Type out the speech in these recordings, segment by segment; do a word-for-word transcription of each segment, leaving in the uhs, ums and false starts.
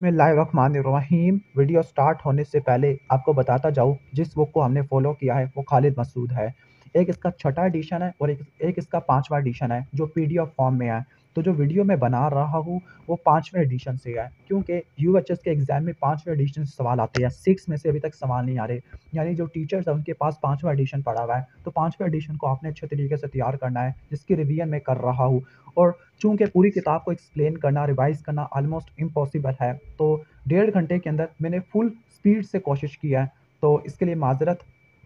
बिस्मिल्लाहिर्रहमानिर्रहीम। Video start होने से पहले आपको बताता जाऊँ, जिस बुक को हमने फॉलो किया है वो खालिद मसूद है। एक इसका छठा एडिशन है और एक एक इसका पाँचवा एडिशन है जो पीडीएफ फॉर्म में है। तो जो वीडियो मैं बना रहा हूँ वो पाँचवें एडिशन से है, क्योंकि यूएचएस के एग्ज़ाम में पाँचवें एडिशन से सवाल आते हैं। सिक्स में से अभी तक सवाल नहीं आ रहे, यानी जो टीचर्स हैं उनके पास पाँचवा एडिशन पड़ा हुआ है। तो पाँचवें एडिशन को आपने अच्छे तरीके से तैयार करना है, जिसकी रिवीजन मैं कर रहा हूँ। और चूँकि पूरी किताब को एक्सप्लेन करना, रिवाइज़ करना ऑलमोस्ट इम्पॉसिबल है, तो डेढ़ घंटे के अंदर मैंने फुल स्पीड से कोशिश की है, तो इसके लिए माज़रत।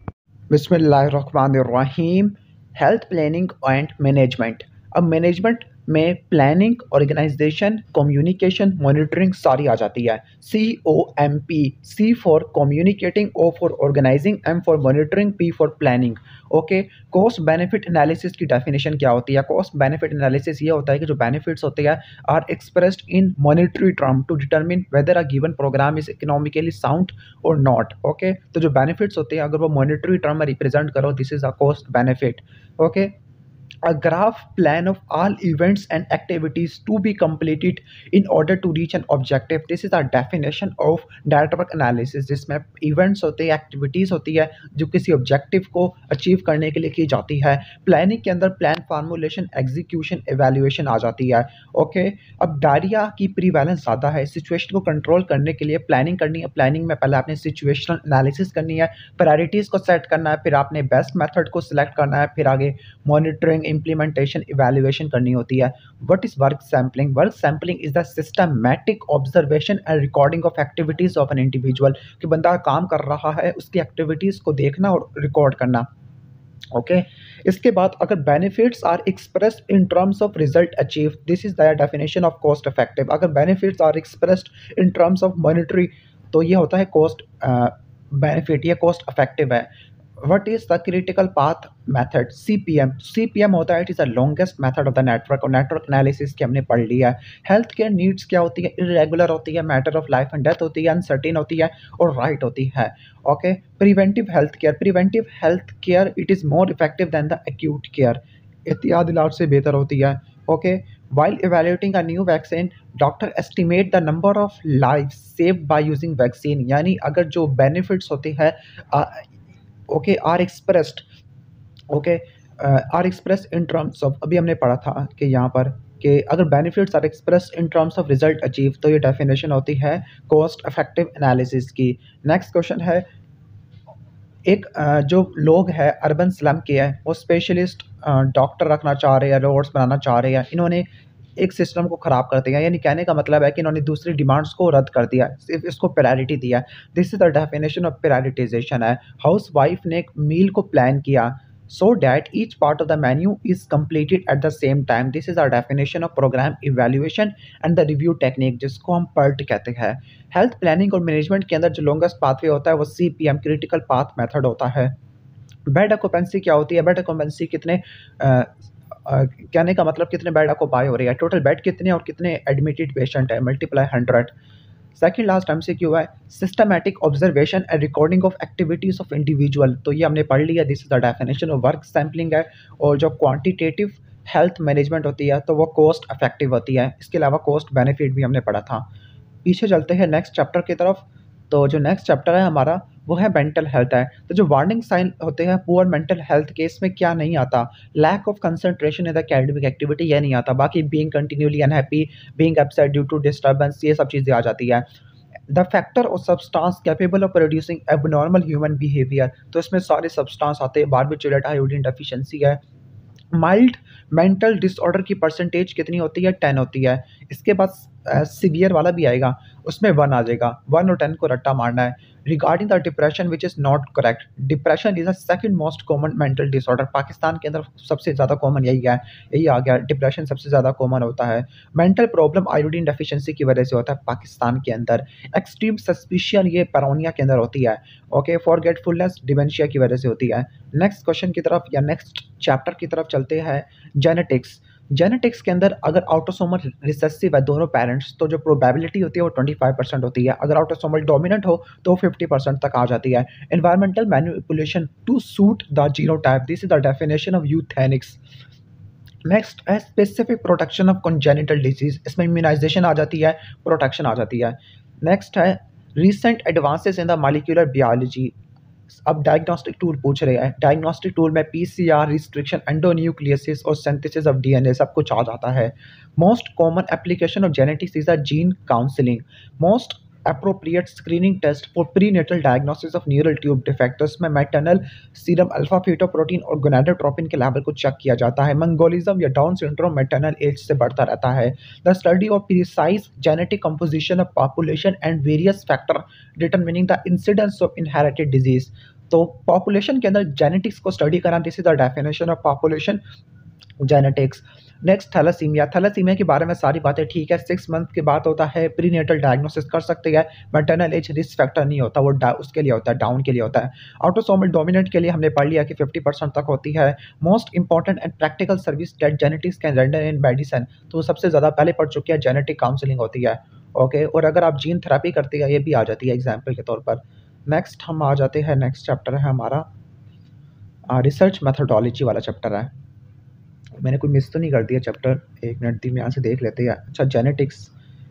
बिस्मिल्लाहिर्रहमानिर्रहीम। Health planning and management. अब मैनेजमेंट में प्लानिंग, ऑर्गेनाइजेशन, कम्युनिकेशन, मॉनिटरिंग सारी आ जाती है। C O M P. C for communicating, O for organising, M for monitoring, P for planning. Okay. Cost benefit analysis की डेफिनेशन क्या होती है? कॉस्ट बेनिफिट एनालिसिस ये होता है कि जो बेनिफिट्स होते हैं are expressed in monetary term to determine whether a given programme is economically sound और नॉट। ओके। तो जो बेनिफिट्स होते हैं अगर वो मॉनेटरी टर्म में रिप्रेजेंट करो, this is a cost benefit. Okay. A graph plan of all events and activities to be completed in order to reach an objective. This is a definition of network analysis, जिसमें events होते हैं, activities होती है जो किसी objective को achieve करने के लिए की जाती है। Planning के अंदर plan formulation, execution, evaluation आ जाती है। Okay okay? अब डायरिया की प्रीवैलेंस ज़्यादा है, सिचुएशन को कंट्रोल करने के लिए प्लानिंग करनी है। प्लानिंग में पहले आपने सिचुएशनल एनालिसिस करनी है, प्रायोरिटीज़ को सेट करना है, फिर आपने बेस्ट मेथड को सिलेक्ट करना है, फिर आगे मॉनिटरिंग, इम्प्लीमेंटेशन, इवैल्यूएशन करनी होती है। What is work sampling? Work sampling is the systematic observation and recording of activities of an individual. कि बंदा काम कर रहा है उसकी एक्टिविटीज को देखना और रिकॉर्ड करना। Okay okay. इसके बाद अगर benefits are expressed in terms of result achieve, this is the definition of cost effective. अगर benefits are expressed in terms of monetary तो ये होता है कॉस्ट बेनिफिट, ये कॉस्ट इफेक्टिव है। What is the critical path method? C P M. C P M होता है it is the longest method of the network, और network analysis की हमने पढ़ लिया है। हेल्थ केयर नीड्स क्या होती है? इरेगुलर होती है, matter of life and death होती है, अनसर्टेन होती है और राइट right होती है। Okay. Preventive health care. Preventive health care it is more effective than the acute care, एहतियात इलाज से बेहतर होती है। Okay. While evaluating a new vaccine, doctor estimate the number of lives saved by using vaccine। यानी अगर जो benefits होते हैं okay are expressed okay are express in terms of, अभी हमने पढ़ा था कि यहाँ पर कि अगर benefits are express in terms of result achieve, तो ये डेफिनेशन होती है कॉस्ट इफेक्टिव एनालिसिस की। नेक्स्ट क्वेश्चन है, एक जो लोग हैं अर्बन स्लम के हैं वो स्पेशलिस्ट डॉक्टर रखना चाह रहे हैं, रोड्स बनाना चाह रहे हैं, इन्होंने एक सिस्टम को ख़राब कर दिया। यानी कहने का मतलब है कि इन्होंने दूसरी डिमांड्स को रद्द कर दिया, सिर्फ इसको प्रायोरिटी दिया। This is the definition of prioritization है। हाउस वाइफ ने एक मील को प्लान किया so that each part of the menu is completed at the same time. This is the definition of program evaluation and the review technique, जिसको हम PERT कहते हैं। Health planning और management के अंदर जो लॉन्गेस्ट पाथवे होता है वो C P M, critical path method होता है। बेड ऑक्यूपेंसी क्या होती है? बेड ऑक्यूपेंसी कितने आ, Uh, कहने का मतलब कितने बेड ऑक्यूपाई हो रही है, टोटल बेड कितने और कितने एडमिटेड पेशेंट है, multiply hundred. Second last time से क्यों है systematic observation and recording of activities of individual, तो ये हमने पढ़ लिया। This is the definition of work sampling है। और जो क्वांटिटेटिव हेल्थ मैनेजमेंट होती है तो वो कॉस्ट इफेक्टिव होती है। इसके अलावा कॉस्ट बेनिफिट भी हमने पढ़ा था। पीछे चलते हैं नेक्स्ट चैप्टर की तरफ। तो जो नेक्स्ट चैप्टर है हमारा वो है मेंटल हेल्थ है। तो जो वार्निंग साइन होते हैं पुअर मेंटल हेल्थ के, इसमें क्या नहीं आता? Lack of concentration in the academic activity, ये नहीं आता। बाकी being continuously unhappy, being upset due to disturbance, ये सब चीज़ें आ जाती है। द फैक्टर और substance capable of producing abnormal human behaviour, तो इसमें सारे सब्सटेंस आते हैं। बारबिचुरेट आयोडीन डेफिशिएंसी है। माइल्ड मेंटल डिसऑर्डर की परसेंटेज कितनी होती है? टेन होती है। इसके बाद सीवियर वाला भी आएगा, उसमें वन आ जाएगा। वन और टेन को रट्टा मारना है। Regarding the depression which is not correct, depression is the second most common mental disorder. Pakistan के अंदर सबसे ज़्यादा कॉमन यही है, यही आ गया, डिप्रेशन सबसे ज़्यादा कॉमन होता है। मेंटल प्रॉब्लम आयोडीन डेफिशिएंसी की वजह से होता है पाकिस्तान के अंदर। एक्सट्रीम सस्पिशियन ये पैरानोया के अंदर होती है। ओके। फॉरगेटफुलनेस डिमेंशिया की वजह से होती है। नेक्स्ट क्वेश्चन की तरफ या नेक्स्ट चैप्टर की तरफ चलते हैं। जेनेटिक्स। जेनेटिक्स के अंदर अगर ऑटोसोमल रिसेसिव है दोनों पेरेंट्स, तो जो प्रोबेबिलिटी होती है वो ट्वेंटी फाइव परसेंट होती है। अगर ऑटोसोमल डोमिनेंट हो तो फिफ्टी परसेंट तक आ जाती है। Environmental manipulation to suit the genotype, this is the definition of euthenics. Next है specific protection of congenital disease, इसमें इम्यूनाइजेशन आ जाती है, प्रोटेक्शन आ जाती है। नेक्स्ट है recent advances in the molecular biology. अब डायग्नोस्टिक टूल पूछ रहे हैं, डायग्नोस्टिक टूल में पीसीआर, रिस्ट्रिक्शन, एंडोन्यूक्लियसिस और सिंथेसिस ऑफ डीएनए सब कुछ आ जाता है। Most common application of genetics is a gene counselling. Most appropriate screening test for prenatal diagnosis of neural tube defect, तो इसमें मैटरनल सीरम अल्फा फेटोप्रोटीन और गोनाडोट्रोपिन के लेवल को चेक किया जाता है। मंगोलिज्म या डाउन सिंड्रोम मैटरनल एज से बढ़ता रहता है। The study of precise genetic composition of population and various factor determining the incidence of inherited disease. तो पॉपुलेशन के अंदर जेनेटिक्स को स्टडी करना, this is the definition of population genetics. Next thalassemia. Thalassemia के बारे में सारी बातें ठीक है। सिक्स मंथ के बाद होता है, प्रीनेटल डायग्नोसिस कर सकते हैं। मैटरनल एज रिस्क फैक्टर नहीं होता, वो उसके लिए होता है, डाउन के लिए होता है। ऑटोसोमल डोमिनेंट के लिए हमने पढ़ लिया कि फिफ्टी परसेंट तक होती है। Most important and practical service that genetics can render in medicine, तो सबसे ज़्यादा पहले पढ़ चुकी है, जेनेटिक काउंसलिंग होती है। ओके, और अगर आप जीन थेरेपी करती है, ये भी आ जाती है एग्जाम्पल के तौर पर। नेक्स्ट हम आ जाते हैं, नेक्स्ट चैप्टर है हमारा रिसर्च मैथडोलॉजी वाला चैप्टर है। मैंने कोई मिस तो नहीं कर दिया चैप्टर? एक मिनट दी, मैं यहाँ से देख लेते हैं। अच्छा, जेनेटिक्स,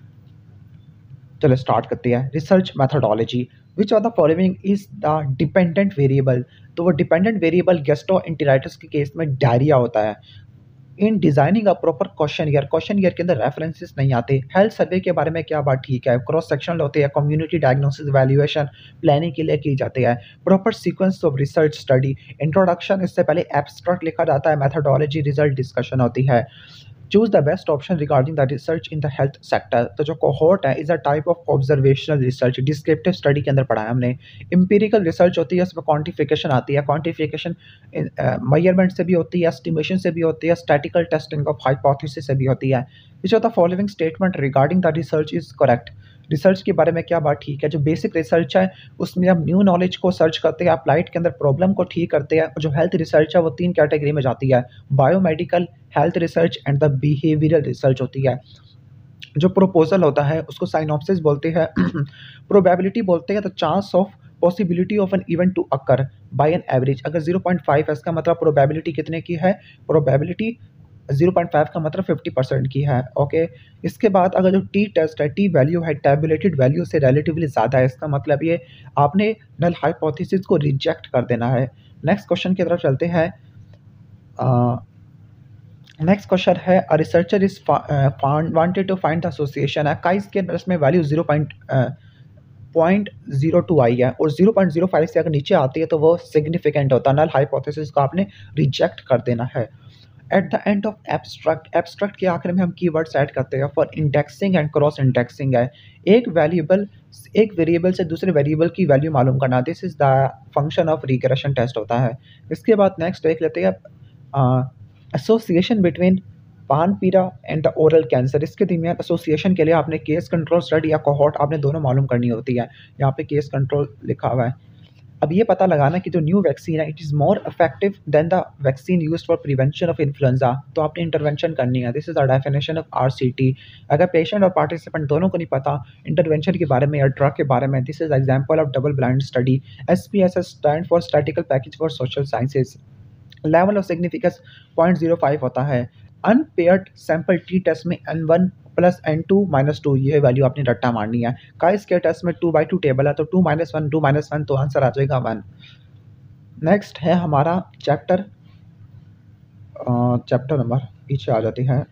चलो स्टार्ट करते हैं। Research methodology, which of the following is the dependent variable. तो वो डिपेंडेंट वेरिएबल गैस्ट्रोएंटेराइटिस के केस में डायरिया होता है। In designing a proper questionnaire, questionnaire के अंदर रेफरेंसेस नहीं आते। हेल्थ सर्वे के बारे में क्या बात ठीक है, क्रॉस सेक्शनल होते हैं, कम्युनिटी डायग्नोसिस वैल्यूएशन प्लानिंग के लिए की जाती है। Proper sequence of research study, introduction, इससे पहले एब्स्ट्रैक्ट लिखा जाता है, मैथडोलॉजी, रिजल्ट डिस्कशन होती है। Choose the best option regarding the research in the health sector. तो जो कोहोर्ट है is a type of observational research, descriptive study के अंदर पढ़ा है हमने। इंपीरिकल रिसर्च होती है, उसमें क्वांटिफिकेशन आती है, क्वांटिफिकेशन मेजरमेंट से भी होती है, एस्टिमेशन से भी होती है, स्टैटिकल टेस्टिंग ऑफ हाइपोथेसिस से भी होती है। Which of the following statement regarding the research is correct. Research के बारे में क्या बात ठीक है, जो बेसिक रिसर्च है उसमें हम न्यू नॉलेज को सर्च करते हैं, अप्लाइड के अंदर प्रॉब्लम को ठीक करते हैं। और जो हेल्थ रिसर्च है वो तीन कैटेगरी में जाती है, biomedical, health research and the behavioural research होती है। जो प्रोपोजल होता है उसको साइनॉप्सिस बोलते हैं, प्रोबेबिलिटी बोलते हैं, तो chance of possibility of an event to occur by an average. अगर ज़ीरो पॉइंट फाइव है इसका मतलब प्रोबेबिलिटी कितने की है, प्रोबेबिलिटी ज़ीरो पॉइंट फाइव का मतलब फिफ्टी परसेंट की है। ओके, इसके बाद अगर जो टी टेस्ट है, टी वैल्यू है टैबुलेटेड वैल्यू से रिलेटिवली ज़्यादा है, इसका मतलब ये आपने नल हाइपोथेसिस को रिजेक्ट कर देना है। नेक्स्ट क्वेश्चन की तरफ चलते हैं। नेक्स्ट क्वेश्चन है, a researcher is wanted to find the association है, काइस के इसमें value zero point zero two आई है और जीरो पॉइंट जीरो फाइव से अगर नीचे आती है तो वो सिग्निफिकेंट होता है, नल हाइपोथेसिस को आपने रिजेक्ट कर देना है। At the end of abstract, abstract के आखिर में हम कीवर्ड्स ऐड करते हैं for indexing and cross indexing है। एक वैल्यूएबल एक वेरिएबल से दूसरे वेरिएबल की वैल्यू मालूम करना, this is the function of regression test होता है। इसके बाद नेक्स्ट देख लेते हैं एसोसिएशन बिटवीन पानपीरा एंड द ओरल कैंसर। इसके दरमियान एसोसिएशन के लिए आपने केस कंट्रोल स्टडी या कोहॉर्ट आपने दोनों मालूम करनी होती है। यहाँ पे केस कंट्रोल लिखा हुआ है। अब ये पता लगाना कि जो न्यू वैक्सीन है it is more effective than the vaccine used for prevention of influenza, तो आपने इंटरवेंशन करनी है। This is the definition of RCT. अगर पेशेंट और पार्टिसिपेंट दोनों को नहीं पता इंटरवेंशन के बारे में या ड्रग के बारे में, this is example of double blind study. SPSS stand for statical package for social sciences. Level of significance point zero five होता है। अनपेयर्ड सैंपल टी टेस्ट में N one plus N two minus two ये वैल्यू आपने रट्टा मारनी है। Chi के टेस्ट में टू बाई टू टेबल है तो two minus one two minus one तो आंसर आ जाएगा वन। नेक्स्ट है हमारा चैप्टर चैप्टर नंबर पीछे आ जाती है।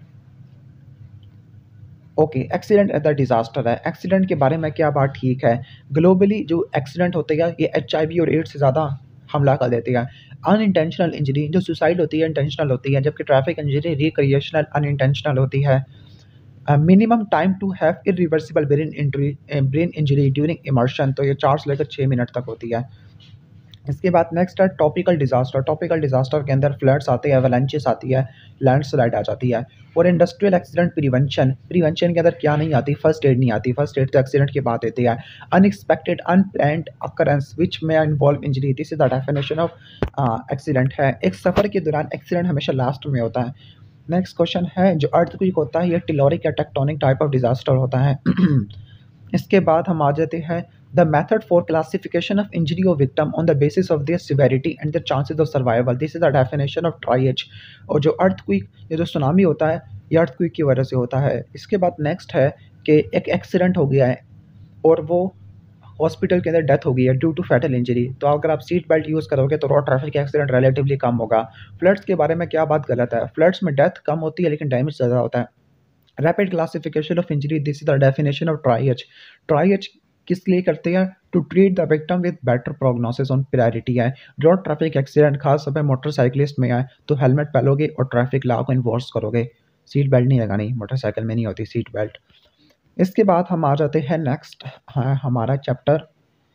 Okay, accident at the disaster है। एक्सीडेंट के बारे में क्या बात ठीक है, ग्लोबली जो एक्सीडेंट होते हैं ये एच आई वी और एड्स से ज़्यादा हमला कर देते हैं। अनइंटेंशनल इंजरी, जो सुसाइड होती है इंटेंशनल होती है, जबकि ट्रैफिक इंजरी रिक्रिएशनल अनइंटेंशनल होती है। Minimum time to have irreversible brain injury brain injury during immersion, तो ये चार से लेकर छः मिनट तक होती है। इसके बाद नेक्स्ट है टॉपिकल डिजास्टर। टॉपिकल डिजास्टर के अंदर फ्लड्स आते हैं, एवलांचेस आती है, लैंडस्लाइड आ जाती है। और इंडस्ट्रियल एक्सीडेंट प्रिवेंशन, प्रिवेंशन के अंदर क्या नहीं आती, फर्स्ट एड नहीं आती। फर्स्ट एड तो एक्सीडेंट की बात होती है। अनएक्सपेक्टेड अनप्लान्ड अकरेंस विच में involve injury, this is the definition of accident है। एक सफ़र के दौरान एक्सीडेंट हमेशा लास्ट में होता है। नेक्स्ट क्वेश्चन है, जो अर्थक्वेक होता है ये टेलोरिक या टेक्टोनिक टाइप ऑफ डिजास्टर होता है। इसके बाद हम आ जाते हैं the method for classification of injury of victim on the basis of their severity and the chances of survival, this is the definition of triage. और जो अर्थक्वेक, ये जो सुनामी होता है ये अर्थक्वेक की वजह से होता है। इसके बाद नेक्स्ट है कि एक एक्सीडेंट हो गया है और वो हॉस्पिटल के अंदर डेथ हो गई है ड्यू टू फैटल इंजरी, तो अगर आप सीट बेल्ट यूज़ करोगे तो रोड ट्रैफिक एक्सीडेंट रिलेटिवली कम होगा। फ्लड्स के बारे में क्या बात गलत है? फ्लड्स में डेथ कम होती है लेकिन डैमेज ज़्यादा होता है। Rapid classification of injury, this is the definition of triage. Triage किस लिए करते हैं? To treat the victim with better prognosis on priority है। रोड ट्रैफिक एक्सीडेंट खास तौर पर मोटरसाइकिलिस्ट में है तो हेलमेट पहनोगे और ट्रैफिक लॉ को इन्फोर्स करोगे। सीट बेल्ट नहीं लगानी, मोटरसाइकिल में नहीं होती सीट बेल्ट। इसके बाद हम आ जाते हैं नेक्स्ट है हमारा चैप्टर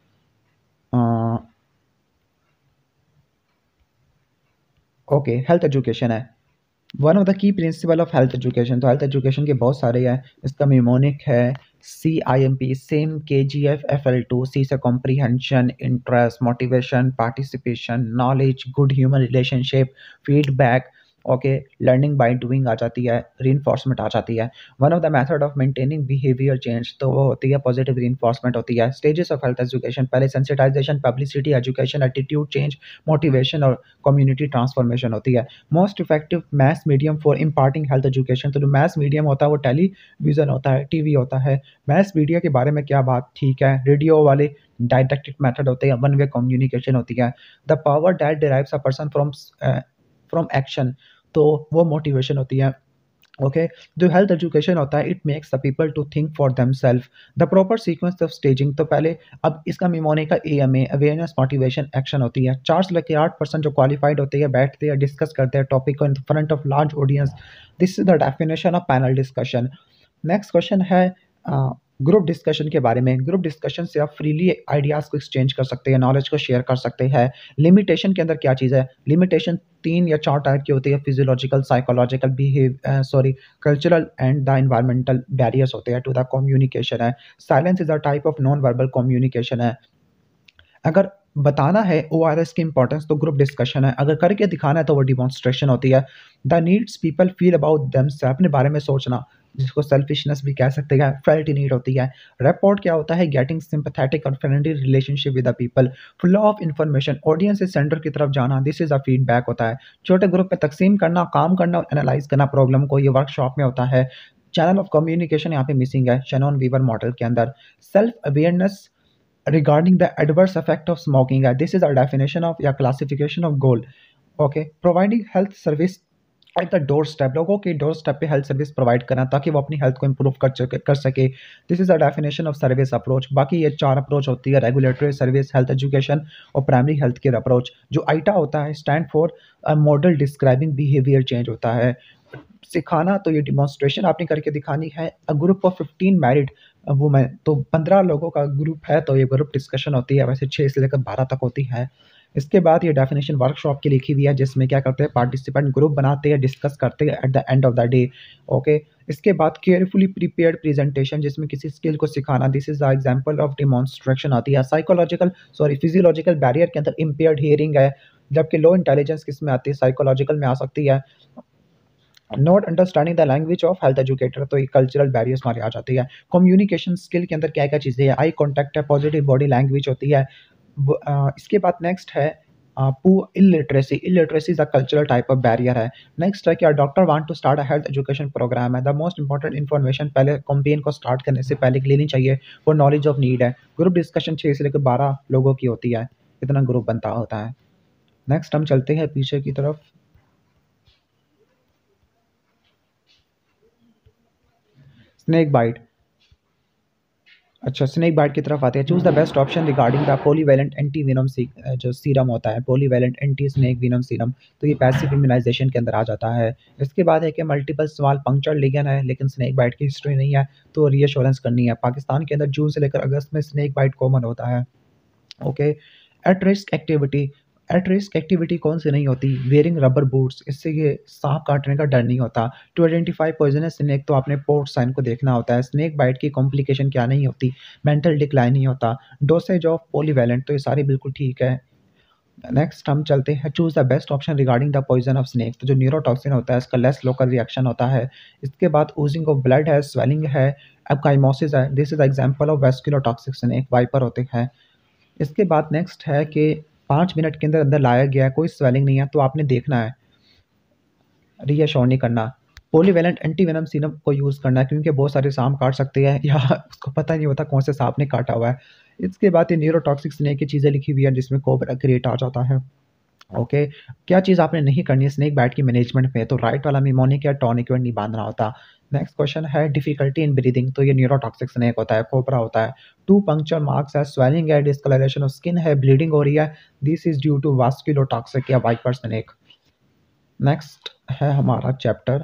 ओके हेल्थ एजुकेशन है। One of the key principle of health education, तो हेल्थ एजुकेशन के बहुत सारे हैं। इसका मिमोनिक है C I M P, same K G F F L two. C से comprehension, interest, motivation, participation, knowledge, good human relationship, feedback, okay, learning by doing आ जाती है, रीइंफोर्समेंट आ जाती है। One of the method of maintaining behaviour change, तो वो होती है पॉजिटिव रीइंफोर्समेंट होती है। स्टेजेस ऑफ हेल्थ एजुकेशन, पहले sensitization, publicity, education, attitude change, motivation और कम्युनिटी ट्रांसफॉर्मेशन होती है। Most effective mass medium for imparting health education, तो जो मैस मीडियम होता है वो टेलीविज़न होता है, टीवी होता है। मैस मीडिया के बारे में क्या बात, ठीक है, रेडियो वाले डायडेक्टिक मेथड होते हैं, वन वे कम्युनिकेशन होती है। The power that derives a person from from action, तो वो मोटिवेशन होती है। Okay okay? जो हेल्थ एजुकेशन होता है it makes the people to think for themself. The proper sequence of staging, तो पहले अब इसका मिमोने का A M A awareness, motivation, action होती है। चार से लेकर आठ परसेंट जो क्वालिफाइड होते हैं बैठते हैं, डिस्कस करते हैं टॉपिक को in front of large audience. This is the definition of panel discussion. Next question है ग्रुप डिस्कशन के बारे में। ग्रुप डिस्कशन से आप फ्रीली आइडियाज़ को एक्सचेंज कर सकते हैं, नॉलेज को शेयर कर सकते हैं। लिमिटेशन के अंदर क्या चीज़ है? लिमिटेशन तीन या चार टाइप की होती है, physiological, psychological, behave sorry cultural and the environmental barriers होते हैं टू द कम्युनिकेशन है। Silence is a type of non verbal communication है। अगर बताना है ओ आर एस की इंपॉर्टेंस तो ग्रुप डिस्कशन है, अगर करके दिखाना है तो वो डिमॉन्स्ट्रेशन होती है। The needs people feel about them से, अपने बारे में सोचना, जिसको सेल्फिशनेस भी कह सकते हैं, फेल्ट नीड होती है। रिपोर्ट क्या होता है? गेटिंग सिंपैथेटिक और friendly relationship with the people. Flow of information, audience से सेंटर की तरफ जाना, दिस इज अ फीडबैक होता है। छोटे ग्रुप में तकसीम करना, काम करना और एनालाइज करना प्रॉब्लम को, ये वर्कशॉप में होता है। चैनल ऑफ कम्युनिकेशन यहाँ पे मिसिंग है शैनॉन वीवर मॉडल के अंदर। Self awareness regarding the adverse effect of smoking, uh, this is a definition of या classification of goal. okay, providing health service at the door step, लोगों के door step पे health service provide करना ताकि वो अपनी हेल्थ को improve कर सके कर सके this is a definition of service approach. बाकी ये चार अप्रोच होती है, रेगुलेटरी, सर्विस, हेल्थ एजुकेशन और प्राइमरी हेल्थ केयर अप्रोच। जो आईटा होता है stand for model describing behaviour change होता है। सिखाना, तो ये डिमॉन्स्ट्रेशन आपने करके दिखानी है। A group of fifteen married women, तो पंद्रह लोगों का ग्रुप है तो ये ग्रुप डिस्कशन होती है, वैसे छः से लेकर बारह तक होती है। इसके बाद ये डेफिनेशन वर्कशॉप की लिखी हुई है जिसमें क्या करते हैं, पार्टिसिपेंट ग्रुप बनाते हैं, डिस्कस करते हैं at the end of the day. Okay, इसके बाद केयरफुली प्रिपेयर्ड प्रेजेंटेशन जिसमें किसी स्किल को सिखाना, this is the example of demonstration आती है। साइकोलॉजिकल सॉरी फिजियोलॉजिकल बैरियर के अंदर इम्पेयर्ड हियरिंग है, जबकि लो इंटेलिजेंस किस में आती है, साइकोलॉजिकल में आ सकती है। Not understanding the language of health educator, तो ये कल्चरल बैरियर्स हमारे आ जाती है। कम्युनिकेशन स्किल के अंदर क्या क्या चीज़ें हैं, आई कॉन्टैक्ट है, पॉजिटिव बॉडी लैंग्वेज होती है। इसके बाद नेक्स्ट है पू illiteracy, illiteracy is a cultural type of barrier है। नेक्स्ट है क्या, doctor want to start a health education program है। द मोस्ट इंपॉर्टेंट इन्फॉर्मेशन पहले कैंपेन को स्टार्ट करने से पहले लेनी चाहिए, वो नॉलेज ऑफ नीड है। ग्रुप डिस्कशन छः से लेकर बारह लोगों की होती है, इतना ग्रुप बनता होता है। नेक्स्ट हम चलते हैं पीछे की तरफ। स्नेक बाइट, अच्छा स्नेक बाइट की तरफ आते हैं। Choose the best option regarding the polyvalent anti venom जो सीरम होता है, polyvalent anti snake venom serum, तो ये पैसिव इम्यूनाइजेशन के अंदर आ जाता है। इसके बाद है कि मल्टीपल स्मॉल पंक्चर लिगन है लेकिन स्नेक बाइट की हिस्ट्री नहीं है, तो रीअश्योरेंस करनी है। पाकिस्तान के अंदर जून से लेकर अगस्त में स्नेक बाइट कॉमन होता है। Okay, at risk activity, at risk activity कौन सी नहीं होती, वेयरिंग रबर बूट्स, इससे ये सांप काटने का डर नहीं होता। टू आइडेंटिफाई पॉइजनस स्नेक, तो आपने पोर्ट साइन को देखना होता है। स्नेक बाइट की कॉम्प्लिकेशन क्या नहीं होती, मेंटल डिक्लाइन नहीं होता। डोसेज ऑफ पॉलीवैलेंट, तो ये सारी बिल्कुल ठीक है। नेक्स्ट हम चलते हैं, choose the best option regarding the poison of snake, तो जो न्यूरोटॉक्सिन होता है इसका लेस लोकल रिएक्शन होता है। इसके बाद ओजिंग ऑफ ब्लड है, स्वेलिंग है, एपकाइमोसिस है, this is example of vascular toxic snake, viper होते हैं। इसके बाद नेक्स्ट है कि पाँच मिनट के अंदर अंदर लाया गया है, कोई स्वेलिंग नहीं है, तो आपने देखना है, रीअश्योर नहीं करना। पॉलीवैलेंट एंटीवेनम सीरम को यूज़ करना है क्योंकि बहुत सारे सांप काट सकते हैं या उसको पता नहीं होता कौन से सांप ने काटा हुआ है। इसके बाद ये न्यूरोटॉक्सिक स्नेक की चीज़ें लिखी हुई है जिसमें कोबरा क्रिएट आ जाता है। ओके, क्या चीज़ आपने नहीं करनी है स्नेक बाइट की मैनेजमेंट में, तो राइट वाला निमोनिक या टॉनिक नहीं बांधना होता। नेक्स्ट क्वेश्चन है डिफिकल्टी इन ब्रीदिंग, तो ये न्यूरोटॉक्सिक स्नेक होता है, कोबरा होता है। टू पंक्चर मार्क्स है, स्वेलिंग है, डिस्कलरेशन ऑफ स्किन है, ब्लीडिंग हो रही है, this is due to vasculotoxic या वाइपर स्नेक। नेक्स्ट है हमारा chapter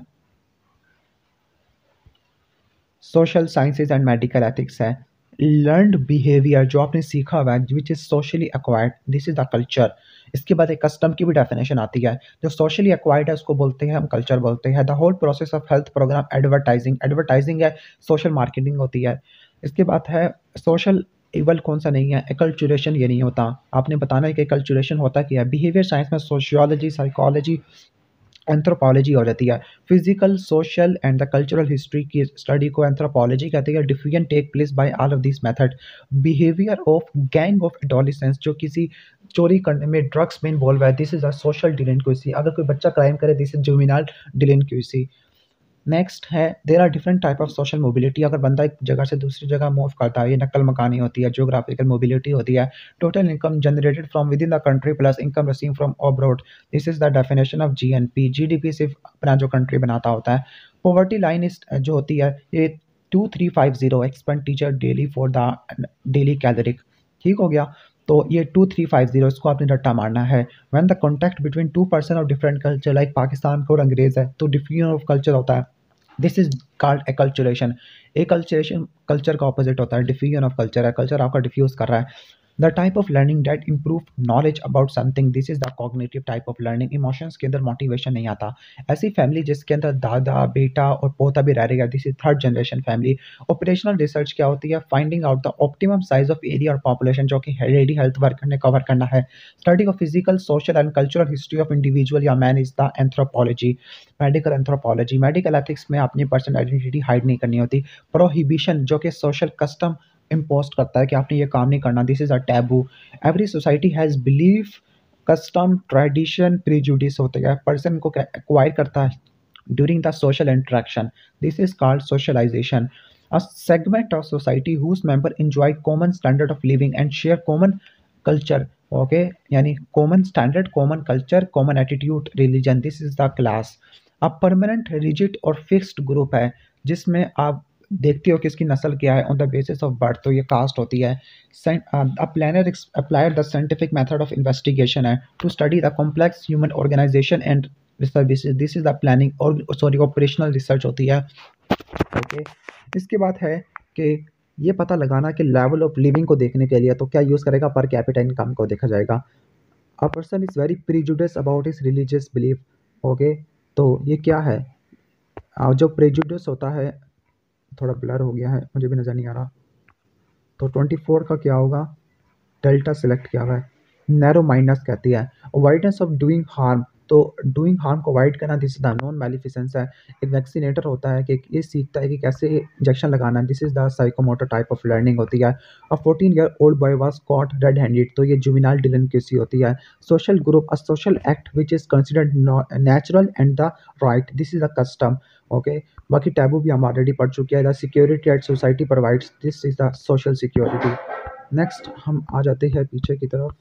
social sciences and medical ethics है। लर्नड बिहेवियर जो आपने सीखा हुआ है which is socially acquired, this is the culture. इसके बाद एक कस्टम की भी डेफिनेशन आती है। जो सोशली एक्वायर्ड है उसको बोलते हैं हम कल्चर बोलते हैं। The whole process of health program advertising, advertising है, सोशल मार्केटिंग होती है। इसके बाद है सोशल इवल कौन सा नहीं है, एक्लचुरेशन ये नहीं होता। आपने बताना है कि एक्लचुरेशन होता क्या है। बिहेवियर साइंस में सोशियोलॉजी, साइकोलॉजी, एंथ्रोपोलॉजी हो जाती है। Physical, social and the cultural history की स्टडी को एंथ्रोपोलॉजी कहते हैं। Differentiation take place by all of this method. Behaviour of gang of adolescence जो किसी चोरी करने में ड्रग्स में इन्वॉल्व है, this is a social delinquency. अगर कोई बच्चा क्राइम करे, this is juvenile delinquency. Next है there are different type of social mobility. अगर बंदा एक जगह से दूसरी जगह मूव करता है, ये नकल मकानी होती है, ज्योग्राफिकल मोबिलिटी होती है। Total income generated from within the country plus income receive from abroad, this is the definition of GNP. GDP सिर्फ अपना जो कंट्री बनाता होता है। पॉवर्टी लाइन इस जो होती है ये two three five zero expenditure daily for the daily caloric, ठीक हो गया। तो ये टू थ्री फाइव जीरो इसको आपने रट्टा मारना है। When the contact between two person of different culture like Pakistan को और अंग्रेज है तो डिफ्यूजन ऑफ कल्चर होता है, this is called acculturation. Acculturation culture का ऑपोजिट होता है, डिफ्यूजन ऑफ कल्चर है, कल्चर आपका डिफ्यूज कर रहा है। The type of learning that improve knowledge about something, this is the cognitive type of learning. Emotions के अंदर मोटिवेशन नहीं आता। ऐसी फैमिली जिसके अंदर दादा, बेटा और पोता भी रह रही है, this is third generation family. Operational research क्या होती है, finding out the optimum size of area और पॉपुलेशन जो कि रेडी हेल्थ वर्कर ने कवर करना है। Study of physical, social and cultural history of individual या man is the anthropology. Medical anthropology, medical ethics में अपनी पर्सनल आइडेंटिटी हाइड नहीं करनी होती। प्रोहिबिशन जो कि सोशल कस्टम इम्पोज करता है कि आपने ये काम नहीं करना, this is a taboo. Every society has belief, custom, tradition, prejudice होते हैं, पर्सन को एक्वायर करता है during the social interaction, this is called socialization. A segment of society whose member enjoy common standard of living and share common culture, okay, यानी common standard, common culture, common attitude, religion, this is the class. A permanent, rigid और fixed group है जिसमें आप देखते हो कि इसकी नस्ल क्या है on the basis of birth, तो ये कास्ट होती है। A planner applied the scientific method of investigation है to study the complex human organization and research, this is the planning और सॉरी ऑपरेशनल रिसर्च होती है। ओके, इसके बाद है कि ये पता लगाना कि लेवल ऑफ लिविंग को देखने के लिए तो क्या यूज़ करेगा, पर कैपिटा इनकम को देखा जाएगा। A person is very prejudice about his religious belief, okay, तो ये क्या है, अ, जो प्रेजुडिस होता है, थोड़ा ब्लर हो गया है मुझे भी नज़र नहीं आ रहा, तो ट्वेंटी फोर का क्या होगा, डेल्टा सेलेक्ट किया हुआ है। नैरो माइंडनेस कहती है, अवॉइडेंस ऑफ डूइंग हार्म, तो डूइंग हार्म को अवॉइड करना, this is the non maleficence है। एक वैक्सीनेटर होता है कि ये सीखता है कि कैसे इंजेक्शन लगाना है, this is the psychomotor type of learning होती है। A fourteen year old boy was caught red handed, तो ये जुवेनाइल डिलिंक्वेंसी होती है। Social group, a social act which is considered natural and the right, this is a custom, okay. बाकी taboo भी हम already पढ़ चुके हैं। The security at society provides, this is the social security. Next हम आ जाते हैं पीछे की तरफ,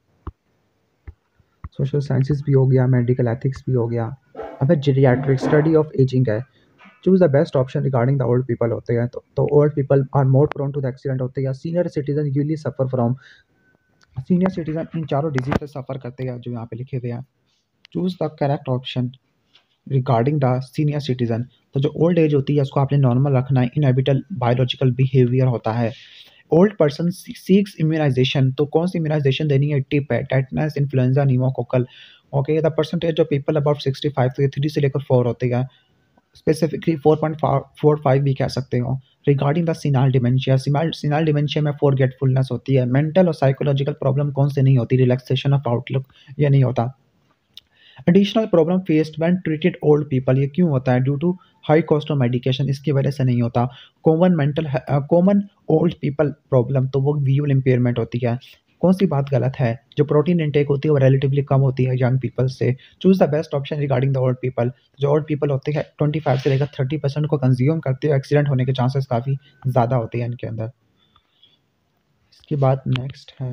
सोशल साइंसेस भी हो गया, मेडिकल एथिक्स भी हो गया। अब है जीरियाट्रिक, स्टडी ऑफ एजिंग है। Choose the best option regarding the old people होते हैं, तो old people are more prone to the accident होते हैं। Senior citizen usually suffer from, senior citizen इन चारों डिजीज से सफ़र करते हैं जो यहाँ पे लिखे हुए हैं। Choose the correct option regarding the senior citizen, तो जो ओल्ड एज होती है उसको आपने नॉर्मल रखना है, इनएविटेबल बायोलॉजिकल बिहेवियर होता है। ओल्ड पर्सन सीक्स इम्यूनाइजेशन, तो कौन सी इम्यूनाइजेशन देनी है, टिप है, tetanus, influenza, pneumococcal, okay. The percentage of people about sixty five, तो ये थ्री से लेकर फोर होती है, specifically four point four five भी कह सकते हो। Regarding the senile dementia, senile dementia में फॉरगेटफुलनेस होती है। मेंटल और साइकोलॉजिकल प्रॉब्लम कौन से नहीं होती, रिलैक्सेशन ऑफ आउटलुक, ये नहीं होता। Additional problem faced when treated old people, ये क्यों होता है, due to high cost of medication, इसकी वजह से नहीं होता। Common mental common old people problem, तो वो विजुअल इम्पेयरमेंट होती है। कौन सी बात गलत है? जो प्रोटीन इंटेक होती है वो रिलेटिवली कम होती है यंग पीपल से। Choose the best option regarding the old people. जो ओल्ड पीपल होते हैं ट्वेंटी फाइव से लेकर थर्टी परसेंट को कंज्यूम करते हैं, एक्सीडेंट होने के चांसेस काफ़ी ज़्यादा होते हैं इनके अंदर। इसके बाद नेक्स्ट है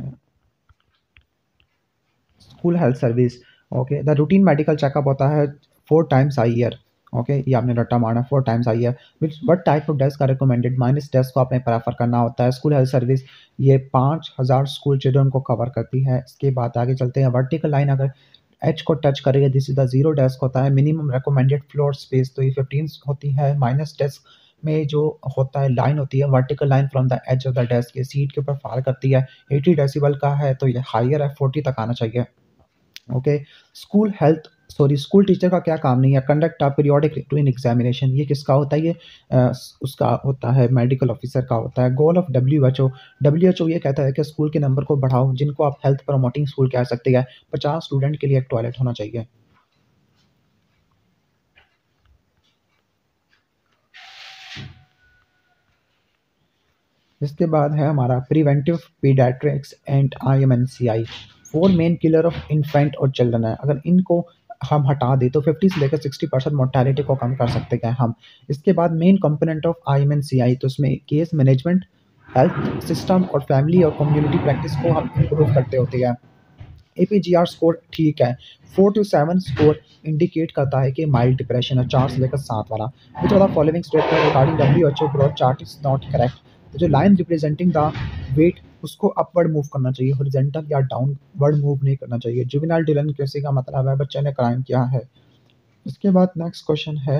school health service. Okay, the routine medical checkup होता है four times a year. Okay, ये आपने रट्टा मारना, four times a year. Which what type of test का रिकमेंडेड माइनस टेस्ट को आपने प्रेफर करना होता है। स्कूल हेल्थ सर्विस ये पाँच हज़ार स्कूल चिल्ड्रन को कवर करती है। इसके बाद आगे चलते हैं। वर्टिकल लाइन अगर एच को टच करेगा, this is the zero desk होता है। मिनिमम रिकमेंडेड फ्लोर स्पेस तो ये फिफ्टीन होती है। माइनस डेस्क में जो होता है लाइन होती है vertical line from the edge of the desk, ये सीट के ऊपर फार करती है। एटी डेसिबल का है तो ये हायर है, फोर्टी तक आना चाहिए। Okay, school health sorry school teacher का क्या काम नहीं है? Conduct a periodic routine examination. ये किसका होता है? ये अ, उसका होता है मेडिकल ऑफिसर का होता है। Goal of W H O W H O ये कहता है कि स्कूल के नंबर को बढ़ाओ, जिनको आप हेल्थ प्रमोटिंग स्कूल कह सकते हैं। पचास स्टूडेंट के लिए एक टॉयलेट होना चाहिए। इसके बाद है हमारा preventive paediatrics and I M N C I. Four main killer of infant और चिल्ड्रन है। अगर इनको हम हटा दें तो फिफ्टी से लेकर सिक्सटी परसेंट मोर्टेलिटी को कम कर सकते हैं हम। इसके बाद main component of I M N C I, तो इसमें केस मैनेजमेंट, हेल्थ सिस्टम और फैमिली और कम्युनिटी प्रैक्टिस को हम इम्प्रूव करते होते हैं। A P G R score ठीक है, four to seven score indicate करता है कि माइल्ड डिप्रेशन है, चार से लेकर सात वाला। Which of the following statement regarding W H O growth chart is not correct. तो जो लाइन रिप्रेजेंटिंग द वेट उसको अपवर्ड मूव करना चाहिए, हॉरिजॉन्टल या डाउनवर्ड मूव नहीं करना चाहिए। जुवेनाइल डिलिंक्वेंसी का मतलब है बच्चे ने क्राइम किया है। इसके बाद नेक्स्ट क्वेश्चन है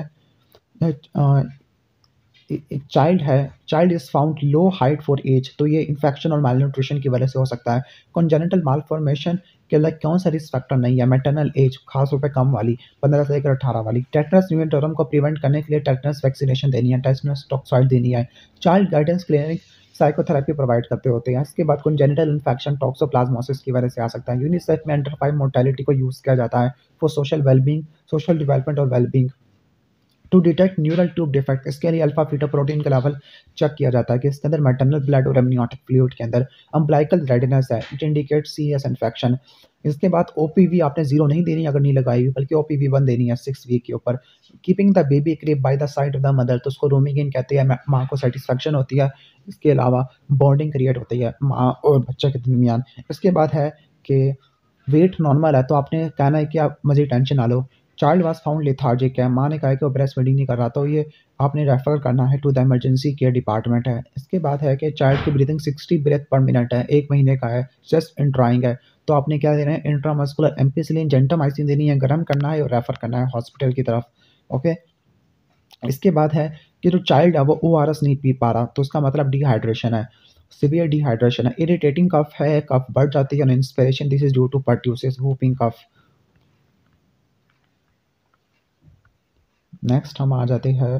एक चाइल्ड है, child is found low height for age, तो ये इन्फेक्शन और माल न्यूट्रिशन की वजह से हो सकता है। कॉन्जेनिटल मालफॉर्मेशन के लाइक कौन सा रिस्क फैक्टर नहीं है? मैटरनल एज, खास तौर पे कम वाली, पंद्रह से लेकर अठारह वाली। टेटनस न्यूमोनिया को प्रिवेंट करने के लिए टेटनस वैक्सीनेशन देनी है, टेटनस टॉक्साइड देनी है। Child guidance clinic psychotherapy provide करते होते हैं। इसके बाद कॉन्जेनिटल इन्फेक्शन टॉक्सोप्लाज्मोसिस की वजह से आ सकता है। यूनिसेफ में अंडर फाइव मोर्टेलिटी को यूज़ किया जाता है for social wellbeing, social development और wellbeing. To detect neural tube defect, इसके लिए अल्फा फीटोप्रोटीन का लेवल चेक किया जाता है कि इसके अंदर मैटरनल ब्लड और एमनियोटिक फ्लूइड के अंदर अम्बलाइकल रेडनेस है, it indicate C S infection. इसके बाद ओ पी वी आपने जीरो नहीं देनी अगर नहीं लगाई हुई, बल्कि ओ पी वी वन देनी है सिक्स वीक के ऊपर। Keeping the baby crib by the side of the mother, तो उसको रोमिंग इन कहते हैं, माँ को सेटिस्फेक्शन होती है। इसके अलावा बॉन्डिंग क्रिएट होती है माँ और बच्चे के दरमियान। इसके बाद है कि वेट नॉर्मल है तो आपने कहना है कि आप मज़ीद टेंशन ना लो। चाइल्ड वाज फाउंड लेथार्जिक है, माँ ने कहा कि वो ब्रेस्ट फीडिंग नहीं कर रहा, तो ये आपने रेफर करना है to the emergency care department है। इसके बाद है कि चाइल्ड की breathing sixty breath per minute है, एक महीने का है, चेस्ट इंट्राइंग है, तो आपने क्या देना है? इंट्रामस्कुलर एम्पिसिलिन जेंटामाइसिन देनी है, गर्म करना है और रेफर करना है हॉस्पिटल की तरफ। ओके, इसके बाद है कि जो चाइल्ड है वो ओ आर एस नहीं पी पा रहा, तो उसका मतलब डिहाइड्रेशन है, सिवियर डिहाइड्रेशन है। इरिटेटिंग कफ है, कफ बढ़ जाती है, inspiration, this is due to pertussis, whooping cough. Next हम आ जाते हैं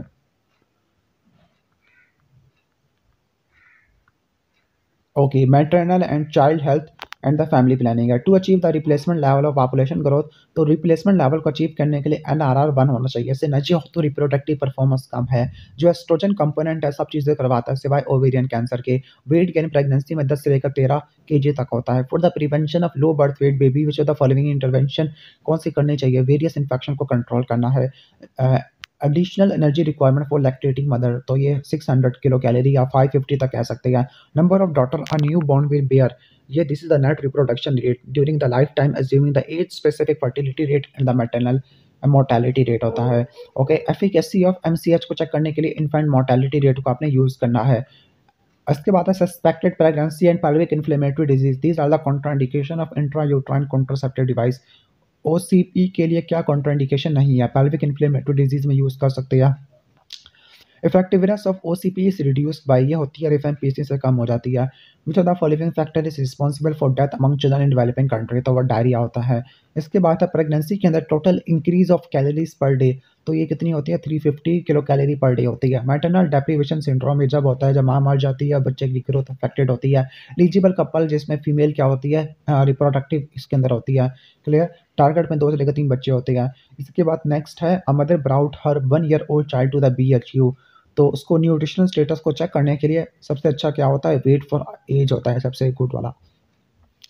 okay maternal and child health and the family planning है। To achieve the replacement level of population growth, तो रिप्लेसमेंट लेवल को अचीव करने के लिए एन आर आर वन होना चाहिए। इससे नजी तो रिप्रोडक्टिव परफॉर्मेंस कम है, जो एस्ट्रोजन कंपोनेंट है सब चीज़ें करवाता है सिवाय ओवेरियन कैंसर के। वेट गेन प्रेगनेंसी में दस से लेकर तेरह के जी तक होता है। For the prevention of low birth weight baby which of the following intervention कौन सी करनी चाहिए? वेरियस इन्फेक्शन को कंट्रोल करना है। Additional energy requirement for lactating mother, तो ये सिक्स हंड्रेड किलो कैलोरी या फाइव फिफ्टी तक कह सकते हैं। Number of daughter a new born will bear, ये this is the net reproduction rate during the life time assuming the age specific fertility rate and the maternal mortality rate होता है। Okay, efficacy of M C H को check करने के लिए infant mortality rate को आपने use करना है। इसके बाद है suspected pregnancy and pelvic inflammatory disease, these are the contraindication of intrauterine contraceptive device। O C P के लिए क्या कॉन्ट्राइंडिकेशन नहीं है? pelvic inflammatory disease में यूज़ कर सकते हैं। Effectiveness of O C P is reduced by, ये होती है एफ एम पी सी से कम हो जाती है। Which of the following factor is responsible for death among children in developing country, तो वो डायरिया होता है। इसके बाद है प्रेगनेंसी के अंदर total increase of calories per day, तो ये कितनी होती है? Three fifty kilo calorie per day होती है। मैटरनल डेप्रीवेशन सिंड्रोम ये जब होता है जब माँ मर जाती है, बच्चे की ग्रोथ अफेक्टेड होती है। एलिजिबल कपल जिसमें फीमेल क्या होती है? रिप्रोडक्टिव इसके अंदर होती है। क्लियर, टारगेट में दो से लेकर तीन बच्चे होते हैं। इसके बाद नेक्स्ट है a mother brought her one year old child to the B H U, तो उसको न्यूट्रिशनल स्टेटस को चेक करने के लिए सबसे अच्छा क्या होता है? वेट फॉर एज होता है सबसे गुड वाला।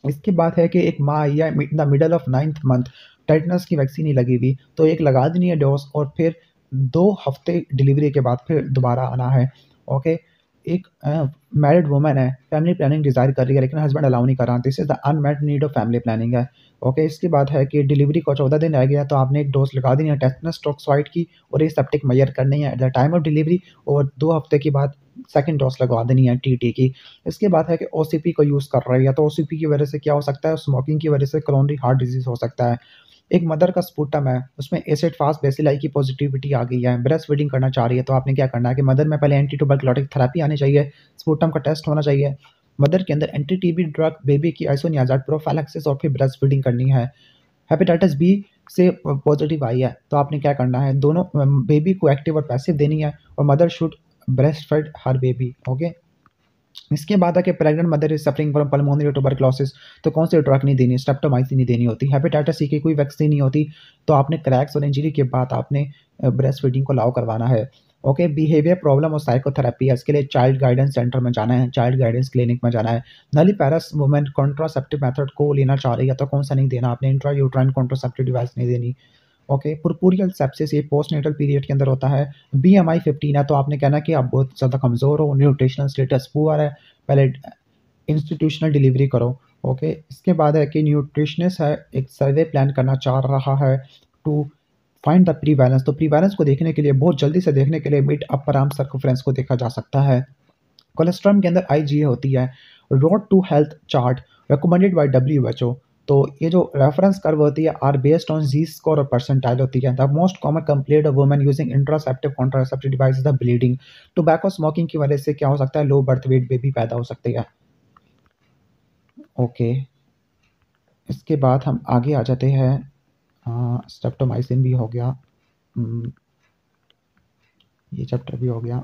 इसके बाद है कि एक माँ आई है in the middle of ninth month, tetanus की वैक्सीन नहीं लगी हुई, तो एक लगा देनी है डोज और फिर दो हफ्ते डिलीवरी के बाद फिर दोबारा आना है। ओके, एक मैरिड वुमन है, फैमिली प्लानिंग डिज़ायर कर रही है लेकिन हस्बैंड अलाउ नहीं कर रहा, this is the unmet need of family planning है। ओके, इसके बाद है कि डिलीवरी को चौदह दिन रह गया, तो आपने एक डोज लगा देनी है टेटनस टॉक्साइड की और एसेप्टिक मेजर करनी है at the time of delivery, और दो हफ्ते के बाद सेकंड डोज लगवा देनी है टीटी की। इसके बाद है कि ओसीपी को यूज़ कर रही है, तो ओसीपी की वजह से क्या हो सकता है, स्मोकिंग की वजह से कोरोनरी हार्ट डिजीज़ हो सकता है। एक मदर का स्पूटम है, उसमें एसिड फास्ट बेसिलाई की पॉजिटिविटी आ गई है, ब्रेस्ट फीडिंग करना चाह रही है, तो आपने क्या करना है कि मदर में पहले एंटी ट्यूबरकुलोटिक थेरेपी आनी चाहिए, स्पूटम का टेस्ट होना चाहिए, मदर के अंदर एंटी टीबी ड्रग, बेबी की आइसोनियाज़ाइड प्रोफाइलैक्सिस और फिर ब्रेस्ट फीडिंग करनी है। हेपेटाइटिस बी से पॉजिटिव आई है, तो आपने क्या करना है, दोनों बेबी को एक्टिव और पैसिव देनी है और mother should breast feed her baby. Okay, इसके बाद है कि pregnant mother is suffering from pulmonary tuberculosis, तो कौन सी ड्रग नहीं देनी, स्ट्रेप्टोमाइसिन नहीं देनी होती, हेपेटाइटिस सी की कोई वैक्सीन नहीं होती, तो आपने क्रैक्स और इंजरी के बाद आपने ब्रेस्ट फीडिंग को अलाउ करवाना है। ओके, बिहेवियर प्रॉब्लम और साइकोथेरेपी है, इसके लिए चाइल्ड गाइडेंस सेंटर में जाना है, चाइल्ड गाइडेंस क्लिनिक में जाना है। नली पैरस वुमेन कॉन्ट्रासेप्टिव मेथड को लेना चाह रही है, तो कौन सा नहीं देना, आपने इंट्रा यूट्राइन कॉन्ट्रासेप्टिव डिवाइस नहीं देनी। ओके, पुरपुरियल सेप्सिस ये पोस्टनेटल पीरियड के अंदर होता है, बीएमआई फिफ्टीन है, तो आपने कहना कि आप बहुत ज़्यादा कमज़ोर हो, न्यूट्रिशनल स्टेटस पुअर है, पहले इंस्टीट्यूशनल डिलीवरी करो। ओके, इसके बाद है कि न्यूट्रिशनिस्ट है, एक सर्वे प्लान करना चाह रहा है टू फाइंड द प्रीवैलेंस, तो प्रीवैलेंस को देखने के लिए, बहुत जल्दी से देखने के लिए मिड अपर आर्म सर्कमफ्रेंस को देखा जा सकता है। कोलेस्ट्रॉल के अंदर आईजीए होती है, road to health chart recommended by WHO, तो ये जो रेफरेंस कर्व होती है are based on Z score और परसेंटाइल होती है। The most common complaint of women using intraceptive contraceptive device is the bleeding. Tobacco smoking की वजह से क्या हो सकता है, लो बर्थ वेट बेबी पैदा हो सकती है। ओके, इसके बाद हम आगे आ जाते हैं, स्ट्रेप्टोमाइसिन भी हो गया, हम्म, ये चैप्टर भी हो गया।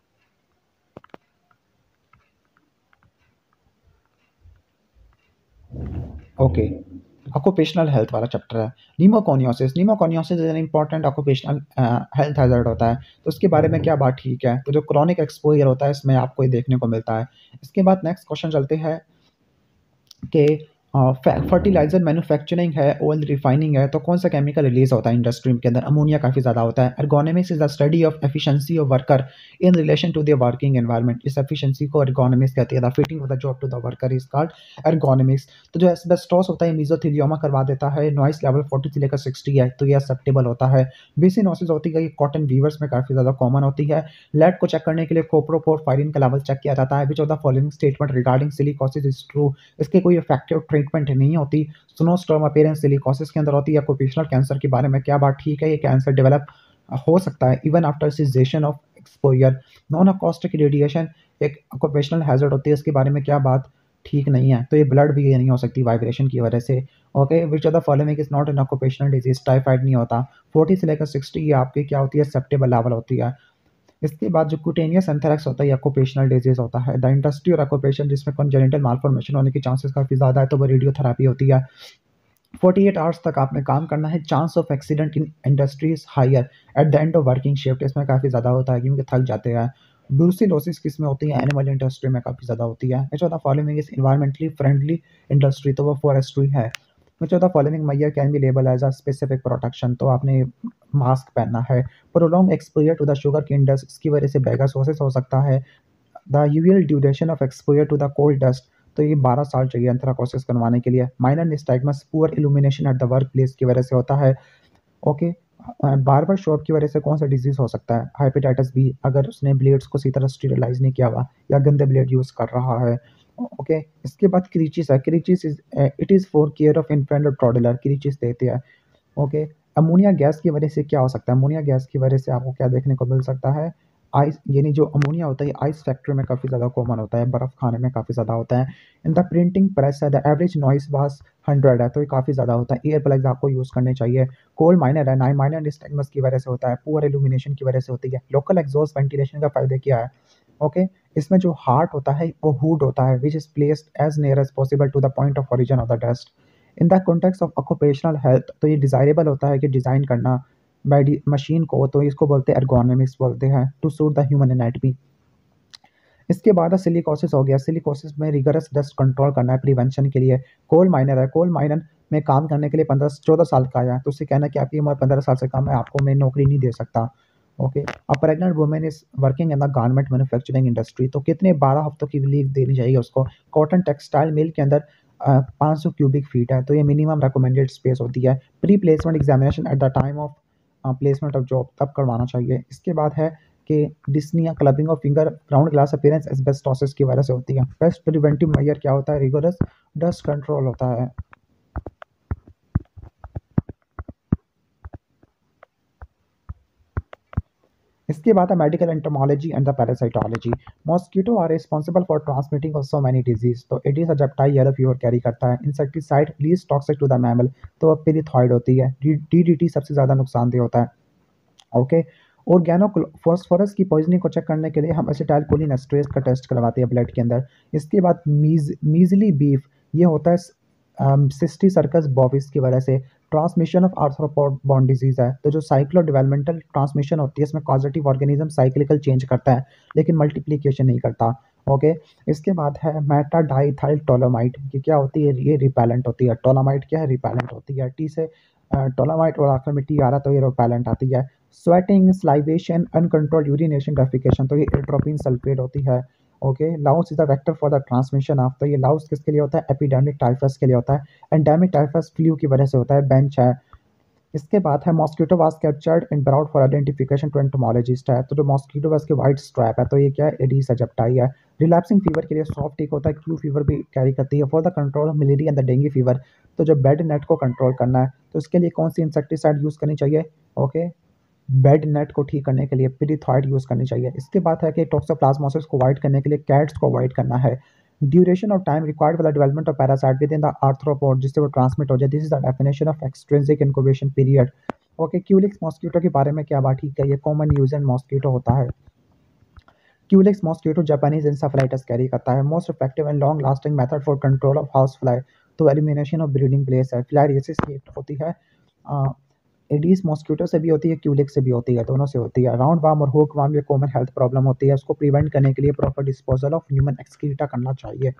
ओके, ऑक्यूपेशनल हेल्थ वाला चैप्टर है, pneumoconiosis. Pneumoconiosis is an important occupational health hazard होता है, तो उसके बारे में क्या बात ठीक है, तो जो क्रॉनिक एक्सपोजर होता है इसमें आपको ये देखने को मिलता है। इसके बाद नेक्स्ट क्वेश्चन चलते हैं कि फर्टिलाइजर मैन्युफैक्चरिंग है, ऑयल रिफाइनिंग है, तो कौन सा केमिकल रिलीज होता है इंडस्ट्री के अंदर, अमोनिया काफ़ी ज़्यादा होता है। Ergonomics is the study of efficiency of worker in relation to the working environment, इस एफिशिएंसी को एर्गोनॉमिक्स कहती है। The fitting of the job to the worker is called ergonomics. तो जो एस्बेस्टोस होता है मीजोथेलियोमा करवा देता है, नॉइस लेवल फोर्टी से लेकर सिक्सटी है, तो ये एक्सेप्टेबल होता है। बिसिनोसिस होती है, ये कॉटन वीवर्स में काफ़ी ज़्यादा कॉमन होती है। लेड को चेक करने के लिए कोप्रोपोरफायरिन का लेवल चेक किया जाता है। Which of the following statement regarding silicosis is true, इसके कोई इफेक्टिव ट्रीटमेंट नहीं होती। स्नोस्टॉर्म अपीयरेंस सिलिकोसिस के अंदर होती है। ऑक्यूपेशनल कैंसर के बारे में क्या बात ठीक है, ये कैंसर डेवलप हो सकता है even after cessation of exposure. Non acoustic radiation एक ऑक्यूपेशनल हैजर्ड होती है, इसके बारे में क्या बात ठीक नहीं है, तो ये ब्लड भी ये नहीं हो सकती वाइब्रेशन की वजह से। Okay, which of the following is not an occupational disease, typhoid नहीं होता। फोर्टी से लेकर सिक्सटी ये आपकी क्या होती है, एक्सेप्टेबल लेवल होती है। इसके बाद जो क्यूटेनियस एंथ्रेक्स होता है, ऑक्यूपेशनल डिजीज होता है। द इंडस्ट्री और ऑक्यूपेशन जिसमें कॉन्जेनिटल मालफॉर्मेशन होने की चांसेस काफ़ी ज़्यादा है, तो वो रेडियोथेरेपी होती है। अड़तालीस आवर्स तक आपने काम करना है। Chance of accident in industry is higher at the end of working shift, इसमें काफ़ी ज़्यादा होता है क्योंकि थक जाते हैं। ब्रूसिलोसिस किस में होती है, एनिमल इंडस्ट्री में काफ़ी ज़्यादा होती है। Which of the following is environmentally friendly industry, तो वो फॉरेस्ट्री है। Which of the following measure can be label as a specific protection, तो आपने मास्क पहनना है। Prolong exposure to the sugar cane dust, इसकी वजह से बेगासोसिस हो सकता है। The usual duration of exposure to the coal dust, तो ये बारह साल चाहिए एंथ्राकोसिस करवाने के लिए। Miner nystagmus poor illumination at the work place की वजह से होता है। ओके, बार्बर शॉप की वजह से कौन सा डिजीज हो सकता है, हेपेटाइटिस बी, अगर उसने ब्लेड्स को सही तरह स्टीरिलाइज नहीं किया हुआ या गंदे ब्लेड यूज़ कर रहा है। ओके, इसके बाद क्रीचिस है, creches is it is for care of infant और टॉडलर, क्रीचिस देते हैं। ओके, अमोनिया गैस की वजह से क्या हो सकता है, अमोनिया गैस की वजह से आपको क्या देखने को मिल सकता है, आइस, यानी जो अमोनिया होता है आइस फैक्ट्री में काफ़ी ज़्यादा कॉमन होता है, बर्फ़ खाने में काफ़ी ज़्यादा होता है। इन द प्रिंटिंग प्रेस है, the average noise was hundred है, तो ये काफ़ी ज़्यादा होता है। एयर प्लग्स आपको यूज़ करने चाहिए। कोल माइनर है, नाइन माइनर निस्टैग्मस की वजह से होता है, पुअर इल्यूमिनेशन की वजह से होती है। लोकल एग्जॉस्ट वेंटिलेशन का फ़ायदे क्या है, ओके, इसमें जो हार्ट होता है वो हुड होता है which is placed as near as possible to the point of origin of the dust. In the context of occupational health, तो ये डिज़ायरेबल होता है कि डिज़ाइन करना बाई मशीन को, तो इसको बोलते हैं एर्गोनॉमिक्स बोलते हैं, to suit the human anatomy. इसके बाद सिलिकोसिस हो गया। सिलिकोसिस में रिगरस डस्ट कंट्रोल करना है प्रिवेंशन के लिए। कोल माइनर है, कोल माइनर में काम करने के लिए पंद्रह चौदह साल का आया है, तो उससे कहना है कि आपकी उम्र पंद्रह साल से कम है, आपको मैं नौकरी नहीं दे सकता। Okay, a pregnant women is working in the garment manufacturing industry, तो कितने बारह हफ्तों की लीव देनी चाहिए उसको। कॉटन टेक्सटाइल मिल के अंदर पाँच सौ क्यूबिक फीट है, तो ये मिनिमम रिकमेंडेड स्पेस होती है। Pre placement examination at the time of placement of job तब करवाना चाहिए। इसके बाद है कि dyspnoea clubbing of finger ground glass appearance asbestosis की वजह से होती है। बेस्ट प्रिवेंटिव मेजर क्या होता है, रिगोरस डस्ट कंट्रोल होता है। इसके बाद है medical entomology and the parasitology. Mosquito are responsible for transmitting of so many disease, तो Aedes aegypti yellow fever carry करता है। Insecticide least toxic to the mammal, तो पिरिथॉइड होती है। डीडीटी सबसे ज़्यादा नुकसानदेह होता है। ओके, ऑर्गेनो फॉस्फोरस की पॉइजनिंग को चेक करने के लिए हम एसिटाइल कोलिन एस्ट्रेस का टेस्ट करवाते हैं ब्लड के अंदर। इसके बाद मीज मीजली बीफ, ये होता है सिस्टी सर्कस बॉविस की वजह से। ट्रांसमिशन ऑफ आर्थ्रोपोड बॉन्ड डिजीज है, तो जो साइक्लो डेवलपमेंटल ट्रांसमिशन होती है इसमें कॉजेटिव ऑर्गेनिज्म साइक्लिकल चेंज करता है लेकिन मल्टीप्लिकेशन नहीं करता। ओके, इसके बाद है मेटाडाइथाइल टोलोमाइड, ये क्या होती है, ये रिपेलेंट होती है। टोलोमाइड क्या है, रिपेलेंट होती है। टी से टोलोमाइड और आखिर में टी आ रहा तो ये रिपेलेंट आती है। Sweating, salivation, uncontrolled urination, defecation, तो ये एट्रोपिन सल्फेट होती है। Okay, louse is the vector for the transmission of, तो ये लाउस किसके लिए होता है, एपिडेमिक टाइफस के लिए होता है। एंडेमिक टाइफस फ्लू की वजह से होता है। बेंच है। इसके बाद है mosquito was captured in brought for identification to entomologist है, तो जो मॉस्किटो वाज के वाइट स्ट्रैप है, तो ये क्या है, एडीस एजिप्टाई है। रिलैप्सिंग फीवर के लिए सॉफ्ट टिक होता है। क्यू फीवर भी कैरी करती है। For the control of malaria and the dengue fever, तो जो बेड नेट को कंट्रोल करना है तो इसके लिए कौन सी इंसेक्टिसाइड यूज़ करनी चाहिए। ओके, बेड नेट को ठीक करने के लिए पिरिथॉइड यूज़ करनी चाहिए। इसके बाद है कि टॉक्सोप्लाज्मोसिस को अवॉइड करने के लिए कैट्स को अवॉइड करना है। Duration of time required for the development of parasite within the arthropod, जिससे वो ट्रांसमिट हो जाए, this is the definition of extrinsic incubation period. Okay, Culex mosquito के बारे में क्या बात, ठीक है, ये कॉमन यूज एंड मॉस्किटो होता है। Culex mosquito Japanese encephalitis carry करता है। Most effective and long lasting method for control of house fly, तो एलिमिनेशन ऑफ ब्रीडिंग प्लेस है। फिलारियसिस होती है, एडीज मॉस्किटो से भी होती है, क्यूलिक्स से भी होती है, दोनों से होती है। राउंड वार्म और हुक वार्म ये कॉमन हेल्थ प्रॉब्लम होती है, उसको प्रिवेंट करने के लिए proper disposal of human excreta करना चाहिए।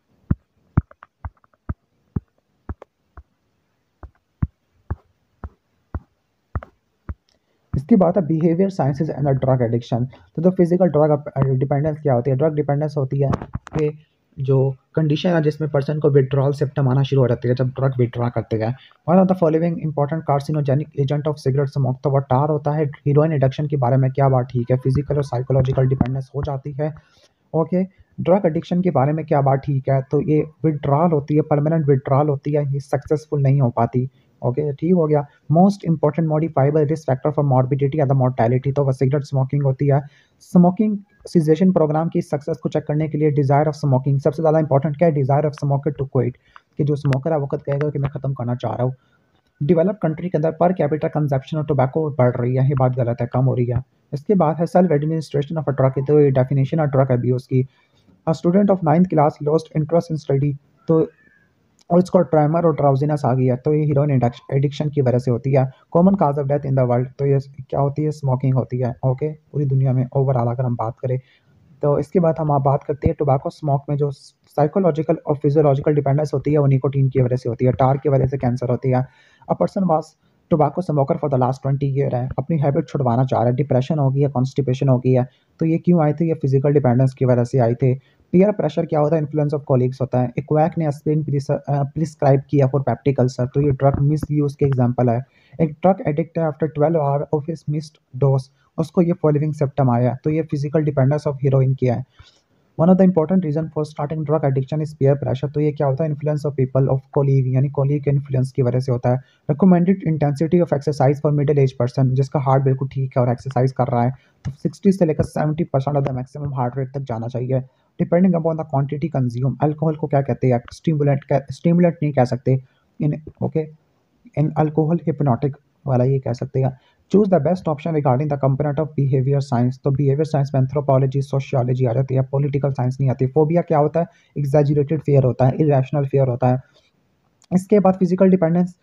इसके बाद है behaviour sciences and drug addiction, तो जो फिजिकल ड्रग डिपेंडेंस क्या होती है, ड्रग डिपेंडेंस होती है कि जो कंडीशन है जिसमें पर्सन को विड्रॉल सिम्टम आना शुरू हो जाती है जब ड्रग विड्रॉ करते हैं। One of the following important carcinogenic agent of cigarette smoke, तो वो टार होता है। हीरोइन एडिक्शन के बारे में क्या बात, ठीक है, फिजिकल और साइकोलॉजिकल डिपेंडेंस हो जाती है। ओके, ड्रग एडिक्शन के बारे में क्या बात, ठीक है, तो ये विड्रॉल होती है, परमानेंट विड्रॉल होती है, ये सक्सेसफुल नहीं हो पाती। ओके, ठीक हो गया। Most important modifiable risk factor for morbidity या द मोर्टेलिटी, तो वह सिगरेट स्मोकिंग होती है। स्मोकिंग सीजेशन प्रोग्राम की सक्सेस को चेक करने के लिए डिज़ायर ऑफ स्मोकिंग सबसे ज़्यादा इंपॉर्टेंट क्या है, desire of smoker to quit, कि जो स्मोकर है वो खुद कहेगा कि मैं ख़त्म करना चाह रहा हूँ। डेवलप कंट्री के अंदर per capita consumption of tobacco बढ़ रही है, ये बात गलत है, कम हो रही है। इसके बाद है self administration of a drug, तो ये डेफिनेशन ऑफ ड्रग अब्यूज़ की। A student of ninth class lost interest in study, तो और इसको ट्रेमर और ड्राउजीनेस आ गई है, तो ये हीरोइन एडिक्शन की वजह से होती है। Common cause of death in the world, तो ये क्या होती है, स्मोकिंग होती है। ओके, पूरी दुनिया में ओवरऑल अगर हम बात करें तो इसके बाद हम आप बात करते हैं टोबैको स्मोक में जो साइकोलॉजिकल और फिजियोलॉजिकल डिपेंडेंस होती है वो निकोटीन की वजह से होती है। टार की वजह से कैंसर होती है। A person was tobacco smoker for the last twenty year है, अपनी हैबिट छुड़वाना चाह रहा है, डिप्रेशन हो गई है, कॉन्स्टिपेशन हो गई है, तो ये क्यों आए थे, ये फिजिकल डिपेंडेंस की वजह से आए थे। पीयर प्रेशर क्या होता है, इन्फ्लुएंस ऑफ कॉलीग्स होता है। इक्वैक ने एस्पिरिन प्रिस्क्राइब किया फॉर पेप्टिक अल्सर, तो ये ड्रग मिस यूज़ के एग्जाम्पल है। एक ड्रग एडिक्ट है, after twelve hour of his missed dose उसको ये फॉलोइंग सिम्टम आया, तो ये फिजिकल डिपेंडेंस ऑफ हीरोइन किया है। One of the important reason for starting drug addiction is peer pressure, तो ये क्या होता है, influence of people of colleague, यानी कोलीग के इन्फ्लुएंस की वजह से होता है। Recommended intensity of exercise for middle age person, जिसका हार्ट बिल्कुल ठीक है और एक्सरसाइज कर रहा है, तो सिक्सटी से लेकर seventy percent of the maximum heart rate तक जाना चाहिए। Depending upon the quantity consume, alcohol को क्या कहते हैं, स्टिमुलेंट, स्टिमुलेंट नहीं कह सकते इन, ओके, इन अल्कोहल हिप्नोटिक वाला ये कह सकते हैं। Choose the best option regarding the component of behaviour science, तो बिहेवियर साइंस में एंथ्रोपोलॉजी सोशियोलॉजी आ जाती है, पॉलिटिकल साइंस नहीं आती। फोबिया क्या होता है, एग्जैजुरेटेड फियर होता है, इरेशनल फियर होता है। इसके बाद फिजिकल डिपेंडेंस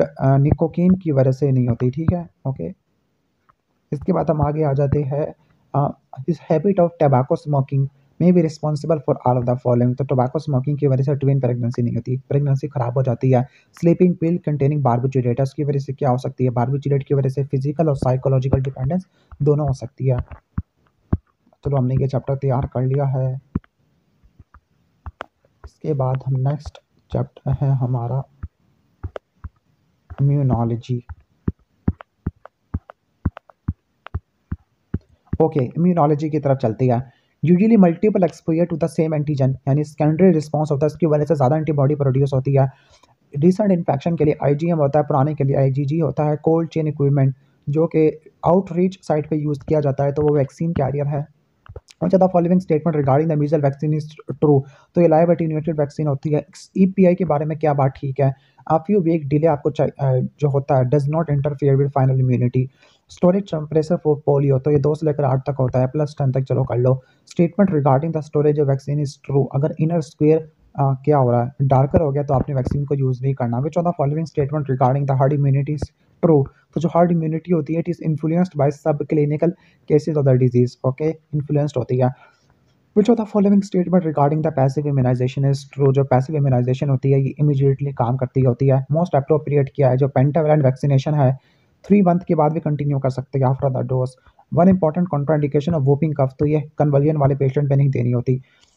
निकोकीन की वजह से नहीं होती, ठीक है, ओके। इसके बाद हम आगे आ जाते हैं इस habit of tobacco smoking, may be responsible for all of the following. तो टोबैको स्मोकिंग की वजह से ट्विन प्रेगनेंसी नहीं होती, प्रेगनेंसी खराब हो जाती है। स्लीपिंग पिल कंटेनिंग बार्बिचुरेट्स की वजह से क्या हो सकती है, बार्बिचुरेट की वजह से फिजिकल और साइकोलॉजिकल डिपेंडेंस दोनों हो सकती है। चलो हमने ये चैप्टर तैयार कर लिया है। इसके बाद हम नेक्स्ट चैप्टर है हमारा इम्यूनोलॉजी। ओके, इम्यूनोलॉजी की तरफ चलती है। Usually multiple exposure to the same antigen, यानी सेकेंडरी रिस्पॉन्स होता है, इसकी वजह से ज़्यादा एंटीबॉडी प्रोड्यूस होती है। रिसेंट इन्फेक्शन के लिए आईजीएम होता है, पुराने के लिए आईजीजी होता है। कोल्ड चेन इक्विपमेंट जो कि आउटरीच साइट पे यूज़ किया जाता है, तो वो वैक्सीन कैरियर है। अच्छा, the following statement regarding the measles vaccine is true. तो ये लाइव एटीन्यूएटेड वैक्सीन होती है। ईपीआई के बारे में क्या बात ठीक है, आ फ्यू वीक डिले आपको जो होता है does not interfere with final immunity. Storage temperature for polio, तो ये दो से लेकर आठ तक होता है, प्लस टेन तक चलो कर लो। Statement regarding the storage of vaccine is true. अगर इनर स्क्वेयर क्या हो रहा है, डार्कर हो गया, तो आपने वैक्सीन को यूज़ नहीं करना। Which of the following statement regarding the herd immunity is true. तो जो हर्ड इम्यूनिटी होती है it is influenced by subclinical cases of the disease. Okay, influenced होती है। Which of the following statement regarding the passive immunization is true. जो passive immunization होती है ये इमीडिएटली काम करती होती है। मोस्ट अप्रोप्रिएट क्या है, जो पेंटावैलेंट वैक्सीनेशन है थ्री मंथ के बाद भी कंटिन्यू कर सकते हैं after the dose. One important contraindication of whooping cough, तो ये कन्वलियन वाले पेशेंट पे नहीं देनी होती।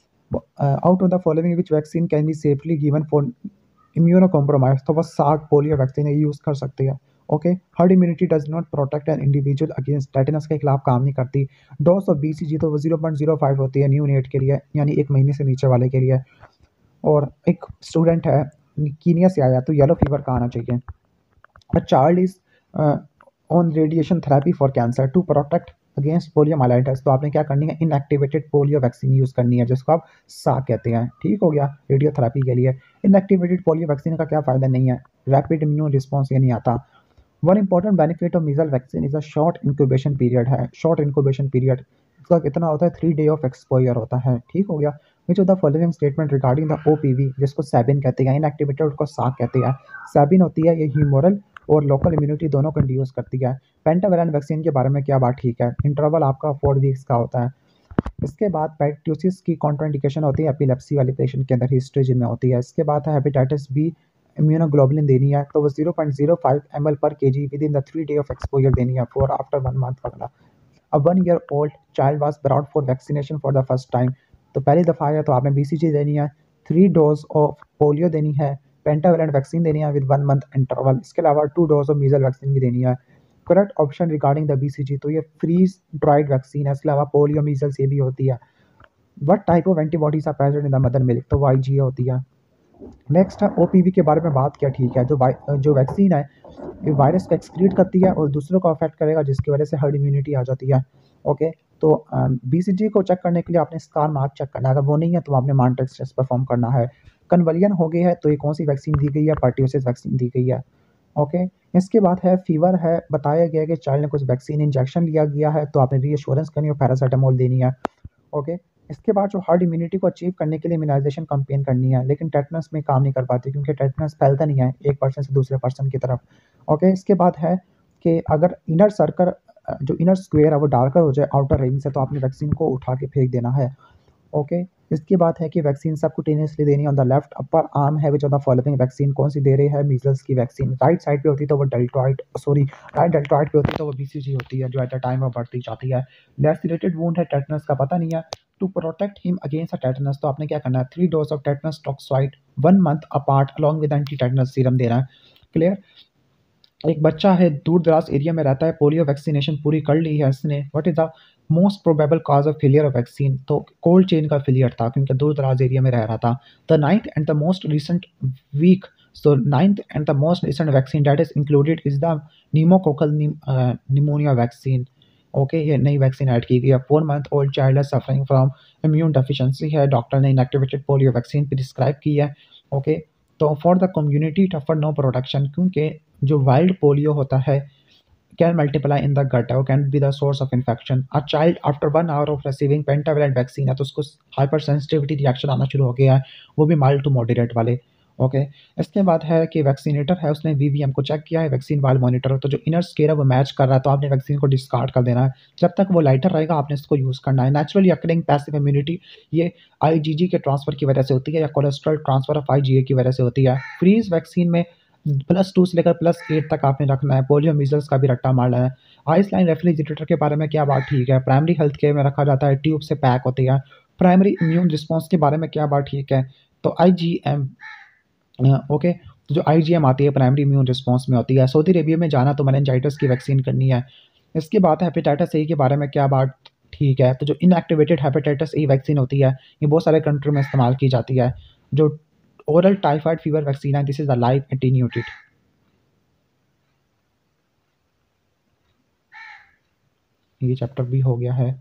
Out of the following which vaccine can be safely given for immunocompromise, तो बस साग पोलियो वैक्सीन यूज़ कर सकते हैं। Okay, herd immunity does not protect an individual against tetanus के खिलाफ काम नहीं करती। डोज ऑफ बीसीजी तो वो जीरो पॉइंट जीरो फाइव होती है न्यू नेट के लिए, यानी एक महीने से नीचे वाले के लिए। और एक स्टूडेंट है कीनिया से आया, तो येलो फीवर का आना चाहिए। A child is on radiation therapy for cancer to protect against poliomyelitis, तो आपने क्या करनी है, इनएक्टिवेटेड पोलियो वैक्सीन यूज़ करनी है, जिसको आप सा कहते हैं। ठीक हो गया, रेडियोथेरेपी के लिए। इनएक्टिवेटेड पोलियो वैक्सीन का क्या फ़ायदा नहीं है, रैपिड इम्यून रिस्पॉन्स ये नहीं आता। One important benefit of मीजल vaccine is a short incubation period है। शॉर्ट इंक्यूबेशन पीरियड इसका कितना होता है, थ्री डे ऑफ एक्सपोजर होता है। ठीक हो गया। Which of the following statement regarding the OPV, जिसको सैबिन कहते हैं, इनएक्टिवेटेड उसको साक कहते हैं। सैबिन होती है ये ह्यूमोरल और लोकल इम्यूनिटी दोनों को इंड्यूस करती है। पेंटावैलेंट वैक्सीन के बारे में क्या बात ठीक है, इंटरवल आपका फोर वीक्स का होता है। इसके बाद पेट्यूसिस की कॉन्ट्राइंडिकेशन होती है एपिलेप्सी वाले पेशेंट के अंदर, हिस्ट्री जिनमें होती है। इसके बाद है हेपेटाइटिस बी, इम्यूनोग्लोबुलिन देनी है, तो वो zero point zero five M L पर K G within the three day of exposure देनी है फॉर आफ्टर वन मंथ वगैरह। अब one year old child was brought for vaccination for the first time, तो पहली दफ़ा आया तो आपने बीसीजी देनी है, थ्री डोज ऑफ पोलियो देनी है, पेंटावैलेंट वैक्सीन देनी है विद वन मंथ इंटरवल। इसके अलावा टू डोज ऑफ मीजल वैक्सीन भी देनी है। Correct option regarding the BCG, तो ये फ्रीज ड्राइड वैक्सीन है। इसके अलावा पोलियो मीजल्स ये भी होती है। What type of antibodies are present in the mother milk, तो वाई जी होती है। नेक्स्ट है ओपीवी के बारे में बात किया। ठीक है, जो जो वैक्सीन है ये वायरस को एक्सक्रीट करती है और दूसरों को अफेक्ट करेगा, जिसकी वजह से हर्ड इम्यूनिटी आ जाती है। ओके, तो बीसीजी को चेक करने के लिए आपने स्कार मार्क चेक करना है, अगर वो नहीं है तो आपने मार्टेक्स टेस्ट परफॉर्म करना है। कन्वलियन हो गई है तो ये कौन सी वैक्सीन दी गई है, पर्ट्यूसिस वैक्सीन दी गई है। ओके, इसके बाद है फीवर है, बताया गया कि चाइल्ड ने कुछ वैक्सीन इंजेक्शन लिया गया है, तो आपने रीअश्योरेंस करनी है, पैरासीटामोल देनी है। ओके, इसके बाद जो हर्ड इम्यूनिटी को अचीव करने के लिए इम्यूनाइजेशन कैंपेन करनी है, लेकिन टेटनस में काम नहीं कर पाती क्योंकि टेटनस फैलता नहीं है एक पर्सन से दूसरे पर्सन की तरफ। ओके, इसके बाद है कि अगर इनर सर्कल जो इनर स्क्वायर है वो डार्कर हो जाए आउटर रिंग से, तो आपने वैक्सीन को उठा के फेंक देना है। ओके, इसके बाद है कि वैक्सीन सबकुटेनियसली देनी है on the left upper arm है। Which of the following vaccine कौन सी दे रही है, मीजल्स की वैक्सीन। राइट साइड पे होती है तो वो डेल्टॉइड सॉरी राइट डेल्टॉइड पे होती है तो वो बीसीजी होती है, जो at the time of birth दी जाती है। लैसिरेटेड वुंड है, टेटनस का पता नहीं है। To protect him against tetanus, तो आपने क्या करना है, three dose of tetanus toxoid one month apart along with anti tetanus serum देना है। क्लियर। एक बच्चा है दूर दराज एरिया में रहता है, पोलियो वैक्सीनेशन पूरी कर ली है इसने। What is the most probable cause of failure of vaccine, तो कोल्ड चेन का फेलियर था क्योंकि दूर दराज एरिया में रह रहा था। The ninth and the most recent week, so ninth and the most recent vaccine that is included is the pneumococcal pneumonia vaccine. Okay, ये नई वैक्सीन ऐड की गई है। फोर मंथ ओल्ड चाइल्ड है सफरिंग फ्रॉम इम्यून डेफिशिएंसी है, doctor ने inactivated polio vaccine prescribe की है। ओके, तो फॉर द कम्युनिटी टफर नो प्रोडक्शन, क्योंकि जो वाइल्ड पोलियो होता है can multiply in the gut, वो can be the source of infection. A child after one hour of receiving pentavalent vaccine है तो उसको हाइपर सेंसिटिविटी रिएक्शन आना शुरू हो गया है, वो भी माइल्ड टू मॉडरेट वाले। ओके। इसके बाद है कि वैक्सीनेटर है, उसने वीवीएम को चेक किया है, वैक्सीन वाल मॉनिटर, तो जो इनर स्केयर है वो मैच कर रहा है, तो आपने वैक्सीन को डिस्कार्ड कर देना है। जब तक वो लाइटर रहेगा आपने इसको यूज़ करना है। नेचुरली अकरिंग पैसिव इम्यूनिटी ये आईजीजी के ट्रांसफ़र की वजह से होती है या कोलेस्ट्रॉल ट्रांसफ़र ऑफ आईजीए की वजह से होती है। फ्रीज़ वैक्सीन में प्लस टू से लेकर प्लस एट तक आपने रखना है। पोलियो मीज़ल्स का भी रट्टा मारना है। आइसलाइन रेफ्रिजरेटर के बारे में क्या बात ठीक है, प्राइमरी हेल्थ केयर में रखा जाता है, ट्यूब से पैक होती है। प्राइमरी इम्यून रिस्पॉन्स के बारे में क्या बात ठीक है, तो आईजीएम ओके। तो जो आईजीएम आती है प्राइमरी इम्यून रिस्पॉन्स में होती है। सऊदी अरेबिया में जाना तो मेनिंजाइटिस की वैक्सीन करनी है। इसके बाद हेपेटाइटिस ए के बारे में क्या बात ठीक है, तो जो इनएक्टिवेटेड हेपेटाइटिस ए वैक्सीन होती है ये बहुत सारे कंट्री में इस्तेमाल की जाती है। जो ओरल टाइफाइड फीवर वैक्सीन है, this is the live attenuated. ये चैप्टर भी हो गया है।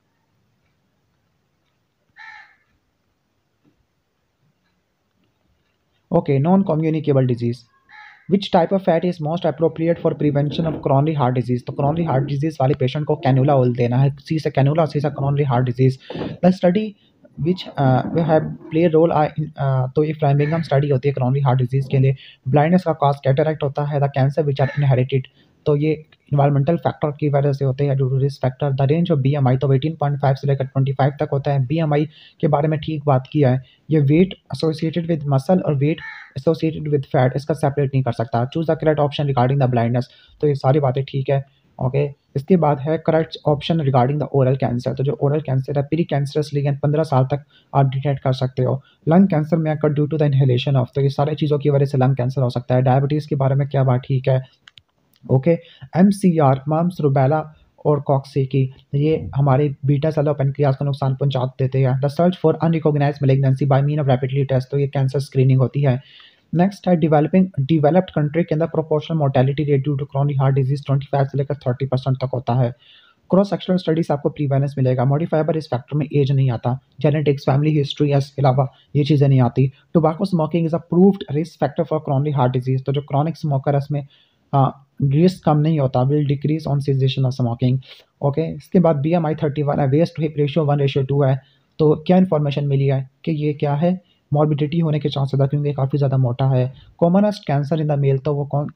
Okay, non communicable disease, which type of fat is most appropriate for prevention of coronary heart disease, तो क्रॉनरी हार्ट डिजीज वाले पेशेंट को canola oil देना है, सी से कैनुला, सी से coronary heart disease. The study which we have play role in, तो ये फ्राइमिंगम study होती है क्रॉनरी हार्ट डिजीज के लिए। ब्लाइंडनेस का कॉज कैटरेक्ट होता है, the cancer which are inherited, तो ये इन्वायरमेंटल फैक्टर की वजह से होते हैं, due to risk factor. The range of BMI तो एटीन पॉइंट फाइव से लेकर ट्वेंटी फाइव तक होता है। बीएमआई के बारे में ठीक बात किया है, ये वेट एसोसिएटेड विद मसल और वेट एसोसिएटेड विद फैट, इसका सेपरेट नहीं कर सकता। Choose the correct option regarding the blindness, तो ये सारी बातें ठीक है। ओके। इसके बाद है correct option regarding the oral cancer, तो जो ओरल कैंसर है प्री कैंसरस लीगन पंद्रह साल तक आप डिटेक्ट कर सकते हो। लंग कैंसर में occur due to the inhalation of, तो ये सारी चीज़ों की वजह से लंग कैंसर हो सकता है। डायबिटीज़ के बारे में क्या बात ठीक है। Okay. M C R mumps rubella और कॉक्सी, ये हमारे बीटा सेल और पेनक्रियाज को नुकसान पहुंचा देते हैं। The search for unrecognized malignancy by mean of rapidly test, तो ये कैंसर स्क्रीनिंग होती है। नेक्स्ट है डेवलपिंग डेवलप्ड कंट्री के अंदर proportional mortality rate due to chronic heart disease twenty five से लेकर थर्टी परसेंट तक होता है। क्रॉस सेक्शनल स्टडी से आपको प्रीवेलेंस मिलेगा। मॉडिफाइबर इस फैक्टर में एज नहीं आता। जेनेटिक्स, फैमिली हिस्ट्री, इसके अलावा ये चीज़ें नहीं आती। Tobacco smoking is a proved risk factor for chronic heart disease, तो जो क्रॉनिक स्मोकर है इसमें रिस्क कम नहीं होता, will decrease on cessation of smoking. Okay. इसके बाद B M I thirty one है, waist to hip ratio one ratio two है। तो क्या इन्फॉर्मेशन मिली है कि ये क्या है, मॉर्बिडिटी होने के चांसेस है क्योंकि काफ़ी ज़्यादा मोटा है। Commonest cancer in the male, तो वो कौन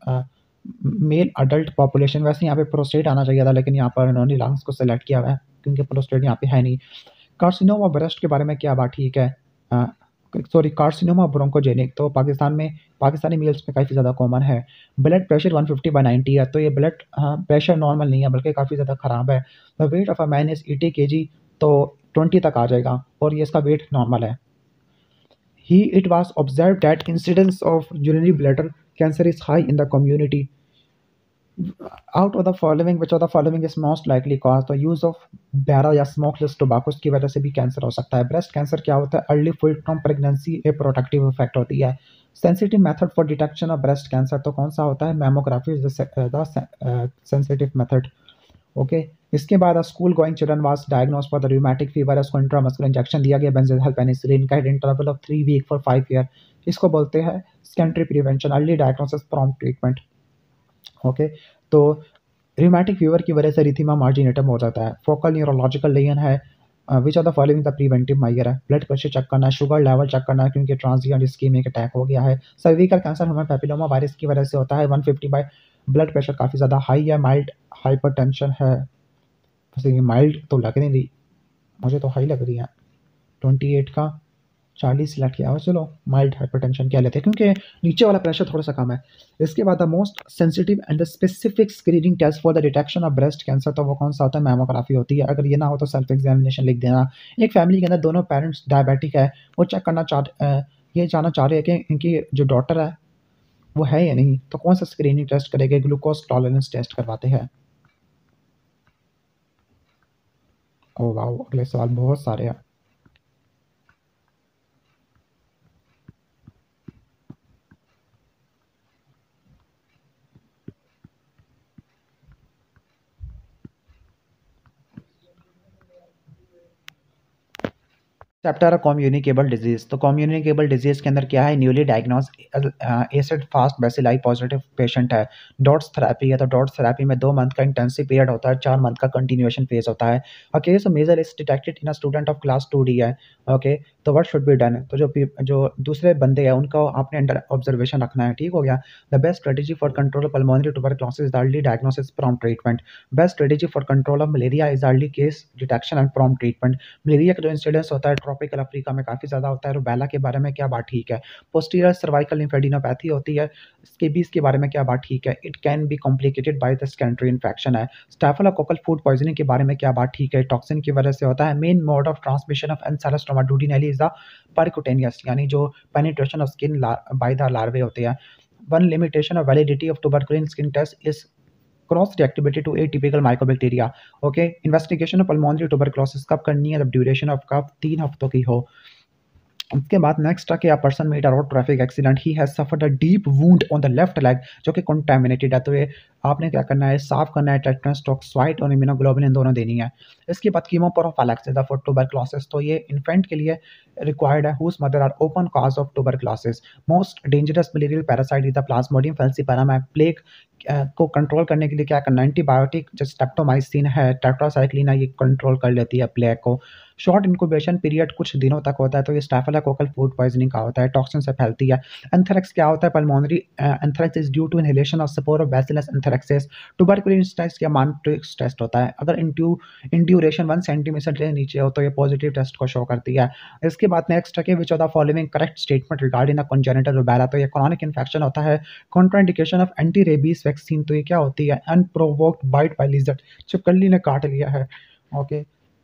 मेल अडल्ट पॉपुलेशन, वैसे यहाँ पे प्रोस्टेट आना चाहिए था लेकिन यहाँ पर इन्होंने लंग्स को सेलेक्ट किया हुआ है क्योंकि प्रोस्टेट यहाँ पे है नहीं। कार्सिनोमा ब्रेस्ट के बारे में क्या बात ठीक है, सॉरी कार्सिनोमा ब्रोंकोजेनिक, तो पाकिस्तान में पाकिस्तानी मेल्स में काफ़ी ज़्यादा कॉमन है। Blood pressure one fifty by ninety है, तो ये ब्लड हाँ प्रेशर नॉर्मल नहीं है बल्कि काफ़ी ज़्यादा ख़राब है। The weight of a man is eighty K G, तो ट्वेंटी तक आ जाएगा और ये इसका वेट नॉर्मल है। He it was observe that incidence of urinary bladder cancer is high in the community. Out of the following which of the following is most likely cause, तो use of बैरा या smokeless tobacco की वजह से भी cancer हो सकता है। ब्रेस्ट कैंसर क्या होता है, early full term pregnancy a protective effect होती है। Sensitive method for detection of breast cancer, तो कौन सा होता है, mammography is the sensitive method. Okay. इसके बाद school going children was diagnose for the rheumatic fever, उसको इंट्रामस्कुलर इंजेक्शन दिया गया बेंजोइल पेनिसिलिन का interval of three week for five year, इसको बोलते हैं secondary prevention, early diagnosis prompt treatment. Okay. तो रूमेटिक फीवर की वजह से रिथीमा मार्जिनेटम हो जाता है। फोकल न्यूरोलॉजिकल लेजन है, which are the following the preventive measure है, ब्लड प्रेशर चेक करना है, शुगर लेवल चेक करना है क्योंकि ट्रांजिएंट इस्कीमिक अटैक हो गया है। सर्विकल कैंसर हमें पेपिलोमा वायरस की वजह से होता है। One fifty by blood pressure काफ़ी ज़्यादा हाई है। माइल्ड हाइपरटेंशन है, वैसे ये माइल्ड तो लग नहीं रही, मुझे तो हाई लग रही है। ट्वेंटी एट का चालीस सिलेक्ट किया और चलो माइल्ड हाइपरटेंशन क्या लेते हैं क्योंकि नीचे वाला प्रेशर थोड़ा सा कम है। इसके बाद the most sensitive and the specific screening test for the detection of breast cancer, तो वो कौन सा होता है, मैमोग्राफी होती है। अगर ये ना हो तो सेल्फ एग्जामिनेशन लिख देना। एक फैमिली के अंदर दोनों पेरेंट्स डायबिटिक है, वो चेक करना चाह ये जानना चाह रहे हैं कि इनकी जो डॉटर है वो है या नहीं, तो कौन सा स्क्रीनिंग टेस्ट करेंगे, ग्लूकोज टॉलरेंस टेस्ट करवाते हैं। ओ वाह, अगले सवाल बहुत सारे हैं। Chapter communicable disease. तो कम्युनिकेबल डिजीज के अंदर क्या है, newly diagnose acid fast bacilli positive patient है, डॉट्स थेरेपी है। तो डॉट्स थेरेपी में दो मंथ का इंटेंसिव पीरियड होता है, चार मंथ का कंटिन्यूएशन फेज होता है। Okay, so measles is detected in a student of class two D है। ओके, तो व्हाट शुड बी डन, तो जो pe- जो दूसरे बंदे हैं उनको आपने अंडर ऑब्जर्वेशन रखना है, ठीक हो गया। The best strategy for control of pulmonary tuberculosis is early diagnosis prompt treatment. Best strategy for control of malaria is early case detection and prompt treatment. Malaria का जो इंसिडेंस होता है ट्रॉपिकल अफ्रीका में काफ़ी ज़्यादा होता है। रूबेला के बारे में क्या बात ठीक है। पोस्टीरियर सर्वाइकल लिम्फेडिनोपैथी होती है, स्केबीज के बारे में क्या बात ठीक है। It can be complicated by the स्कैंट्री इन्फेक्शन है। स्टाफिलोकोकल फूड पॉइजनिंग के बारे में क्या बात ठीक है, टॉक्सिन की वजह से होता है। Main mode of transmission of ancylostoma duodenale is the percutaneous, यानी जो penetration of skin by the larvae होते हैं। One limitation of validity of tuberculin skin test is cross reactivity to atypical mycobacteria. Okay, investigation of pulmonary tuberculosis कब करनी है, जब duration of cough तीन हफ्तों की हो। उसके बाद नेक्स्ट है, person made a road traffic accident, he has suffered a deep wound on the left leg, जो कि कंटामिनेटेड है। तो ये आपने क्या करना है, साफ करना है, टेटनस टॉक्साइड और इम्यूनोग्लोबुलिन दोनों देनी है। इसके बाद कीमोप्रोफिलैक्सिस फॉर ट्यूबरकुलोसिस, तो ये इन्फेंट के लिए रिक्वायर्ड है whose mother are open cause of tuberculosis. Most dangerous malarial parasite is the plasmodium falciparum है। प्लेग को कंट्रोल करने के लिए क्या करना है, एंटीबायोटिक जो स्टेप्टोमाइसिन है, टेट्रासाइक्लिन है, ये कंट्रोल कर लेती है प्लेग को। शॉर्ट इंक्यूबेशन पीरियड कुछ दिनों तक होता है, तो ये स्टाफिलोकोकल फूड पॉइजनिंग का होता है, टॉक्सिन से फैलती है। एंथ्रेक्स क्या होता है, pulmonary anthrax is due to inhalation of spore of bacillus anthracis. Tuberculin test या मानट्रिक्स टेस्ट होता है, अगर इंट्यू इंड्यूरेशन वन सेंटीमीटर से नीचे हो तो ये पॉजिटिव टेस्ट को शो करती है। इसके बाद नेक्स्ट है कि which of the following correct statement regarding the congenital rubella, तो ये क्रॉनिक इन्फेक्शन होता है। Contraindication of anti rabies vaccine, तो ये क्या होती है, अनप्रोवोक्ड बाइट बाय लिजर्ड, चिपकली ने काट लिया है। ओके,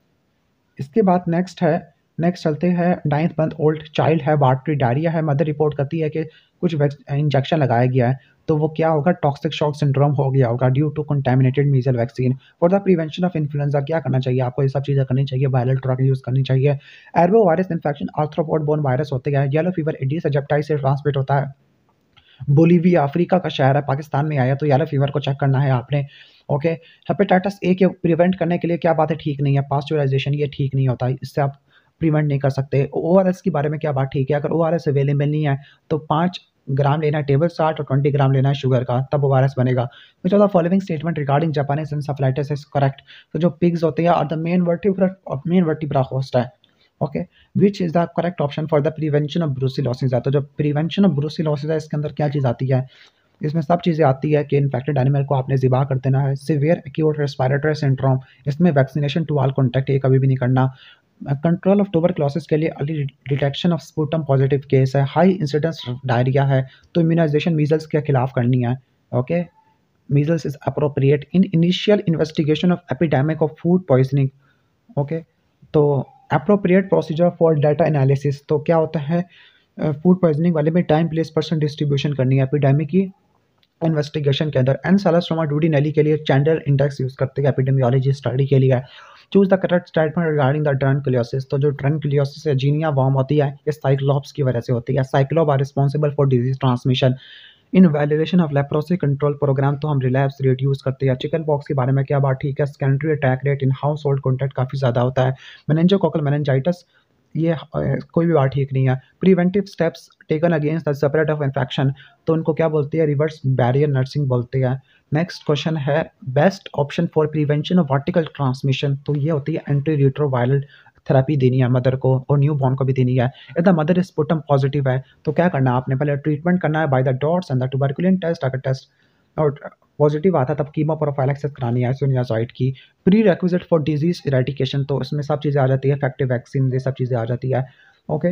इसके बाद नेक्स्ट है, नेक्स्ट चलते हैं, नाइन्थ मंथ ओल्ड चाइल्ड है, वाटरी डायरिया है, मदर रिपोर्ट करती है कि कुछ इंजेक्शन लगाया गया है, तो वो क्या होगा, टॉक्सिक शॉक सिंड्रोम हो गया होगा due to contaminated measles vaccine. For the prevention of influenza क्या करना चाहिए आपको, ये सब चीज़ें करनी चाहिए, वायरल ड्रग यूज़ करनी चाहिए। Arbovirus infection arthropod borne virus होते हैं। येलो फीवर एडीज एजिप्टाई से ट्रांसमिट होता है। बोलीविया अफ्रीका का शहर है, पाकिस्तान में आया, तो येलो फीवर को चेक करना है आपने। ओके, हेपेटाइटिस ए के प्रिवेंट करने के लिए क्या बात है, ठीक नहीं है, पास्चुराइजेशन ये ठीक नहीं होता, इससे आप प्रिवेंट नहीं कर सकते। ओ आर एस के बारे में क्या बात ठीक है, अगर ओ आर एस अवेलेबल नहीं है तो पाँच ग्राम लेना है टेबल साल्ट और ट्वेंटी ग्राम लेना है शुगर का, तब ओ आर एस बनेगा। Which of the following statement regarding Japanese encephalitis is correct, तो जो पिग्स होते हैं और the main vertebra main vertebra host है। Okay, which is the correct option for the prevention of brucellosis है, तो जो प्रिवेंशन ऑफ ब्रूसिलोसिस है इसके अंदर क्या चीज़ आती है, इसमें सब चीज़ें आती है कि इन्फेक्टेड एनिमल को आपने ज़िबा कर देना है। सिवियर एक्यूट रेस्पिरेटरी सिंड्रोम, इसमें वैक्सीनेशन टू ऑल कॉन्टैक्ट ये कभी भी नहीं करना। कंट्रोल ऑफ ट्यूबरकुलोसिस के लिए early detection of sputum positive case है। हाई इंसिडेंस डायरिया है, तो इम्यूनाइजेशन मीजल्स के खिलाफ करनी है। ओके, measles is appropriate in initial investigation of epidemic of food poisoning. Okay, तो appropriate procedure for data analysis, तो क्या होता है, फूड पॉइजनिंग वाले में टाइम प्लेस पर्सन डिस्ट्रीब्यूशन करनी है एपिडेमिक की इन्वेस्टिगेशन के अंदर। एनसेफलोस्टोमा डुओडेनली के लिए चैंडल इंडेक्स यूज करते हैं एपिडेमियोलॉजी स्टडी के लिए। Choose the correct statement regarding the ट्रैंक्विलियोसिस, तो जो ट्रैंक्विलियोसिस है जीनिया वॉर्म होती है, ये साइक्लोप्स की वजह से होती है। Cyclops are responsible for disease transmission. In valuation of leprosy control programme, तो हम रिलैप्स रेट यूज़ करते हैं। चिकन पॉक्स के बारे में क्या बात ठीक है, secondary attack rate in household contact काफ़ी ज़्यादा होता है। मेनिंजोकोकल मेनिंजाइटिस, ये अ, कोई भी बात ठीक नहीं है। Preventive steps taken against the spread of infection, तो उनको क्या बोलते हैं, रिवर्स बैरियर नर्सिंग बोलते हैं। नेक्स्ट क्वेश्चन है, best option for prevention of vertical transmission, तो ये होती है एंटी रिट्रोवायरल थेरेपी देनी है मदर को और न्यू बॉर्न को भी देनी है। यदि मदर स्पुटम पॉजिटिव है तो क्या करना है आपने, पहले ट्रीटमेंट करना है by the DOTS and the tuberculin test. अगर टेस्ट और पॉजिटिव आता तब कीमो प्रोफाइलैक्सिस करानी है इसोनियाजाइड की। Prerequisite for disease eradication, तो इसमें सब चीज़ें आ जाती है, इफेक्टिव वैक्सीन ये सब चीज़ें आ जाती है। Okay,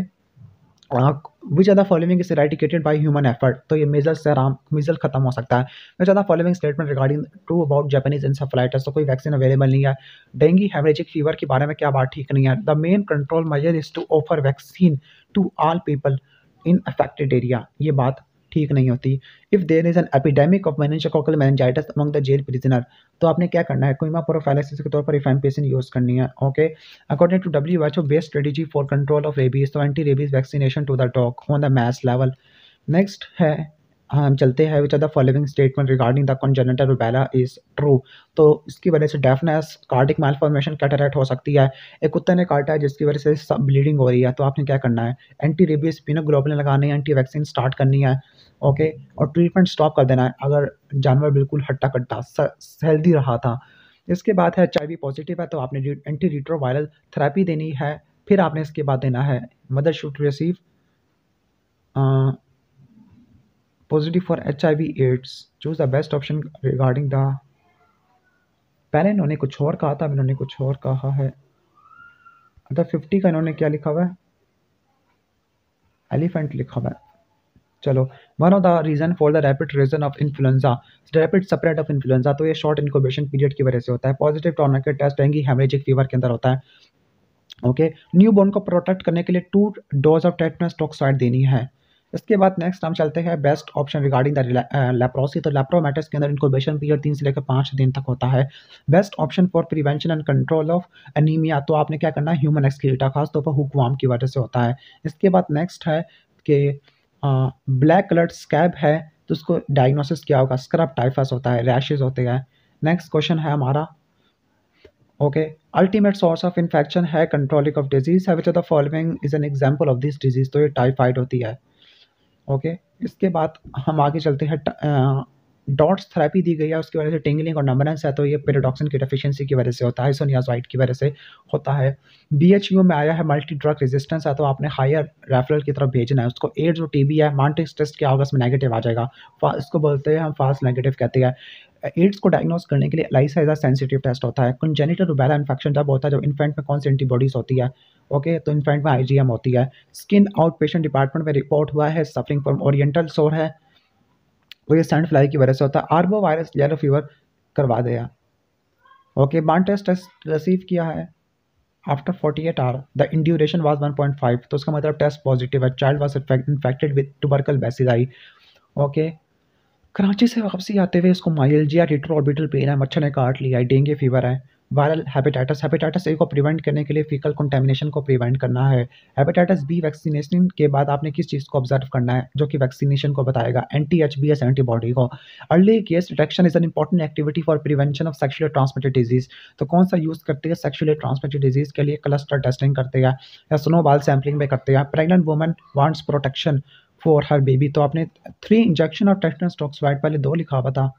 which are the following is eradicated by human effort, तो ये मीजल्स से आराम मीजल खत्म हो सकता है। Which are the following statement regarding true about Japanese encephalitis, तो कोई वैक्सीन अवेलेबल नहीं है। डेंगी हेमरेजिक फीवर के बारे में क्या बात ठीक नहीं है। The main control measure is to offer vaccine to all people in affected area, ये बात ठीक नहीं होती। If there is an epidemic of meningococcal meningitis among the jail prisoner, तो आपने क्या करना है, कोइमा प्रोफाइलैक्सिस के तौर पर रिफैम्पिसिन यूज करनी है। Okay, according to W H O best strategy for control of rabies, तो anti rabies vaccination to the dog on the mass level. Next है हम चलते हैं which are the following statement regarding the congenital rubella is true. तो इसकी वजह से deafness, cardiac malformation, cataract हो सकती है। एक कुत्ते ने काटा है जिसकी वजह से सब ब्लीडिंग हो रही है, तो आपने क्या करना है, एंटी रेबीज इम्यूनोग्लोबुलिन लगानी है, एंटी वैक्सीन स्टार्ट करनी है, ओके, और ट्रीटमेंट स्टॉप कर देना है अगर जानवर बिल्कुल हट्टा कट्टा हेल्दी रहा था। इसके बाद है एच आई वी पॉजिटिव है तो आपने एंटी रिट्रोवायरल थेरेपी देनी है। फिर आपने इसके बाद देना है mother should receive positive for H I V AIDS, choose the best option regarding the, पहले इन्होंने कुछ और कहा था, इन्होंने कुछ और कहा है। अगर फिफ्टी का इन्होंने क्या लिखा हुआ है, एलिफेंट लिखा हुआ है। चलो, one of the reason for the rapid reason of influenza, rapid spread of influenza, तो ये शॉर्ट इनक्यूबेशन पीरियड की वजह से होता है। Positive tourniquet test dengue haemorrhagic fever के अंदर होता है। ओके, न्यू बॉर्न को प्रोटेक्ट करने के लिए two dose of tetanus toxoid देनी है। इसके बाद नेक्स्ट हम चलते हैं best option regarding the leprosy. तो लेप्रोमेटिस के अंदर इनक्यूबेशन पीरियड तीन से लेकर पाँच दिन तक होता है। Best option for prevention and control of anaemia, तो आपने क्या करना है, ह्यूमन एक्सक्रीटा, खासतौर पर हुकवाम की वजह से होता है। इसके बाद नेक्स्ट है कि ब्लैक कलर्ड स्कैब है तो उसको डायग्नोसिस क्या होगा, स्क्रब टाइफस होता है, रैशेज होते हैं। नेक्स्ट क्वेश्चन है हमारा, okay, ultimate source of infection है कंट्रोलिंग ऑफ डिजीज है which of the following is an example of this disease, तो ये टाइफाइड होती है। Okay okay. इसके बाद हम आगे चलते हैं, डॉट्स थेरेपी दी गई है, उसकी वजह से टिंगलिंग और नंबनेस है, तो ये पेरिडॉक्सिन की डेफिशिएंसी की वजह से होता है, इसोनियाज़ाइड की वजह से होता है। बीएचयू में आया है मल्टी ड्रग रेजिस्टेंस है, तो आपने हायर रेफरल की तरफ भेजना है उसको। एड्स और टीबी है, मार्टिस टेस्ट क्या होगा, इसमें नेगेटिव आ जाएगा, इसको बोलते हैं हम फास्ट नेगेटिव कहते हैं। एड्स को डायग्नोस करने के लिए ELISA is a sensitive test होता है। कंजेनिटल रूबेला इन्फेक्शन जब होता है जब इन्फेंट में कौन सी एंटीबॉडीज होती है, ओके okay, तो इन्फेंट में आईजीएम होती है। स्किन आउट पेशेंट डिपार्टमेंट में रिपोर्ट हुआ है सफरिंग फ्रॉम ओरिएंटल सोर है, तो ये सैंड फ्लाई की वजह से होता है। आर्बो वायरस येलो फीवर करवा दिया, ओके। बार्न टेस्ट टेस्ट रिसीव किया है after forty eight hour, the induration was one point five, तो उसका मतलब टेस्ट पॉजिटिव है। Child was infected with tubercle bacilli, okay. Karachi से वापसी आते हुए इसको माइल्जिया रेट्रोऑर्बिटल पेन है, मच्छर ने काट लिया है, डेंगू फीवर है। वायरल हेपेटाइटिस, हेपेटाइटिस ए को प्रिवेंट करने के लिए फीकल कंटेमिनेशन को प्रिवेंट करना है। हेपेटाइटिस बी वैक्सीनेशन के बाद आपने किस चीज़ को ऑब्जर्व करना है जो कि वैक्सीनेशन को बताएगा, anti H B S antibody को। Early case detection is an important activity for prevention of sexually transmitted disease, तो कौन सा यूज़ करते हैं सेक्शुअली ट्रांसमिटेड डिजीज के लिए, क्लस्टर टेस्टिंग करते हैं या स्नोबॉल सैम्पलिंग में करते हैं। Pregnant woman wants protection for her baby, तो आपने three injection of tetanus toxoid, पहले दो लिखा हुआ था,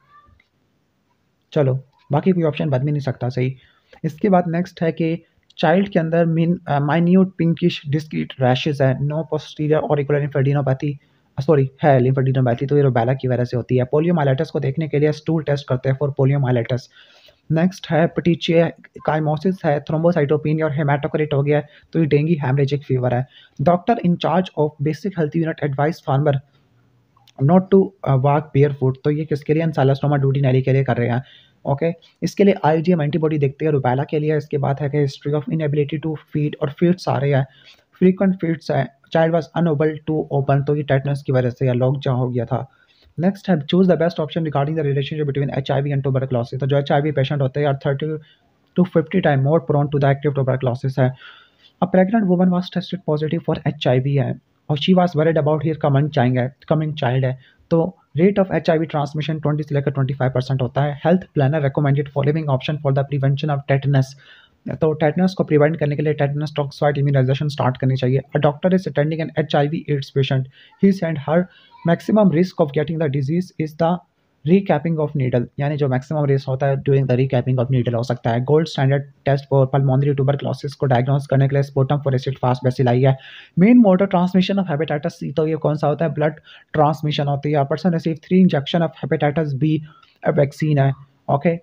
चलो बाकी कोई ऑप्शन बदल नहीं सकता, सही। इसके बाद नेक्स्ट है कि चाइल्ड के अंदर मीन माइन्यूट पिंकिश डिस्क्रीट रैशेज है, no posterior auricular lymphadenopathy, sorry है लिम्फेडेनोपैथी, तो ये रूबेला की वजह से होती है। पोलियोमाइलाइटिस को देखने के लिए स्टूल टेस्ट करते हैं फॉर पोलियोमाइलाइटिस। नेक्स्ट है पेटिचिया काइमोसिस है, थ्रोम्बोसाइटोपेनिया और हेमाटोक्रिट हो गया है, तो ये डेंगू हेमरेजिक फीवर है। Doctor in charge of basic health unit advice farmer not to walk bare foot, तो ये किसके लिए, एंसाइलोस्टोमा ड्यूटीनेली के लिए कर रहे हैं, ओके okay. इसके लिए आईजीएम एंटीबॉडी देखते हैं रूबेला के लिए। इसके बाद है कि history of inability to feed और फीड्स आ रहे हैं, फ्रीक्वेंट फीड्स है, child was unable to open, तो ये टेटनस की वजह से या लॉक जा हो गया था। नेक्स्ट है choose the best option regarding the relationship between HIV and tuberculosis, तो जो एचआईवी पेशेंट होते हैं thirty to fifty time more prone to the active tuberculosis है। A pregnant woman was tested positive for HIV है और she was worried about her coming child है coming child है, तो rate of H I V transmission twenty से लेकर twenty five percent होता है। Health planner recommended following option for the prevention of tetanus, तो टेटनस को प्रिवेंट करने के लिए टेटनस टॉक्साइड इम्यूनाइजेशन स्टार्ट करनी चाहिए। A doctor is attending an H I V AIDS patient, his and her maximum risk of getting the disease is the recapping of needle, यानी जो maximum risk होता है during the recapping of needle हो सकता है। Gold standard test for pulmonary tuberculosis को diagnose करने के लिए sputum for acid fast bacilli है। Main mode of transmission of hepatitis C, तो ये कौन सा होता है, ब्लड ट्रांसमिशन होती है। Person receive three injection of hepatitis B vaccine है, ओके।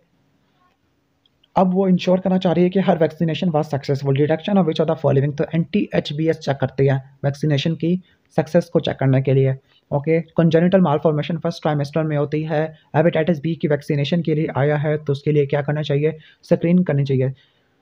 अब वो इंश्योर करना चाह रही है कि her vaccination was successful, detection of which of the following, तो anti H B S check करते हैं वैक्सीनेशन की सक्सेस को चेक करने के लिए, okay. Congenital malformation first trimester में होती है। हेपेटाइटिस बी की वैक्सीनेशन के लिए आया है तो उसके लिए क्या करना चाहिए, स्क्रीन करनी चाहिए,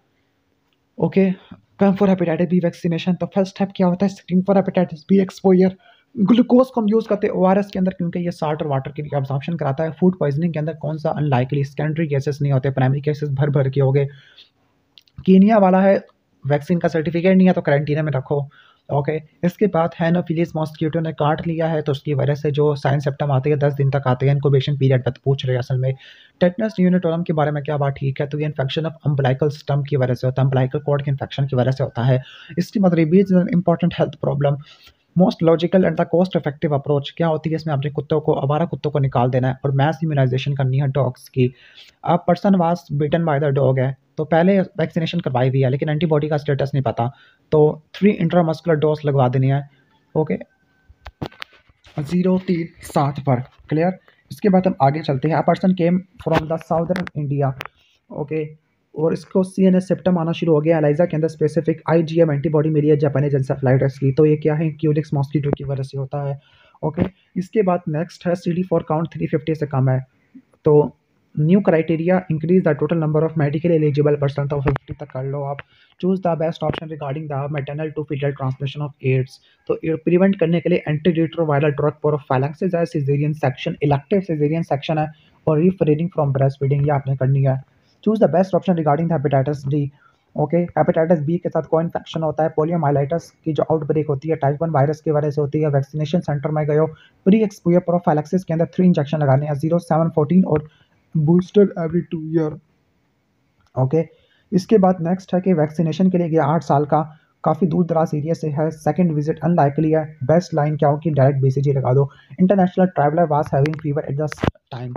okay. Come for hepatitis B vaccination, तो फर्स्ट स्टेप क्या होता है, screen for hepatitis B exposure. Glucose को हम यूज़ करते हैं ओआरएस के अंदर क्योंकि ये साल्ट और वाटर की एब्जॉर्प्शन कराता है। फूड पॉइजनिंग के अंदर कौन सा अनलाइकली, सेकेंडरी केसेस नहीं होते, प्राइमरी केसेस भर भर के हो गए। कीनिया वाला है, वैक्सीन का सर्टिफिकेट नहीं है तो क्वारंटीन में रखो, ओके। इसके बाद हैनोफिलिस मॉस्किटो ने काट लिया है तो उसकी वजह से जो साइन सिम्टम आते हैं दस दिन तक आते हैं इंक्यूबेशन पीरियड पर। पूछ रहे हैं असल में टेटनस यूनिटोरम के बारे में क्या बात ठीक है, तो ये इन्फेक्शन ऑफ अम्बलाइकल सिस्टम की वजह से होता है, अम्बलाइकल कॉर्ड के इन्फेक्शन की वजह से होता है। इसके बाद rabies important health problem. Most logical and the cost effective approach क्या होती है, इसमें अपने कुत्तों को आवारा कुत्तों को निकाल देना है और मैस इम्यूनाइजेशन करनी है डॉग्स की। अब person was bitten by the dog है तो पहले वैक्सीनेशन करवाई हुई है लेकिन एंटीबॉडी का स्टेटस नहीं पता, तो थ्री इंट्रामस्कुलर डोज लगवा देनी है। ओके, जीरो तीन सात पर। क्लियर। इसके बाद हम आगे चलते हैं। A person came from the southern India. Okay, और इसको सी एन एस सिम्टम आना शुरू हो गया। एलाइजा के अंदर specific I G M antibody मिली है जापानीज एंसेफेलाइटिस की, तो ये क्या है क्यूलिक्स मॉस्किटो की वजह से होता है। ओके, इसके बाद नेक्स्ट है C D four count three fifty से कम है तो new criteria increase the total number of medically eligible person, तो फिफ्टी तक कर लो आप। Choose the best option regarding the maternal to foetal transmission of AIDS, तो प्रिवेंट करने के लिए एंटी रिट्रोवायरल ड्रग प्रोफाइलैक्सिस है, caesarean section, elective caesarean section है और रिफ्रेनिंग फ्रॉम ब्रेस्ट फीडिंग ये आपने करनी है। Choose the best option regarding the hepatitis D. Okay, hepatitis B के साथ कोई इन्फेक्शन होता है, पोलियोमाइलाइटिस की जो आउटब्रेक होती है टाइप वन वायरस की वजह से होती है। वैक्सीनेशन सेंटर में गए हो, प्री एक्सपोजर प्रोफाइलैक्सिस के अंदर थ्री इंजेक्शन लगाने हैं, जीरो सेवन फोर्टीन और booster every two year. Okay, इसके बाद नेक्स्ट है कि वैक्सीनेशन के लिए गया आठ साल का, काफ़ी दूर दराज एरिया से है, सेकंड विजिट अनलाइकली है। बेस्ट लाइन क्या हो कि डायरेक्ट बीसीजी लगा दो। International traveller was having fever at the time.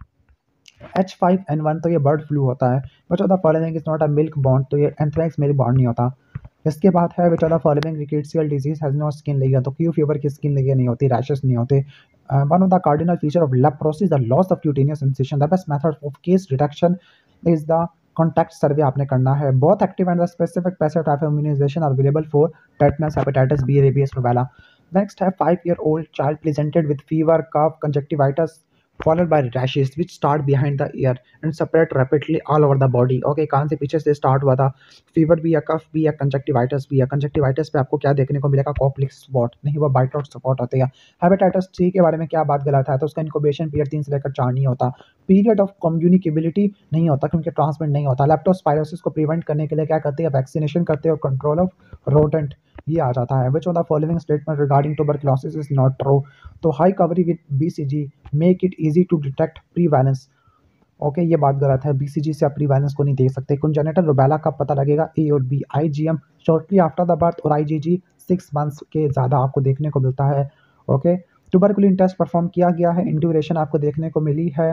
H five N one तो ये बर्ड फ्लू होता है। Which of the following is not a milk बॉन्ड, तो ये एंथ्रैक्स मिल्क बॉन्ड नहीं होता। इसके बाद है which of the following rickettsial disease has no skin layer, तो क्यू फीवर की स्किन लेयर नहीं होती, रैशेस नहीं होते। One of the cardinal feature of leprosy the loss of cutaneous sensation. The best method of case detection is the contact survey आपने करना है। Both active and the specific passive type of immunization are available for tetanus, hepatitis B, rabies, rubella. Next है five year old child presented with fever, cough, conjunctivitis followed by rashes which start behind the ear and spread rapidly all over the body। Okay, कान से पीछे से start हुआ था, fever भी है, कफ भी है, कंजक्टिवाइटिस भी है। कंजक्टिवाइटिस पे आपको क्या देखने को मिलेगा, कॉप्लिक्स स्पॉट नहीं, वो बाइट आउट स्पॉट होते हैं। हेपेटाइटिस सी के बारे में क्या बात गलत है, तो उसका इंक्यूबेशन पीरियड तीन से लेकर चार नहीं होता। पीरियड ऑफ कम्युनिकेबिलिटी नहीं होता क्योंकि ट्रांसमिट नहीं होता। लेप्टोस्पायरोसिस को प्रिवेंट करने के लिए क्या करते हैं, वैक्सीनेशन करते हैं और कंट्रोल ऑफ रोडेंट ये आ जाता है। Which of the following statement regarding tuberculosis is not true, तो high coverage with BCG make it easy to detect prevalence. Okay, ये बात गलत है, बीसीजी से आप प्रीवैलेंस को नहीं देख सकते। कंजेनिटल रूबेला कब पता लगेगा, ए और B, IgM shortly after the birth और आईजीजी सिक्स मंथ्स के ज़्यादा आपको देखने को मिलता है। ओके, ट्यूबरकुलिन टेस्ट परफॉर्म किया गया है, इंड्यूरेशन आपको देखने को मिली है।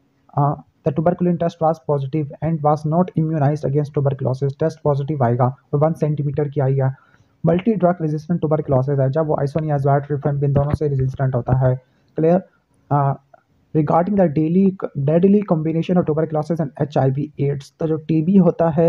The tuberculin test was positive and was not immunized against tuberculosis, test positive आएगा और वन सेंटीमीटर की आई है। मल्टी ड्रग रेजिस्टेंट ट्यूबरकुलोसिस है जब वो आइसोनियाज़ाइड रिफेम्पिन दोनों से रेजिस्टेंट होता है। Clear. Regarding the daily deadly combination of tuberculosis and H I V AIDS, तो जो टीबी होता है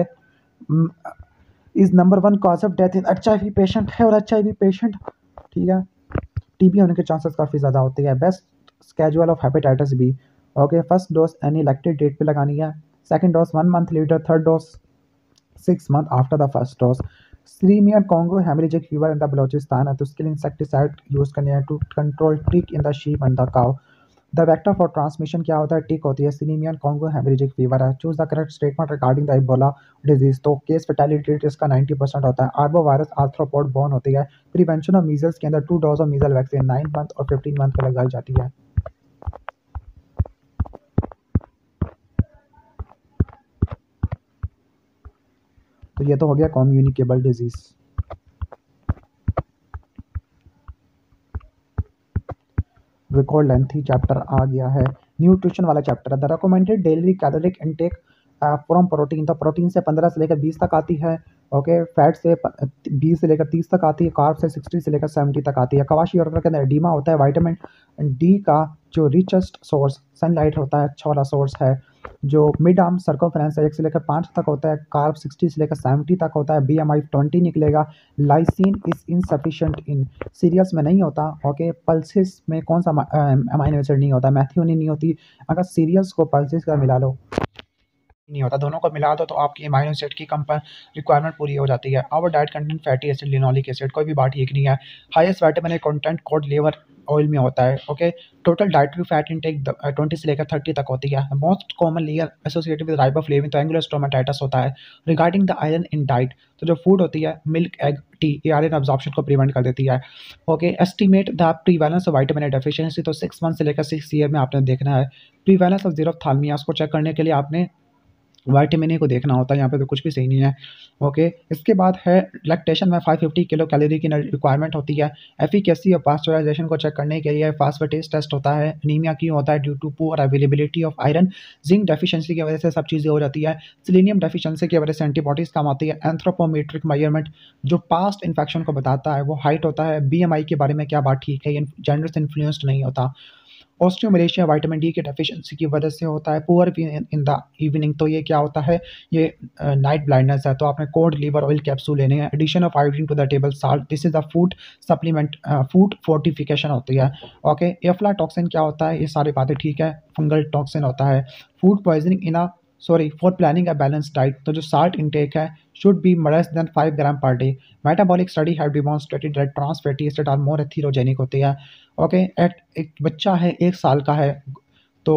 is number one cause of death in H I V patient है, और एच आई वी पेशेंट ठीक है टीबी होने के चांसेस काफ़ी ज़्यादा होते हैं। Best schedule of hepatitis B. Okay, first dose any elected date पे लगानी है, second dose one month later, third dose six month after the first dose. Syrian Congo haemorrhagic fever in the Balochistan है तो उसके लिए इंसेक्टिसाइड यूज करने हैं to control tick in the sheep and the cow. The vector for transmission क्या होता है, tick होती है। सीरियन कॉन्गो हेमरेजिक फीवर है। Choose the correct statement regarding the Ebola disease, तो केस फेटेलिटी रेट इसका नाइंटी परसेंट होता है। आर्बो वायरस आर्थ्रोपोड बोन होती है। प्रिवेंशन ऑफ मीजल्स के अंदर two dose of मीजल vaccine nine month और फिफ्टीन मंथ पर लगाई जाती है। तो ये तो हो गया communicable disease. Record lengthy chapter आ गया है। न्यूट्रिशन वाला चैप्टर है। The recommended daily caloric intake from protein, तो प्रोटीन से पंद्रह से लेकर बीस तक आती है। ओके, फैट से बीस से लेकर तीस तक आती है, कार्ब से साठ से लेकर सत्तर तक आती है। कवाशी ऑर्डर के अंदर एडीमा होता है। विटामिन डी का जो रिचेस्ट सोर्स सनलाइट होता है, अच्छा वाला सोर्स है। जो मिड आर्म सर्कमफ्रेंस है एक से लेकर पाँच तक होता है, कार्ब साठ से लेकर सत्तर तक होता है, बी एम आई ट्वेंटी निकलेगा। Lysine is insufficient in cereals में नहीं होता। ओके, पल्सेस में कौन सा अमाइनो एसिड नहीं होता, मैथियोनिन नहीं होती। अगर सीरियल्स को पल्सेस का मिला लो नहीं होता, दोनों को मिला दो तो आपकी अमाइनो एसिड की कम रिक्वायरमेंट पूरी हो जाती है। Our diet content fatty acid, linoleic acid, कोई भी बात ठीक नहीं है। Highest vitamin content cod liver oil में होता है। Okay, total dietary fat intake twenty से लेकर थर्टी तक होती है। Most common layer associated with riboflavin तो एंगुलर स्टोमेटाइटिस होता है। Regarding the iron in diet, तो जो फूड होती है मिल्क, एग, टी, ये आयरन अब्जॉर्प्शन को प्रिवेंट कर देती है। Okay, estimate the prevalence of vitamin A deficiency, तो सिक्स मंथ से लेकर सिक्स ईयर में आपने देखना है। प्रीवैलेंस ऑफ जीरोफ्थाल्मिया, उसको चेक करने के लिए आपने विटामिन ए को देखना होता है, यहाँ पे तो कुछ भी सही नहीं है। ओके, इसके बाद है लैक्टेशन में फाइव फिफ्टी किलो कैलोरी की रिक्वायरमेंट होती है। एफिकेसी और पास्चराइजेशन को चेक करने के लिए फास्फेटेज टेस्ट होता है। एनीमिया क्यों होता है? Due to poor availability of iron. Zinc deficiency की वजह से सब चीज़ें हो जाती है। सेलेनियम डेफिशिएंसी की वजह से एंटीबॉडीज कम आती है। एंथ्रोपोमेट्रिक मेजरमेंट जो पास्ट इन्फेक्शन को बताता है वो हाइट होता है। बीएमआई के बारे में क्या बात ठीक है, ये जेंडर से इन्फ्लुएंस्ड नहीं होता। ऑस्टियोमलेशिया विटामिन डी की डेफिशिएंसी की वजह से होता है। पुअर इन द इवनिंग, तो ये क्या होता है, ये नाइट ब्लाइंडनेस है, तो आपने कोड लीवर ऑयल कैप्सूल लेने हैं। Addition of iodine to the table salt, this is the food supplement, food fortification होती है। ओके, एफ्लाटॉक्सिन क्या होता है, ये सारी बातें ठीक है। फंगल टॉक्सिन होता है। Food poisoning in a sorry for planning a balance diet, तो जो साल्ट इनटेक है should be less than five gram per day. Metabolic study have demonstrated that trans fatty acid are more atherogenic होती है। Okay, eight एक बच्चा है एक साल का है तो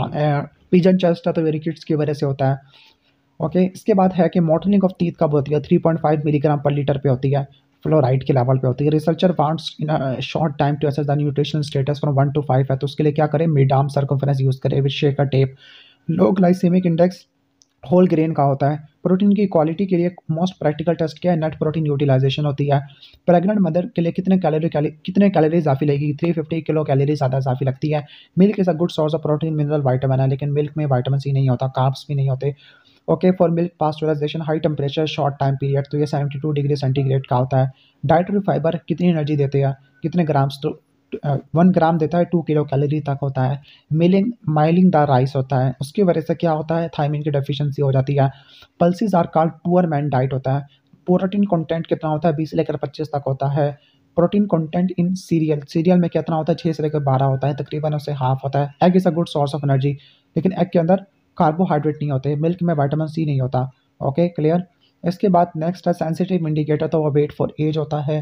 पिजन चेस्ट है तो वेरी किड्स की वजह से होता है। ओके, इसके बाद है कि मॉर्टनिंग ऑफ टीथ कब होती है? Three point five milligram per litre पे होती है, फ्लोराइड के लेवल पे होती है। Researcher wants in short time to assess the nutritional status from one to five है, तो उसके लिए क्या करें? मिड आर्म सर्कमफ्रेंस यूज़ करें with shaker tape. Low glycaemic index whole grain का होता है। प्रोटीन की क्वालिटी के लिए मोस्ट प्रैक्टिकल टेस्ट क्या है? नेट प्रोटीन यूटिलाइजेशन होती है। प्रेग्नेंट मदर के लिए कितने कैलोरी कैली कितने कैलोरी इजाफी लगेगी? थ्री फिफ्टी किलो कैलोरी ज़्यादा इजाफी लगती है। Milk is a good source of protein, mineral, vitamin है, लेकिन मिल्क में वाइटामिन सी नहीं होता, कार्ब्स भी नहीं होते। Okay, for milk pasteurization high temperature short time period, तो ये सेवेंटी टू डिग्री सेंटीग्रेड का होता है। डाइटरी फाइबर कितनी एनर्जी देते हैं? कितने ग्राम्स? तो वन ग्राम देता है, टू किलो कैलोरी तक होता है। मिलिंग माइलिंग द राइस होता है, उसकी वजह से क्या होता है? थायमिन की डेफिशिएंसी हो जाती है। Pulses are called poor man diet होता है। प्रोटीन कंटेंट कितना होता है? बीस से लेकर पच्चीस तक होता है। Protein content in cereal, cereal में कितना होता है? छः से लेकर बारह होता है, तकरीबन उससे हाफ होता है। Egg is a good source of energy, लेकिन एग के अंदर कार्बोहाइड्रेट नहीं होते। मिल्क में विटामिन सी नहीं होता। Okay, clear. इसके बाद नेक्स्ट है सेंसिटिव इंडिकेटर, तो वो वेट फॉर एज होता है।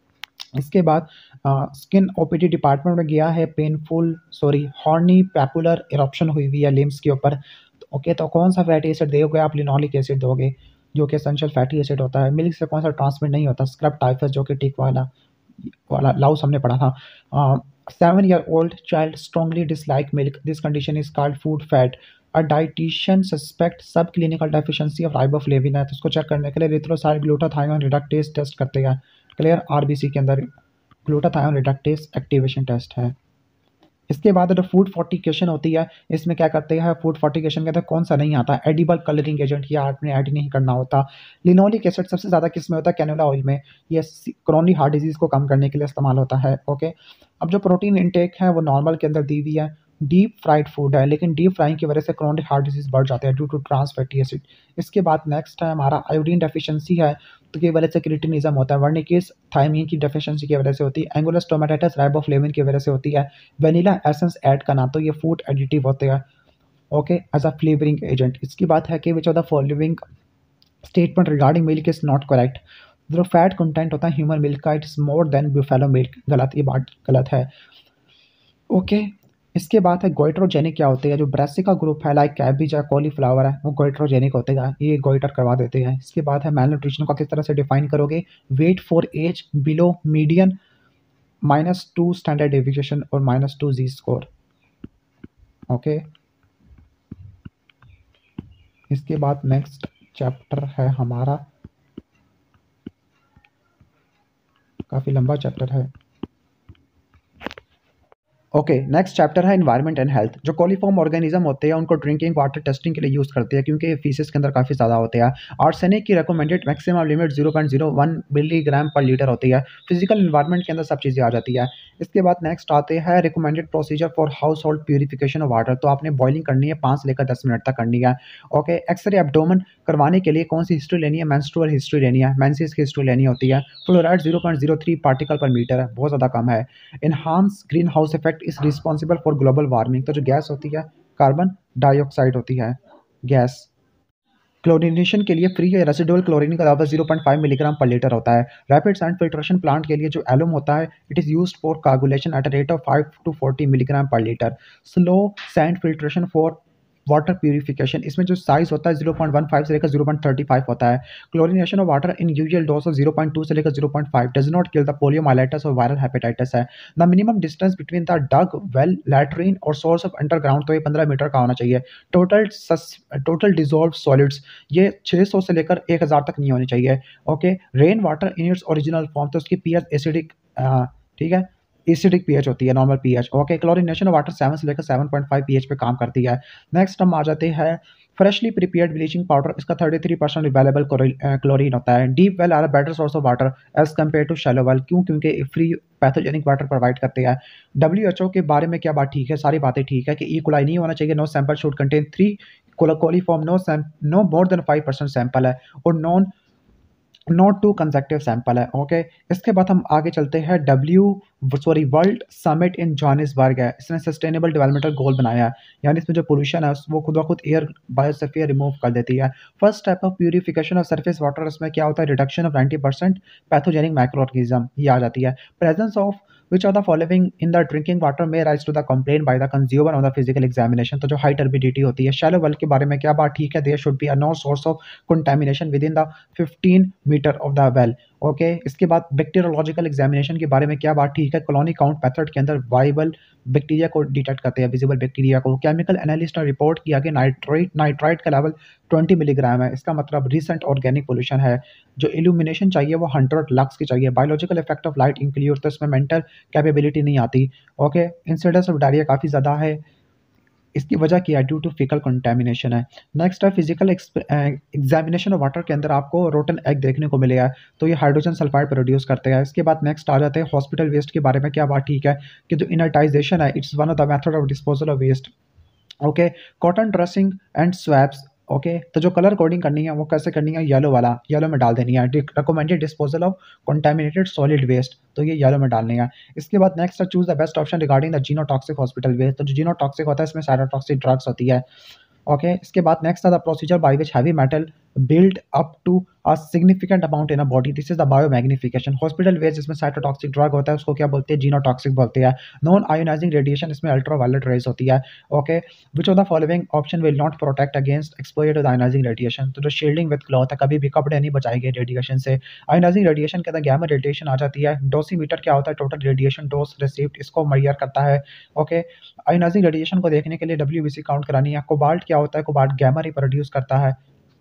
इसके बाद स्किन ओपीडी डिपार्टमेंट में गया है, painful sorry horny papular eruption हुई हुई है लिम्स के ऊपर। ओके, तो कौन सा फैटी एसिड दोगे आप? लिनोलिक एसिड दोगे जो कि एसेंशियल फैटी एसिड होता है। मिल्क से कौन सा ट्रांसमिट नहीं होता? स्क्रब टाइफस जो कि टिक वाला वाला लाउस हमने पढ़ा था। Seven year old child strongly dislike milk, this condition is called food fat. A dietitian suspect sub clinical deficiency of riboflavin है, तो उसको चेक करने के लिए एरिथ्रोसाइट ग्लूटाथायोन रिडक्टेज टेस्ट करते हैं। क्लियर, आरबीसी के अंदर ग्लूटाथायोन रिडक्टेज एक्टिवेशन टेस्ट है। इसके बाद जो फूड फोर्टिफिकेशन होती है, इसमें क्या करते हैं? फूड फोर्टिफिकेशन के अंदर कौन सा नहीं आता? एडिबल कलरिंग एजेंट, ये आपने ऐड नहीं करना होता। लिनोलिक एसिड सबसे ज़्यादा किस में होता है? कैनोला ऑयल में। ये क्रोनिक हार्ट डिजीज़ को कम करने के लिए इस्तेमाल होता है। ओके, अब जो प्रोटीन इंटेक है वो नॉर्मल के अंदर दी हुई है। डीप फ्राइड फूड है, लेकिन डीप फ्राइंग की वजह से क्रोनिक हार्ट डिजीज़ बढ़ जाते हैं due to trans fatty acid. इसके बाद नेक्स्ट है हमारा आयोडीन डेफिशिएंसी है, तो की वजह से क्रिटिनिज्म होता है। वर्निकेस थायमीन की डेफिशिएंसी की वजह से होती है। एंगुलर स्टोमेटाइटिस राइबोफ्लेविन की वजह से होती है। वेनिला एसेंस ऐड करना, तो ये फूड एडिटिव होते हैं। Okay, as a flavouring agent. इसकी बात है कि which of the following statement regarding milk is not correct? जो फैट कंटेंट होता है ह्यूमन मिल्क का, it's more than buffalo milk, गलत, ये बात गलत है। ओके, इसके बाद है गोइट्रोजेनिक क्या होते हैं? जो ब्रासिका ग्रुप है लाइक कैबिज या कॉलीफ्लावर है वो गोइट्रोजेनिक होते हैं, ये गोइटर करवा देते हैं। इसके बाद है मैल न्यूट्रिशन को किस तरह से डिफाइन करोगे? Weight for age below median, minus two standard deviation और minus two Z score. Okay, इसके बाद नेक्स्ट चैप्टर है हमारा, काफ़ी लंबा चैप्टर है। ओके, नेक्स्ट चैप्टर है एनवायरनमेंट एंड हेल्थ। जो कोलीफॉर्म ऑर्गेनिज्म होते हैं उनको ड्रिंकिंग वाटर टेस्टिंग के लिए यूज़ करते हैं क्योंकि ये फीसेस के अंदर काफ़ी ज़्यादा होते हैं। आर्सेनिक की recommended maximum limit zero point zero one milligram per litre होती है। फिजिकल एनवायरनमेंट के अंदर सब चीज़ें आ जाती है। इसके बाद नेक्स्ट आते हैं recommended procedure for household purification of water, तो आपने बॉइलिंग करनी है पाँच से लेकर दस मिनट तक करनी है। ओके, एक्सरे एब्डोमेन करवाने के लिए कौन सी हिस्ट्री लेनी है? मेंस्ट्रुअल हिस्ट्री लेनी है, मेंसेस की हिस्ट्री लेनी होती है। Fluoride zero point zero three particle per metre है, बहुत ज़्यादा कम है। Enhance greenhouse effect is responsible for global warming, तो जो गैस होती है कार्बन डाइऑक्साइड होती है गैस। क्लोरिनेशन के लिए फ्री रेसिडुअल क्लोरीन का level zero point five milligram per litre होता है। रैपिड सैंड फिल्ट्रेशन प्लांट के लिए जो एलुम होता है, it is used for coagulation at a rate of five to forty milligram per litre. Slow sand filtration for water purification, इसमें जो size होता है ज़ीरो पॉइंट वन फाइव से लेकर ज़ीरो पॉइंट थर्टी फाइव होता है। Chlorination of water in usual dose of zero point two से लेकर zero point five does not kill the poliomyelitis और वायरल हेपेटाइटिस है। The minimum distance between the dug well latrine और source of underground तो ये पंद्रह metre का होना चाहिए। टोटल टोटल डिजॉल्व सॉलिड्स ये छह सौ से लेकर एक हज़ार तक नहीं होनी चाहिए। Okay, rain water in its original form तो उसकी पीएच एसिडिक, ठीक है, एसिडिक पीएच होती है, normal pH. Okay, chlorination water seven से लेकर सेवन पॉइंट फाइव पीएच पे काम करती है। नेक्स्ट हम आ जाते हैं फ्रेशली प्रिपेयर्ड ब्लीचिंग पाउडर, इसका thirty three percent available chlorine होता है। Deep well are a better source of water as compare to shallow well, क्यों? क्योंकि फ्री पैथोजेनिक वाटर प्रोवाइड करते हैं। डब्ल्यू एच ओ के बारे में क्या बात ठीक है? सारी बातें ठीक है कि ई कोलाई नहीं होना चाहिए, no sample should contain three coliform, no no more than five percent sample है, और non not to consecutive sample है। ओके, इसके बाद हम आगे चलते हैं। W sorry world summit in Johannesburg है, इसने सस्टेनेबल डेवलपमेंटल गोल बनाया है, यानी इसमें जो पोल्यूशन है वो खुद ब खुद एयर बायोस्फीयर रिमूव कर देती है। First type of purification of surface water, इसमें क्या होता है? Reduction of ninety percent pathogenic microorganism, ये आ जाती है। Presence of which of the following in the drinking water may rise to the complaint by the consumer on the physical examination, तो जो हाई टर्बिडिटी होती है। Shallow well के बारे में क्या बात ठीक है? There should be a no source of contamination within the fifteen metre of the well. Okay, इसके बाद बैक्टीरियोलॉजिकल एग्जामिनेशन के बारे में क्या बात ठीक है? कॉलोनी काउंट मेथड के अंदर वाइबल बैक्टीरिया को डिटेक्ट करते हैं, विजिबल बैक्टीरिया को। केमिकल एनालिस्ट ने रिपोर्ट किया कि नाइट्रेट नाइट्राइट का लेवल ट्वेंटी मिलीग्राम है, इसका मतलब रिसेंट ऑर्गेनिक पोल्यूशन है। जो इल्यूमिनेशन चाहिए वो हंड्रेड लक्स की चाहिए। Biological effect of light include, तो इसमें मेंटल कैपेबिलिटी नहीं आती। ओके, इंसिडेंस ऑफ डायरिया काफ़ी ज़्यादा है, इसकी वजह क्या है? ड्यू टू फीकल कंटेमिनेशन है। नेक्स्ट है फिजिकल एग्जामिनेशन ऑफ वाटर के अंदर आपको रोटन एग देखने को मिलेगा, तो ये हाइड्रोजन सल्फाइड प्रोड्यूस करते हैं। इसके बाद नेक्स्ट आ जाते हैं हॉस्पिटल वेस्ट के बारे में क्या बात ठीक है? कि जो इनर्टाइजेशन है, it's one of the method of disposal of waste. Okay, cotton dressing and swabs. Okay, तो जो कलर कोडिंग करनी है वो कैसे करनी है? येलो वाला, येलो में डाल देनी है। Recommended disposal of contaminated solid waste, तो ये येलो में डालनी है। इसके बाद नेक्स्ट है choose the best option regarding the genotoxic hospital waste, तो जो जीनोटॉक्सिक होता है इसमें साइटोटॉक्सिक ड्रग्स होती है। ओके, इसके बाद नेक्स्ट है the procedure by which heavy metal build up to a significant amount in a body, this is the biomagnification. Hospital waste जिसमें साइटोटॉक्सिक ड्रग होता है उसको क्या बोलते हैं? जीनोटॉक्सिक बोलते हैं। नॉन आयोनाइजिंग रेडिएशन, इसमें अल्ट्रावायलेट रेज होती है। Okay, which of the following option will not protect against exposure to the ionising radiation, तो जो शील्डिंग विद क्लॉथ है, कभी भी कपड़े नहीं बचाएंगे रेडिएशन से। आयोनाइजिंग रेडिएशन के अंदर गैमा रेडिएशन आ जाती है। डोसीमीटर क्या होता है? टोटल रेडिएशन डोज रिसीव्ड, इसको मेजर करता है। ओके, आयोनाइजिंग रेडिएशन को देखने के लिए डब्ल्यूबीसी काउंट करानी है। कोबाल्ट क्या होता है? कोबाल्ट गैमा रे प्रोड्यूस करता है।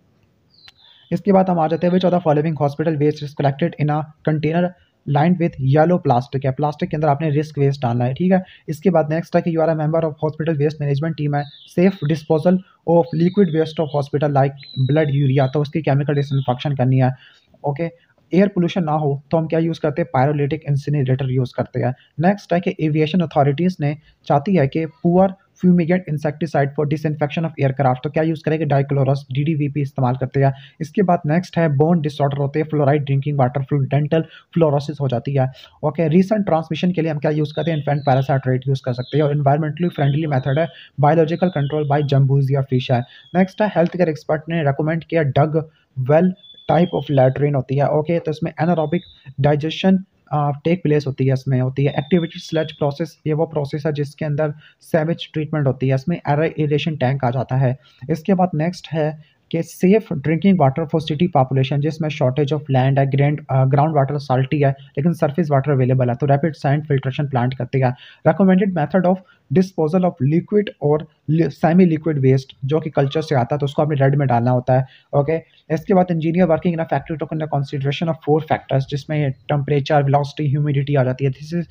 इसके बाद हम आ जाते हैं which of the following hospital waste is collected in a container lined with yellow plastic है, प्लास्टिक के अंदर आपने रिस्क वेस्ट डालना है, ठीक है। इसके बाद नेक्स्ट है कि you are a member of hospital waste management team है। Safe disposal of liquid waste of hospital like blood urea, तो उसकी केमिकल डिसइंफेक्शन करनी है। ओके, एयर पोल्यूशन ना हो तो हम क्या यूज़ करते हैं? पायरोलिटिक इंसिनरेटर यूज़ करते हैं। नेक्स्ट है कि एविएशन अथॉरिटीज़ ने चाहती है कि poor fumigant insecticide for disinfection of aircraft, तो क्या यूज़ करेंगे? Dichlorvos D D V P इस्तेमाल करते हैं। इसके बाद नेक्स्ट है बोन डिसऑर्डर होते हैं, fluoride drinking water dental fluorosis हो जाती है। ओके, रीसेंट ट्रांसमिशन के लिए हम क्या यूज़ करते हैं? इन्फेंट पैरासाइट रेट यूज़ कर सकते हैं। और इन्वायरमेंटली फ्रेंडली मेथड है biological control by gambusia fish है। नेक्स्ट है हेल्थ केयर एक्सपर्ट ने रिकमेंड किया dug well type of latrine होती है। ओके, तो इसमें एनारोबिक डाइजेशन टेक प्लेस होती है, इसमें होती है एक्टिविटी स्लेज प्रोसेस, ये वो प्रोसेस है जिसके अंदर सैवेज ट्रीटमेंट होती है, इसमें एरेशन टैंक आ जाता है। इसके बाद नेक्स्ट है कि safe drinking water for city population, जिसमें शॉर्टेज ऑफ लैंड है, ग्रैंड ग्राउंड वाटर साल्टी है लेकिन सरफेस वाटर अवेलेबल है, तो रैपिड सैंड फिल्ट्रेशन प्लांट करती है। Recommended method of disposal of liquid और सेमी लिक्विड वेस्ट जो कि कल्चर से आता है, तो उसको आपने रेड में डालना होता है। ओके, इसके बाद engineer working in a factory to conduct consideration of four factors, जिसमें टेम्परेचर, वेलोसिटी, ह्यूमिडिटी आ जाती है। This is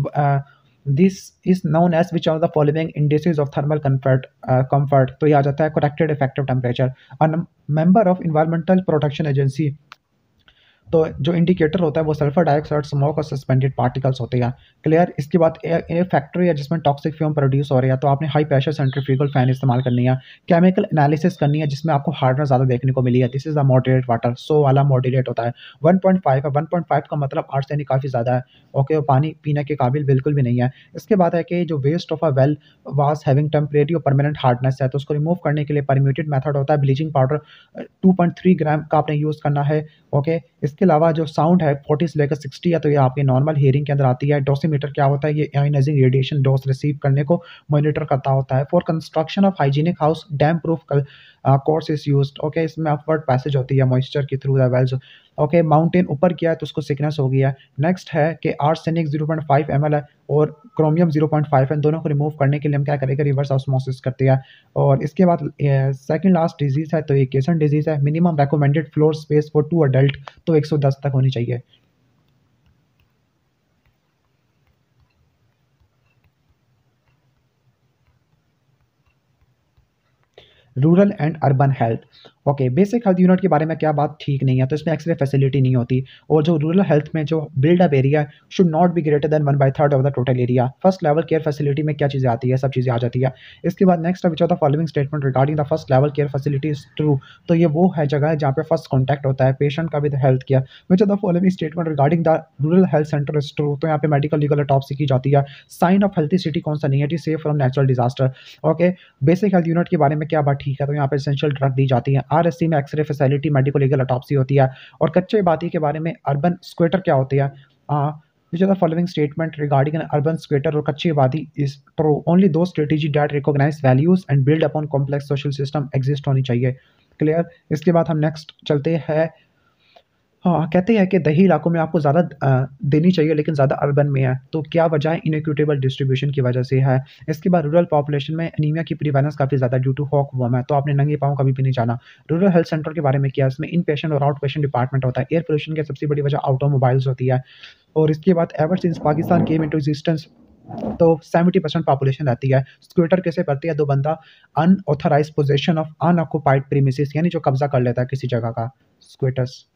this is known as which are the following indices of thermal comfort comfort, तो ये आ जाता है corrected effective temperature. A member of environmental protection agency, तो जो इंडिकेटर होता है वो सल्फर डाइऑक्साइड, स्मोक और सस्पेंडेड पार्टिकल्स होते हैं। क्लियर। इसके बाद ए फैक्ट्री है जिसमें टॉक्सिक फ्यूम प्रोड्यूस हो रही है, तो आपने हाई प्रेशर सेंट्रीफ्यूगल फैन इस्तेमाल करनी है। केमिकल एनालिसिस करनी है जिसमें आपको हार्डनेस ज़्यादा देखने को मिली है। This is the moderate water, so वाला मॉडरेट होता है। वन पॉइंट फाइव है, वन पॉइंट फाइव का मतलब आर्सेनिक काफ़ी ज़्यादा है। ओके, वो पानी पीने के काबिल बिल्कुल भी नहीं है। इसके बाद है कि जो waste of a well was having temporary और परमानेंट हार्डनेस है, तो उसको रिमूव करने के लिए परम्यूटेड मेथड होता है। Bleaching powder two point three gram का आपने यूज़ करना है। ओके, इसके अलावा जो साउंड है फोर्टी से लेकर सिक्सटी है, तो ये आपके नॉर्मल हियरिंग के अंदर आती है। डोसीमीटर क्या होता है? ये आयोनाइजिंग रेडिएशन डोज रिसीव करने को मॉनिटर करता होता है। For construction of hygienic house damp proof course is used. Okay, इसमें अपवर्ड पैसेज होती है मॉइस्चर की through the walls. Okay, mountain ऊपर किया है तो उसको सिकनेस हो गया है। नेक्स्ट है कि arsenic zero point five M L है और क्रोमियम ज़ीरो पॉइंट फाइव है। दोनों को रिमूव करने के लिए हम क्या करेंगे? रिवर्स ऑस्मोसिस करते हैं। और इसके बाद सेकंड लास्ट डिजीज़ है तो ये केसन डिजीज़ है। Minimum recommended floor space for two adult तो एक सौ दस तक होनी चाहिए। Rural and urban health. Okay, basic health unit के बारे में क्या बात ठीक नहीं है, तो इसमें एक्सरे फैसिलिटी नहीं होती। और जो रूरल हेल्थ में जो बिल्डअप एरिया है should not be greater than one by third of the total area. First level care facility में क्या चीज़ें आती है? सब चीज़ें आ जाती है। इसके बाद next which of the following statement regarding the first level care facility is true. तो ये वो है जगह है जहाँ पे फर्स्ट कॉन्टैक्ट होता है पेशेंट का with health care. Which of the following statement regarding the rural health centre is true. तो यहाँ पे मेडिकल लीगल ऑटोप्सी की जाती है। साइन ऑफ हेल्थी सिटी कौन सा नहीं है? It is safe from natural disaster. Okay, basic health unit के बारे में क्या बात ठीक है, तो यहाँ पे एसेंशियल ड्रग दी जाती है। आरएससी में X ray facility, medico legal autopsy होती है। और कच्चे बाती के बारे में अर्बन स्क्वेटर क्या होती है? Which are the following statement regarding an urban squatter और कच्ची आबादी इज ट्रू। ओनली दो strategy that recognise values and build upon complex social system exist होनी चाहिए। क्लियर। इसके बाद हम नेक्स्ट चलते हैं। हाँ, कहते हैं कि दही इलाकों में आपको ज़्यादा अ, देनी चाहिए लेकिन ज़्यादा अर्बन में है, तो क्या वजह है? इनइक्विटेबल डिस्ट्रीब्यूशन की वजह से है। इसके बाद रूरल पॉपुलेशन में एनीमिया की प्रिवेलेंस काफ़ी ज़्यादा ड्यू टू हॉक वर्म है, तो आपने नंगे पाँव कभी भी नहीं जाना। रूरल हेल्थ सेंटर के बारे में क्या है? इसमें इन पेशेंट और आउट पेशेंट डिपार्टमेंट होता है। एयर पोल्यूशन की सबसे बड़ी वजह ऑटोमोबाइल्स होती है। और इसके बाद ever since Pakistan came into existence तो सेवेंटी परसेंट पॉपुलेशन रहती है। स्क्वेटर कैसे पड़ती है? दो बंदा unauthorised possession of unoccupied premises, यानी जो कब्जा कर लेता है किसी जगह का, स्क्वेटर्स।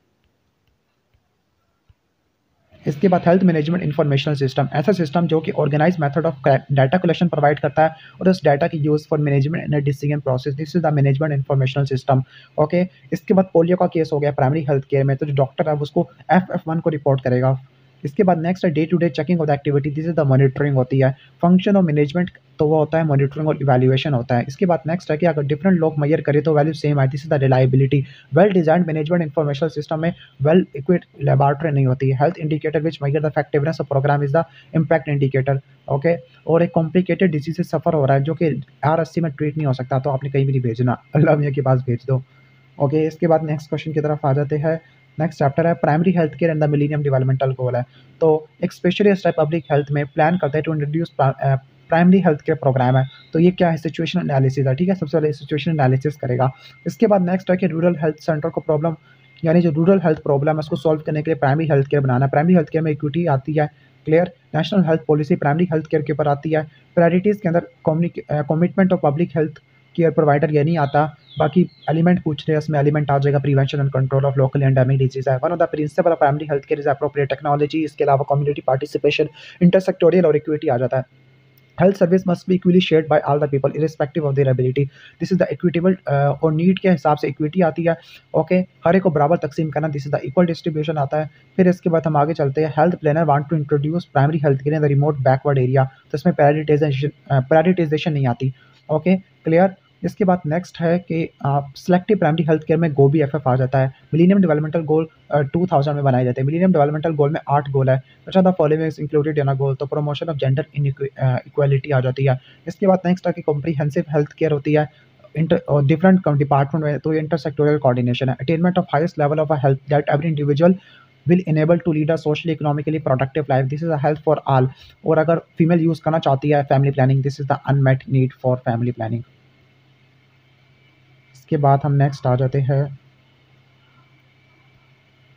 इसके बाद हेल्थ मैनेजमेंट इंफॉर्मेशनल सिस्टम, ऐसा सिस्टम जो कि organise method of data collection provide करता है और उस डाटा की use for management and decision process. This is the management informational system. Okay, इसके बाद पोलियो का केस हो गया प्राइमरी हेल्थ केयर में, तो जो डॉक्टर है वो उसको एफ एफ वन को रिपोर्ट करेगा। इसके बाद नेक्स्ट है day to day checking of the activity. This is the monitoring होती है। फंक्शन ऑफ मैनेजमेंट तो वो होता है मॉनिटरिंग और इवैल्यूएशन होता है। इसके बाद नेक्स्ट है कि अगर डिफरेंट लोग मेजर करें तो वैल्यू सेम है। This is the reliability. Well design management informational system में वेल इक्विप्ड लेबोरेटरी नहीं होती है। Health indicator which measure the effectiveness of programme is the impact indicator. Okay, और एक कॉम्प्लिकेटेड डिजीज से सफर हो रहा है जो कि आर एस सी में ट्रीट नहीं हो सकता, तो आपने कहीं भी नहीं भेजना, अल्लाह मियाँ के पास भेज दो। ओके, इसके बाद नेक्स्ट क्वेश्चन की तरफ आ जाते हैं। नेक्स्ट चैप्टर है primary health care and the millennium developmental goal है। तो एक स्पेशलिस्ट है पब्लिक हेल्थ में प्लान करता है to introduce primary health care programme है। तो ये क्या है? सिचुएशन एनालिसिस है। ठीक है, सबसे पहले सिचुएशन एनालिसिस करेगा। इसके बाद नेक्स्ट है कि रूरल हेल्थ सेंटर को प्रॉब्लम, यानी जो रूरल हेल्थ प्रॉब्लम है उसको सॉल्व करने के लिए प्राइमरी हेल्थ केयर बनाना है। प्राइमरी हेल्थ केयर में इक्विटी आती है। Clear. National health policy primary health care के ऊपर आती है। प्रायोरिटीज़ के अंदर commitment of public health care provider ये नहीं आता। बाकी एलिमेंट पूछ रहे हैं, इसमें एलिमेंट आ जाएगा prevention and control of local endemic disease है। One of the principal of primary health care is appropriate technology. इसके अलावा कम्युनिटी पार्टिसिपेशन, इंटरसेक्टोरियल और इक्विटी आ जाता है। Health service must be equally shared by all the people irrespective of their ability. This is the equitable और need के हिसाब से इक्विटी आती है। ओके, हर एक को बराबर तकसीम करना, this is the equal distribution आता है। फिर इसके बाद हम आगे चलते हैं। Health planner want to introduce primary health care in the remote backward area, तो इसमें प्रायोरिटाइजेशन प्रायोरिटाइजेशन नहीं आती। Okay, clear. इसके बाद नेक्स्ट है कि आप सेलेक्टिव प्राइमरी हेल्थ केयर में गो बी एफ एफ आ जाता है। Millennium developmental goal two thousand में बनाए जाते हैं। मिलेनियम डेवलपमेंटल गोल में आठ गोल है। अच्छा, the following is included in a goal, तो promotion of gender in equality आ जाती है। इसके बाद नेक्स्ट है कि कॉम्प्रीहेंसिव हेल्थ केयर होती है इंटर डिफरेंट डिपार्टमेंट में, तो इंटरसेक्टोरियल कोऑर्डिनेशन है। Attainment of highest level of a health that every individual will enable to lead a socially economically productive life. This is a health for all. और अगर female use करना चाहती है family planning, this is the unmet need for family planning. इसके बाद हम next आ जाते हैं।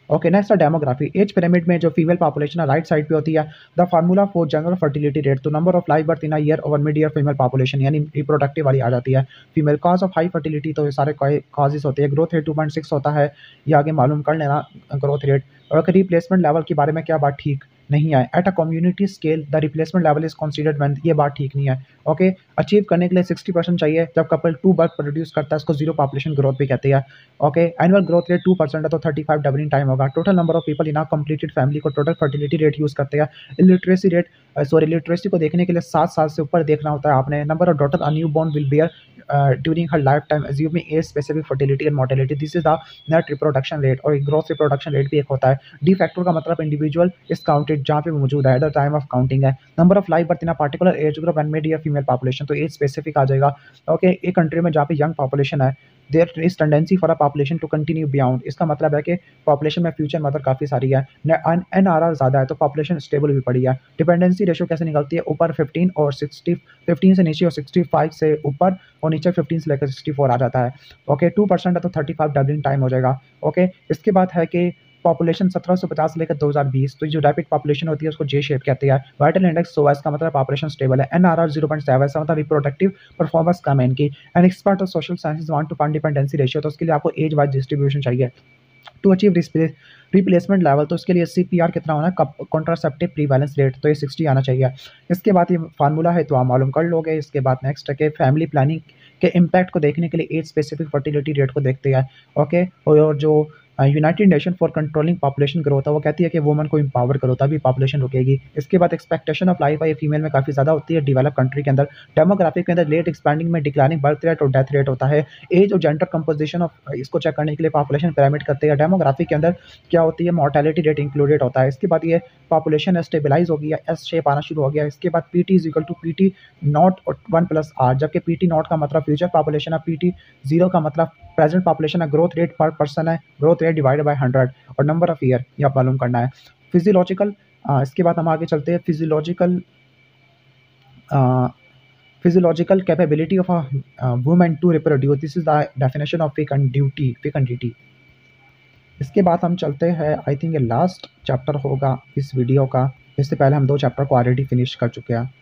Okay, next demography. Age pyramid में जो फीमेल पॉपुलेशन है राइट साइड पे होती है। The formula for general fertility rate, तो number of live birth in a year over mid year female population, यानी रिप्रोडक्टिव वाली आ जाती है। Female cause of high fertility, तो ये सारे कॉजेज होते हैं। Growth rate two point six होता है, ये आगे मालूम कर लेना ग्रोथ रेट। और रिप्लेसमेंट लेवल के बारे में क्या बात ठीक नहीं है। At a community scale the replacement level is considered when, ये बात ठीक नहीं है। ओके, अचीव करने के लिए सिक्सटी परसेंट चाहिए। जब कपल टू बर्थ प्रोड्यूस करता है उसको जीरो पॉपुलेशन ग्रोथ भी कहते हैं। Okay, annual growth rate two percent है तो थर्टी फाइव डबलिंग टाइम होगा। Total number of people in a completed family को टोटल फर्टिलिटी रेट यूज करते हैं। इलिटरेसी रेट, सॉरी लिटरेसी को देखने के लिए सात साल से ऊपर देखना होता है आपने। Number of daughter a new born will bear during her life time assuming age specific fertility and mortality, this is the net reproduction rate. और ग्रोथ रिप्रोडक्शन रेट भी एक होता है। डी फैक्टर का मतलब इंडिविजुअल इज काउंटेड जहाँ पे मौजूद है, at the time of counting है। Number of live birth in a particular age group and mid year female population, तो एज स्पेसिफिक आ जाएगा। ओके, एक कंट्री में जहाँ पे यंग पॉपुलेशन है there is tendency for a population to continue beyond, इसका मतलब है कि पॉपुलेशन में फ्यूचर मदर काफ़ी सारी है। एन आर आर ज़्यादा है तो पॉपुलेशन स्टेबल भी पड़ी है। डिपेंडेंसी रेशो कैसे निकलती है, ऊपर फिफ्टीन और सिक्सटी, फिफ्टीन से नीचे और सिक्सटी फाइव से ऊपर और नीचे फिफ्टीन से लेकर सिक्सटी फोर आ जाता है। ओके, टू परसेंट है तो थर्टी फाइव डबलिंग टाइम हो जाएगा। ओके, इसके बाद है कि पॉपुलेशन सत्रह सौ पचास से लेकर दो हज़ार बीस, तो जो रैपिड पॉपुलेशन होती है उसको जे शेप कहते हैं। वाइटल इंडेक्स सौ है, इसका मतलब पॉपुलेशन स्टेबल है। एनआरआर ज़ीरो पॉइंट सेवन, इसका मतलब रिप्रोडक्टिव परफॉर्मेंस कम है इनकी। An expert of social sciences want to find dependency ratio, तो उसके लिए आपको एज वाइज डिस्ट्रीब्यूशन चाहिए। टू अचीव रिप्लेसमेंट लेवल, तो इसके लिए सी पी आर कितना होना है, कॉन्ट्रासेप्टिव प्रीवैलेंस रेट, तो ये सिक्सटी आना चाहिए। इसके बाद ये फार्मूला है तो आप मालूम कर लोगे। इसके बाद नेक्स्ट है कि फैमिली प्लानिंग के इम्पैक्ट को देखने के लिए एज स्पेसिफिक फर्टिलिटी रेट को देखते हैं। ओके, और जो United Nation for controlling population growth है वो कहती है कि वुमन को एम्पावर करो तभी पॉपुलेशन रुकेगी। इसके बाद एक्सपेक्टेशन ऑफ लाइफ है फीमेल में काफ़ी ज़्यादा होती है डेवलप कंट्री के अंदर। डेमोग्राफी के अंदर लेट एक्सपैंडिंग में डिक्लाइनिंग बर्थ रेट और डेथ रेट होता है। एज और जेंडर कंपोजिशन ऑफ, इसको चेक करने के लिए पॉपुलेशन पिरामिड करते हैं। डेमोग्राफी के अंदर क्या होती है, मोर्टेलिटी रेट इंक्लूडेड होता है। इसके बाद ये पॉपुलेशन स्टेबलाइज हो गया, एस शेप आना शुरू हो गया। इसके बाद P T is equal to P T naught one plus R, जबकि पी टी नॉट का मतलब फ्यूचर पॉपुलेशन है, पी टी जीरो का मतलब प्रेजेंट पॉपुलेशन है। ग्रोथ रेट पर पर्सन है, growth rate divided by hundred, और नंबर ऑफ ईयर ये आप मालूम करना है। फिजियोलॉजिकल, इसके बाद हम आगे चलते हैं। Physiological physiological capability of a woman to reproduce, this is the definition of fecund duty, fecundity. इसके बाद हम चलते हैं, आई थिंक ये लास्ट चैप्टर होगा इस वीडियो का। इससे पहले हम दो चैप्टर को ऑलरेडी फिनिश कर चुके हैं।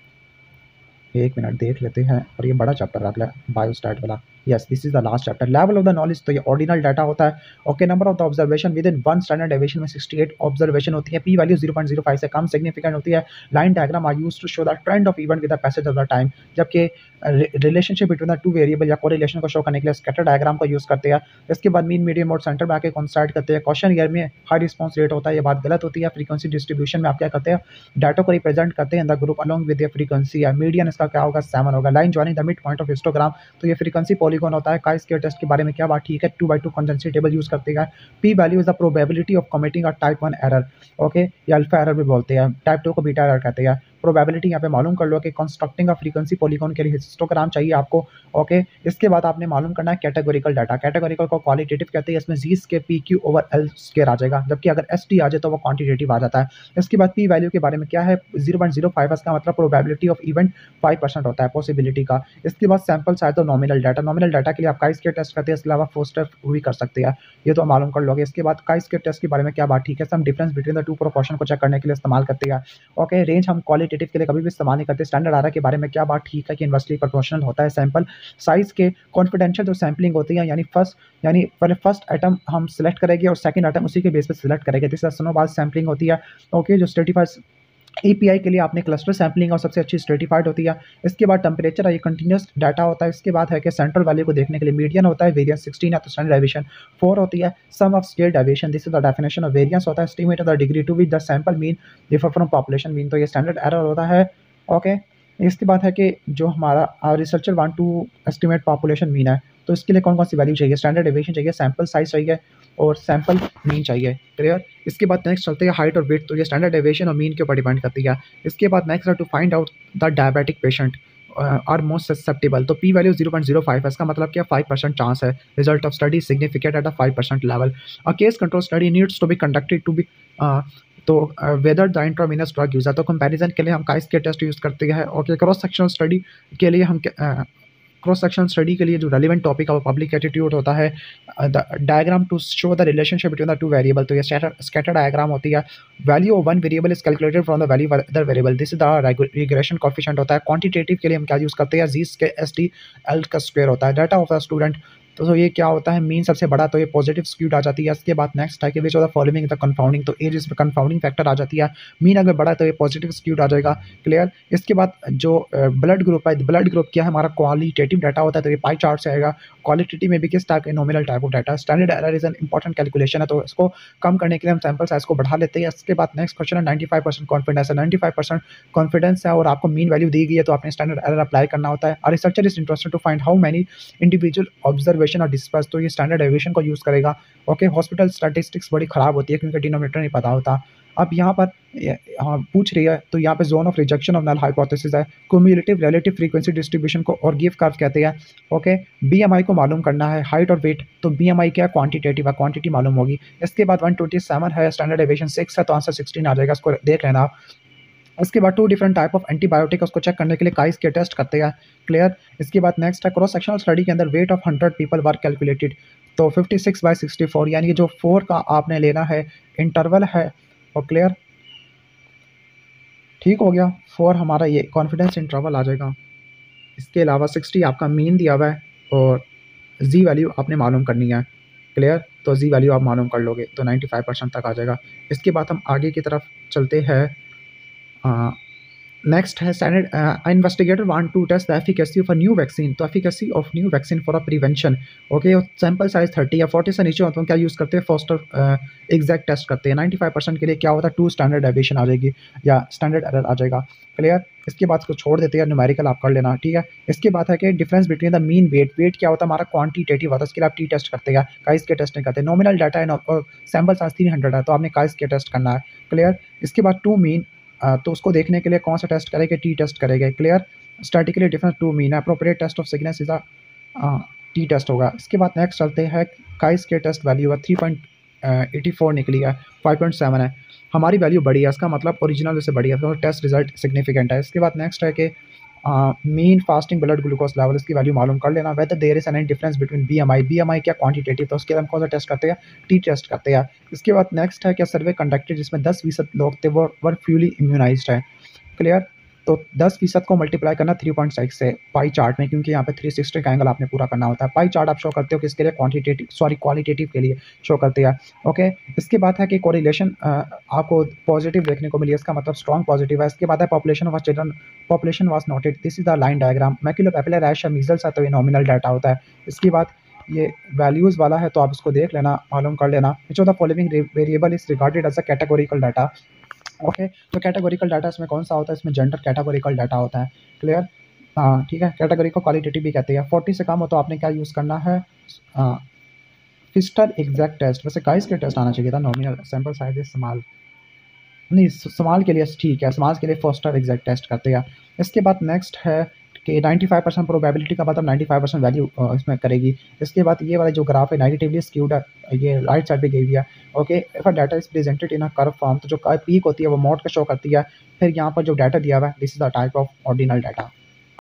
एक मिनट देख लेते हैं, और ये बड़ा चैप्टर अगला बायोस्टैट वाला। Yes, this is the last chapter. Level of the knowledge, तो ये ऑर्डिनल डाटा होता है। Okay, number of the observation within one standard deviation में सिक्सटी एट ऑब्जर्वेशन होती है। P value zero point zero five से कम significant होती है। Line diagram are used to show the trend of event with the passage of the time, जबकि relationship between the two variable या correlation को show करने के लिए स्कैटर डायग्राम का यूज करते हैं। इसके बाद मीन, मीडियम और सेंटर में आके कॉन्स्टेंट करते हैं। क्वेश्चन ईयर में हाई रिस्पॉन्स रेट होता है, ये बात गलत होती है। फ्रीक्वेंसी डिस्ट्रीब्यूशन में आप क्या करते हैं, डाटा को रिप्रेजेंट करते हैं in the group along with the frequency है। मीडियन इसका क्या होगा, सेवन होगा। Line joining the mid point of histogram, तो ये फ्रीक्वेंसी पॉलीगॉन होता है। काई स्क्वायर टेस्ट के बारे में क्या बात ठीक है, two by two contingency table use करते हैं। P value is the probability of committing a type one error. Okay, ये अल्फा एरर भी बोलते हैं, टाइप टू को बीटा एरर कहते हैं। प्रोबेबिलिटी यहाँ पे मालूम कर लो कि कंस्ट्रक्टिंग अ फ्रीक्वेंसी पॉलीगॉन के लिए हिस्टोग्राम चाहिए आपको। ओके, इसके बाद आपने मालूम करना है कैटेगोरिकल डाटा। कैटेगोरिकल को क्वालिटेटिव कहते हैं, इसमें Z square P Q over L square आ जाएगा, जबकि अगर एस टी आ जाए तो वो क्वांटिटेटिव आ जाता है। इसके बाद पी वैल्यू के बारे में क्या है, जीरो पॉइंट जीरो फाइव, इसका मतलब probability of event five percent होता है पॉसिबिलिटी का। इसके बाद सैंपल साइज तो नॉमिनल डाटा, नॉमिनल डाटा के लिए आप काई स्क्वायर टेस्ट करते हैं, इसके अलावा फोस्टर भी कर सकते हैं, ये तो मालूम कर लोगे। इसके बाद काई स्क्वायर टेस्ट के बारे में क्या बात ठीक है, some difference between the two proportion को चेक करने के लिए इस्तेमाल करते हैं। ओके, रेंज हम क्वालिटेटिव के लिए कभी भी इस्तेमाल नहीं करते। स्टैंडर्ड आर के बारे में क्या बात ठीक है कि इनवर्सली प्रोपोर्शनल होता है। सैंपल साइज के कॉन्फिडेंशियल जो सैम्पलिंग होती है, यानी फर्स्ट यानी पहले फर्स्ट आइटम हम सिलेक्ट करेंगे और सेकंड आइटम उसी के बेस पे सिलेक्ट करेंगे, जिससे स्नोबॉल सैम्पलिंग होती है। ओके, जो स्ट्रेटिफाइड एपीआई के लिए आपने क्लस्टर सैम्पलिंग और सबसे अच्छी स्ट्रेटिफाइड होती है। इसके बाद टेम्परेचर है, ये कंटिन्यूस डाटा होता है। इसके बाद है कि सेंट्रल वैल्यू को देखने के लिए मीडियन होता है, वेरियंस सिक्सटीन है तो स्टैंडर्ड डेविएशन फोर होती है। Sum of scale deviation, this is the definition of variance होता है। Estimate the degree to which the sample mean differ from population mean, तो ये स्टैंडर्ड एरर होता है। ओके, इसके बाद है कि जो हमारा researcher want to estimate population mean है, तो इसके लिए कौन कौन सी वैल्यू चाहिए, स्टैंडर्ड डेविएशन चाहिए, सैंपल साइज चाहिए और सैंपल मीन चाहिए। क्लियर। इसके बाद नेक्स्ट चलते हैं हाइट और वेट, तो ये स्टैंडर्ड डेविएशन और मीन के ऊपर डिपेंड करती है। इसके बाद नेक्स्ट है to find out the diabetic patient are most susceptible, तो P value zero point zero five है, इसका मतलब क्या फाइव परसेंट चांस है। Result of study significant at a five percent level. A case control study needs to be conducted to be, तो whether the intravenous drug user, तो comparison के लिए हम काइस के टेस्ट यूज़ करते हैं। ओके, क्रॉस सेक्शनल स्टडी के लिए हम क्रॉस सेक्शनल स्टडी के लिए जो रेलिवेंट टॉपिक है वो पब्लिक एटीट्यूड होता है, diagram to show the relationship between the two variable, तो ये स्कैटर डायग्राम होती है, value of one variable is calculated from the value of other variable, this is the regression coefficient होता है। क्वांटिटेटिव के लिए हम क्या यूज़ करते हैं, Z K S T L का स्क्वायर होता है। डाटा ऑफ द स्टूडेंट, तो ये क्या होता है, मीन सबसे बड़ा, तो ये पॉजिटिव स्क्यूड आ जाती है। इसके बाद नेक्स्ट है कि which of the following the confounding, तो एज इसमें कंफाउंडिंग फैक्टर आ जाती है, मीन अगर बड़ा तो ये पॉजिटिव स्क्यूड आ जाएगा। क्लियर। इसके बाद जो ब्लड ग्रुप है, ब्लड ग्रुप क्या है हमारा, क्वालिटेटिव डाटा होता है, तो ये पाई चार्ट से आएगा। क्वालिटेटिव में भी किस टाइप के, nominal type of data. Standard error is an important calculation है, तो इसको कम करने के लिए हम सैंपल साइज को बढ़ा लेते हैं। इसके बाद नेक्स्ट क्वेश्चन है नाइन्टी फाइव परसेंट कॉन्फिडेंस है, नाइन्टी फाइव परसेंट कॉन्फिडेंस है और आपको मीन वैल्यू दी गई है, तो आपने स्टैंडर्ड एरर अप्लाई करना होता है। और researcher is interested to find how many individual observation are disperse, तो ये स्टैंडर्ड डेविएशन को यूज़ करेगा। ओके, हॉस्पिटल स्टैटिस्टिक्स बड़ी ख़राब होती है क्योंकि डिनोमिनेटर नहीं पता होता। अब यहाँ पर हाँ पूछ रही है, तो यहाँ पे zone of rejection of null hypothesis है, क्यूमुलेटिव रिलेटिव फ्रीक्वेंसी डिस्ट्रीब्यूशन को और गिव कर्व कहते हैं। ओके, बीएमआई को मालूम करना है, हाइट और वेट, तो बीएमआई क्या क्वांटिटेटिव है, क्वांटिटी मालूम होगी। इसके बाद वन ट्वेंटी सेवन है, स्टैंडर्ड डेविएशन सिक्स है, तो आंसर सिक्सटीन आ जाएगा, इसको देख लेना आप। इसके बाद two different type of antibiotic, उसको चेक करने के लिए काइस के टेस्ट करते हैं। क्लियर। इसके बाद नेक्स्ट है क्रॉस सेक्शनल स्टडी के अंदर weight of hundred people were calculated, तो fifty six by sixty four, यानी कि जो फोर का आपने लेना है इंटरवल है। और क्लियर, ठीक हो गया, फोर हमारा ये कॉन्फिडेंस इंटरवल आ जाएगा। इसके अलावा सिक्सटी आपका मीन दिया हुआ है और जी वैल्यू आपने मालूम करनी है। क्लियर, तो जी वैल्यू आप मालूम कर लोगे तो नाइन्टी फाइव परसेंट तक आ जाएगा। इसके बाद हम आगे की तरफ चलते हैं। नेक्स्ट है standard investigator want to test the efficacy of a new vaccine, तो efficacy of new vaccine for a prevention. Okay, sample size thirty या फोर्टी से नीचे होता है, क्या यूज़ करते हैं, फोस्टर एग्जैक्ट टेस्ट करते हैं। नाइन्टी फाइव परसेंट के लिए क्या होता है, टू स्टैंडर्ड डेविएशन आ जाएगी या स्टैंडर्ड एरर आ जाएगा। क्लियर। इसके बाद को छोड़ देते हैं, न्यूमेरिकल आप कर लेना, ठीक है। इसके बाद है कि difference between the mean weight, weight क्या होता है हमारा क्वांटिटेटिव होता है, इसके लिए आप टी टेस्ट करते हैं, काइस के टेस्ट नहीं करते। नॉमिनल डाटा है और सैंपल साइज थ्री हंड्रेड है, तो आपने काइस के टेस्ट करना है। क्लियर। इसके बाद टू मीन, तो उसको देखने के लिए कौन सा टेस्ट करेंगे, टी टेस्ट करेंगे। Clear. Statistically difference two mean है, appropriate test of significance is a T test होगा। इसके बाद नेक्स्ट चलते हैं, काइस के टेस्ट वैल्यू है थ्री पॉइंट एटी फोर निकली है, फाइव पॉइंट सेवन है, हमारी वैल्यू बड़ी है, इसका मतलब ओरिजिनल से बड़ी है, तो टेस्ट रिजल्ट सिग्निफिकेंट है। इसके बाद नेक्स्ट है कि mean fasting blood glucose level, इसकी वैल्यू मालूम कर लेना। Whether there is any difference between BMI, BMI क्या क्वांटिटेटिव, तो उसके लिए हम कौन सा टेस्ट करते हैं, टी टेस्ट करते हैं। इसके बाद नेक्स्ट है क्या सर्वे कंडक्टेड जिसमें दस फीसद लोग थे वो वर फ्यूली इम्यूनाइज्ड है। क्लियर। तो दस फीसद को मल्टीप्लाई करना थ्री पॉइंट सिक्स से पाई चार्ट में, क्योंकि यहाँ पे थ्री सिक्सटी का एंगल आपने पूरा करना होता है। पाई चार्ट आप शो करते हो किसके लिए, क्वांटिटेटिव सॉरी क्वालिटेटिव के लिए शो करते हैं। ओके, इसके बाद है कि कोरिलेशन आपको पॉजिटिव देखने को मिली, इसका मतलब स्ट्रॉन्ग पॉजिटिव है। इसके बाद है population of children, population was noted, this is the line diagram. Maculopapular rash या मीजल्स है, तो ये नॉमिनल डाटा होता है। इसके बाद ये वैल्यूज़ वाला है, तो आप इसको देख लेना, मालूम कर लेना। Which of the following variable is regarded as a categorical data. Okay, तो कैटेगोरिकल डाटा इसमें कौन सा होता है, इसमें जेंडर कैटेगोरिकल डाटा होता है। क्लियर। हाँ ठीक है, कैटेगरी को क्वालिटेटिव भी कहते हैं। फोर्टी से कम हो तो आपने क्या यूज़ करना है, फिस्टर एग्जैक्ट टेस्ट। वैसे गाइस के टेस्ट आना चाहिए था, नॉमिनल सैंपल साइज स्मॉल नहीं, स्मॉल के लिए ठीक है, स्मॉल के लिए फोस्टर एग्जैक्ट टेस्ट करते हैं। इसके बाद नेक्स्ट है कि नाइन्टी फाइव परसेंट प्रोबेबिलिटी का मतलब नाइन्टी फाइव परसेंट वैल्यू इसमें करेगी। इसके बाद ये वाला जो ग्राफ है नेगेटिवली स्क्यूड है, ये राइट साइड पे गई हुई है। Okay, if data is presented in a curve form, तो जो पीक होती है वो मोड का शो करती है। फिर यहाँ पर जो डाटा दिया हुआ है, this is the type of ordinal data.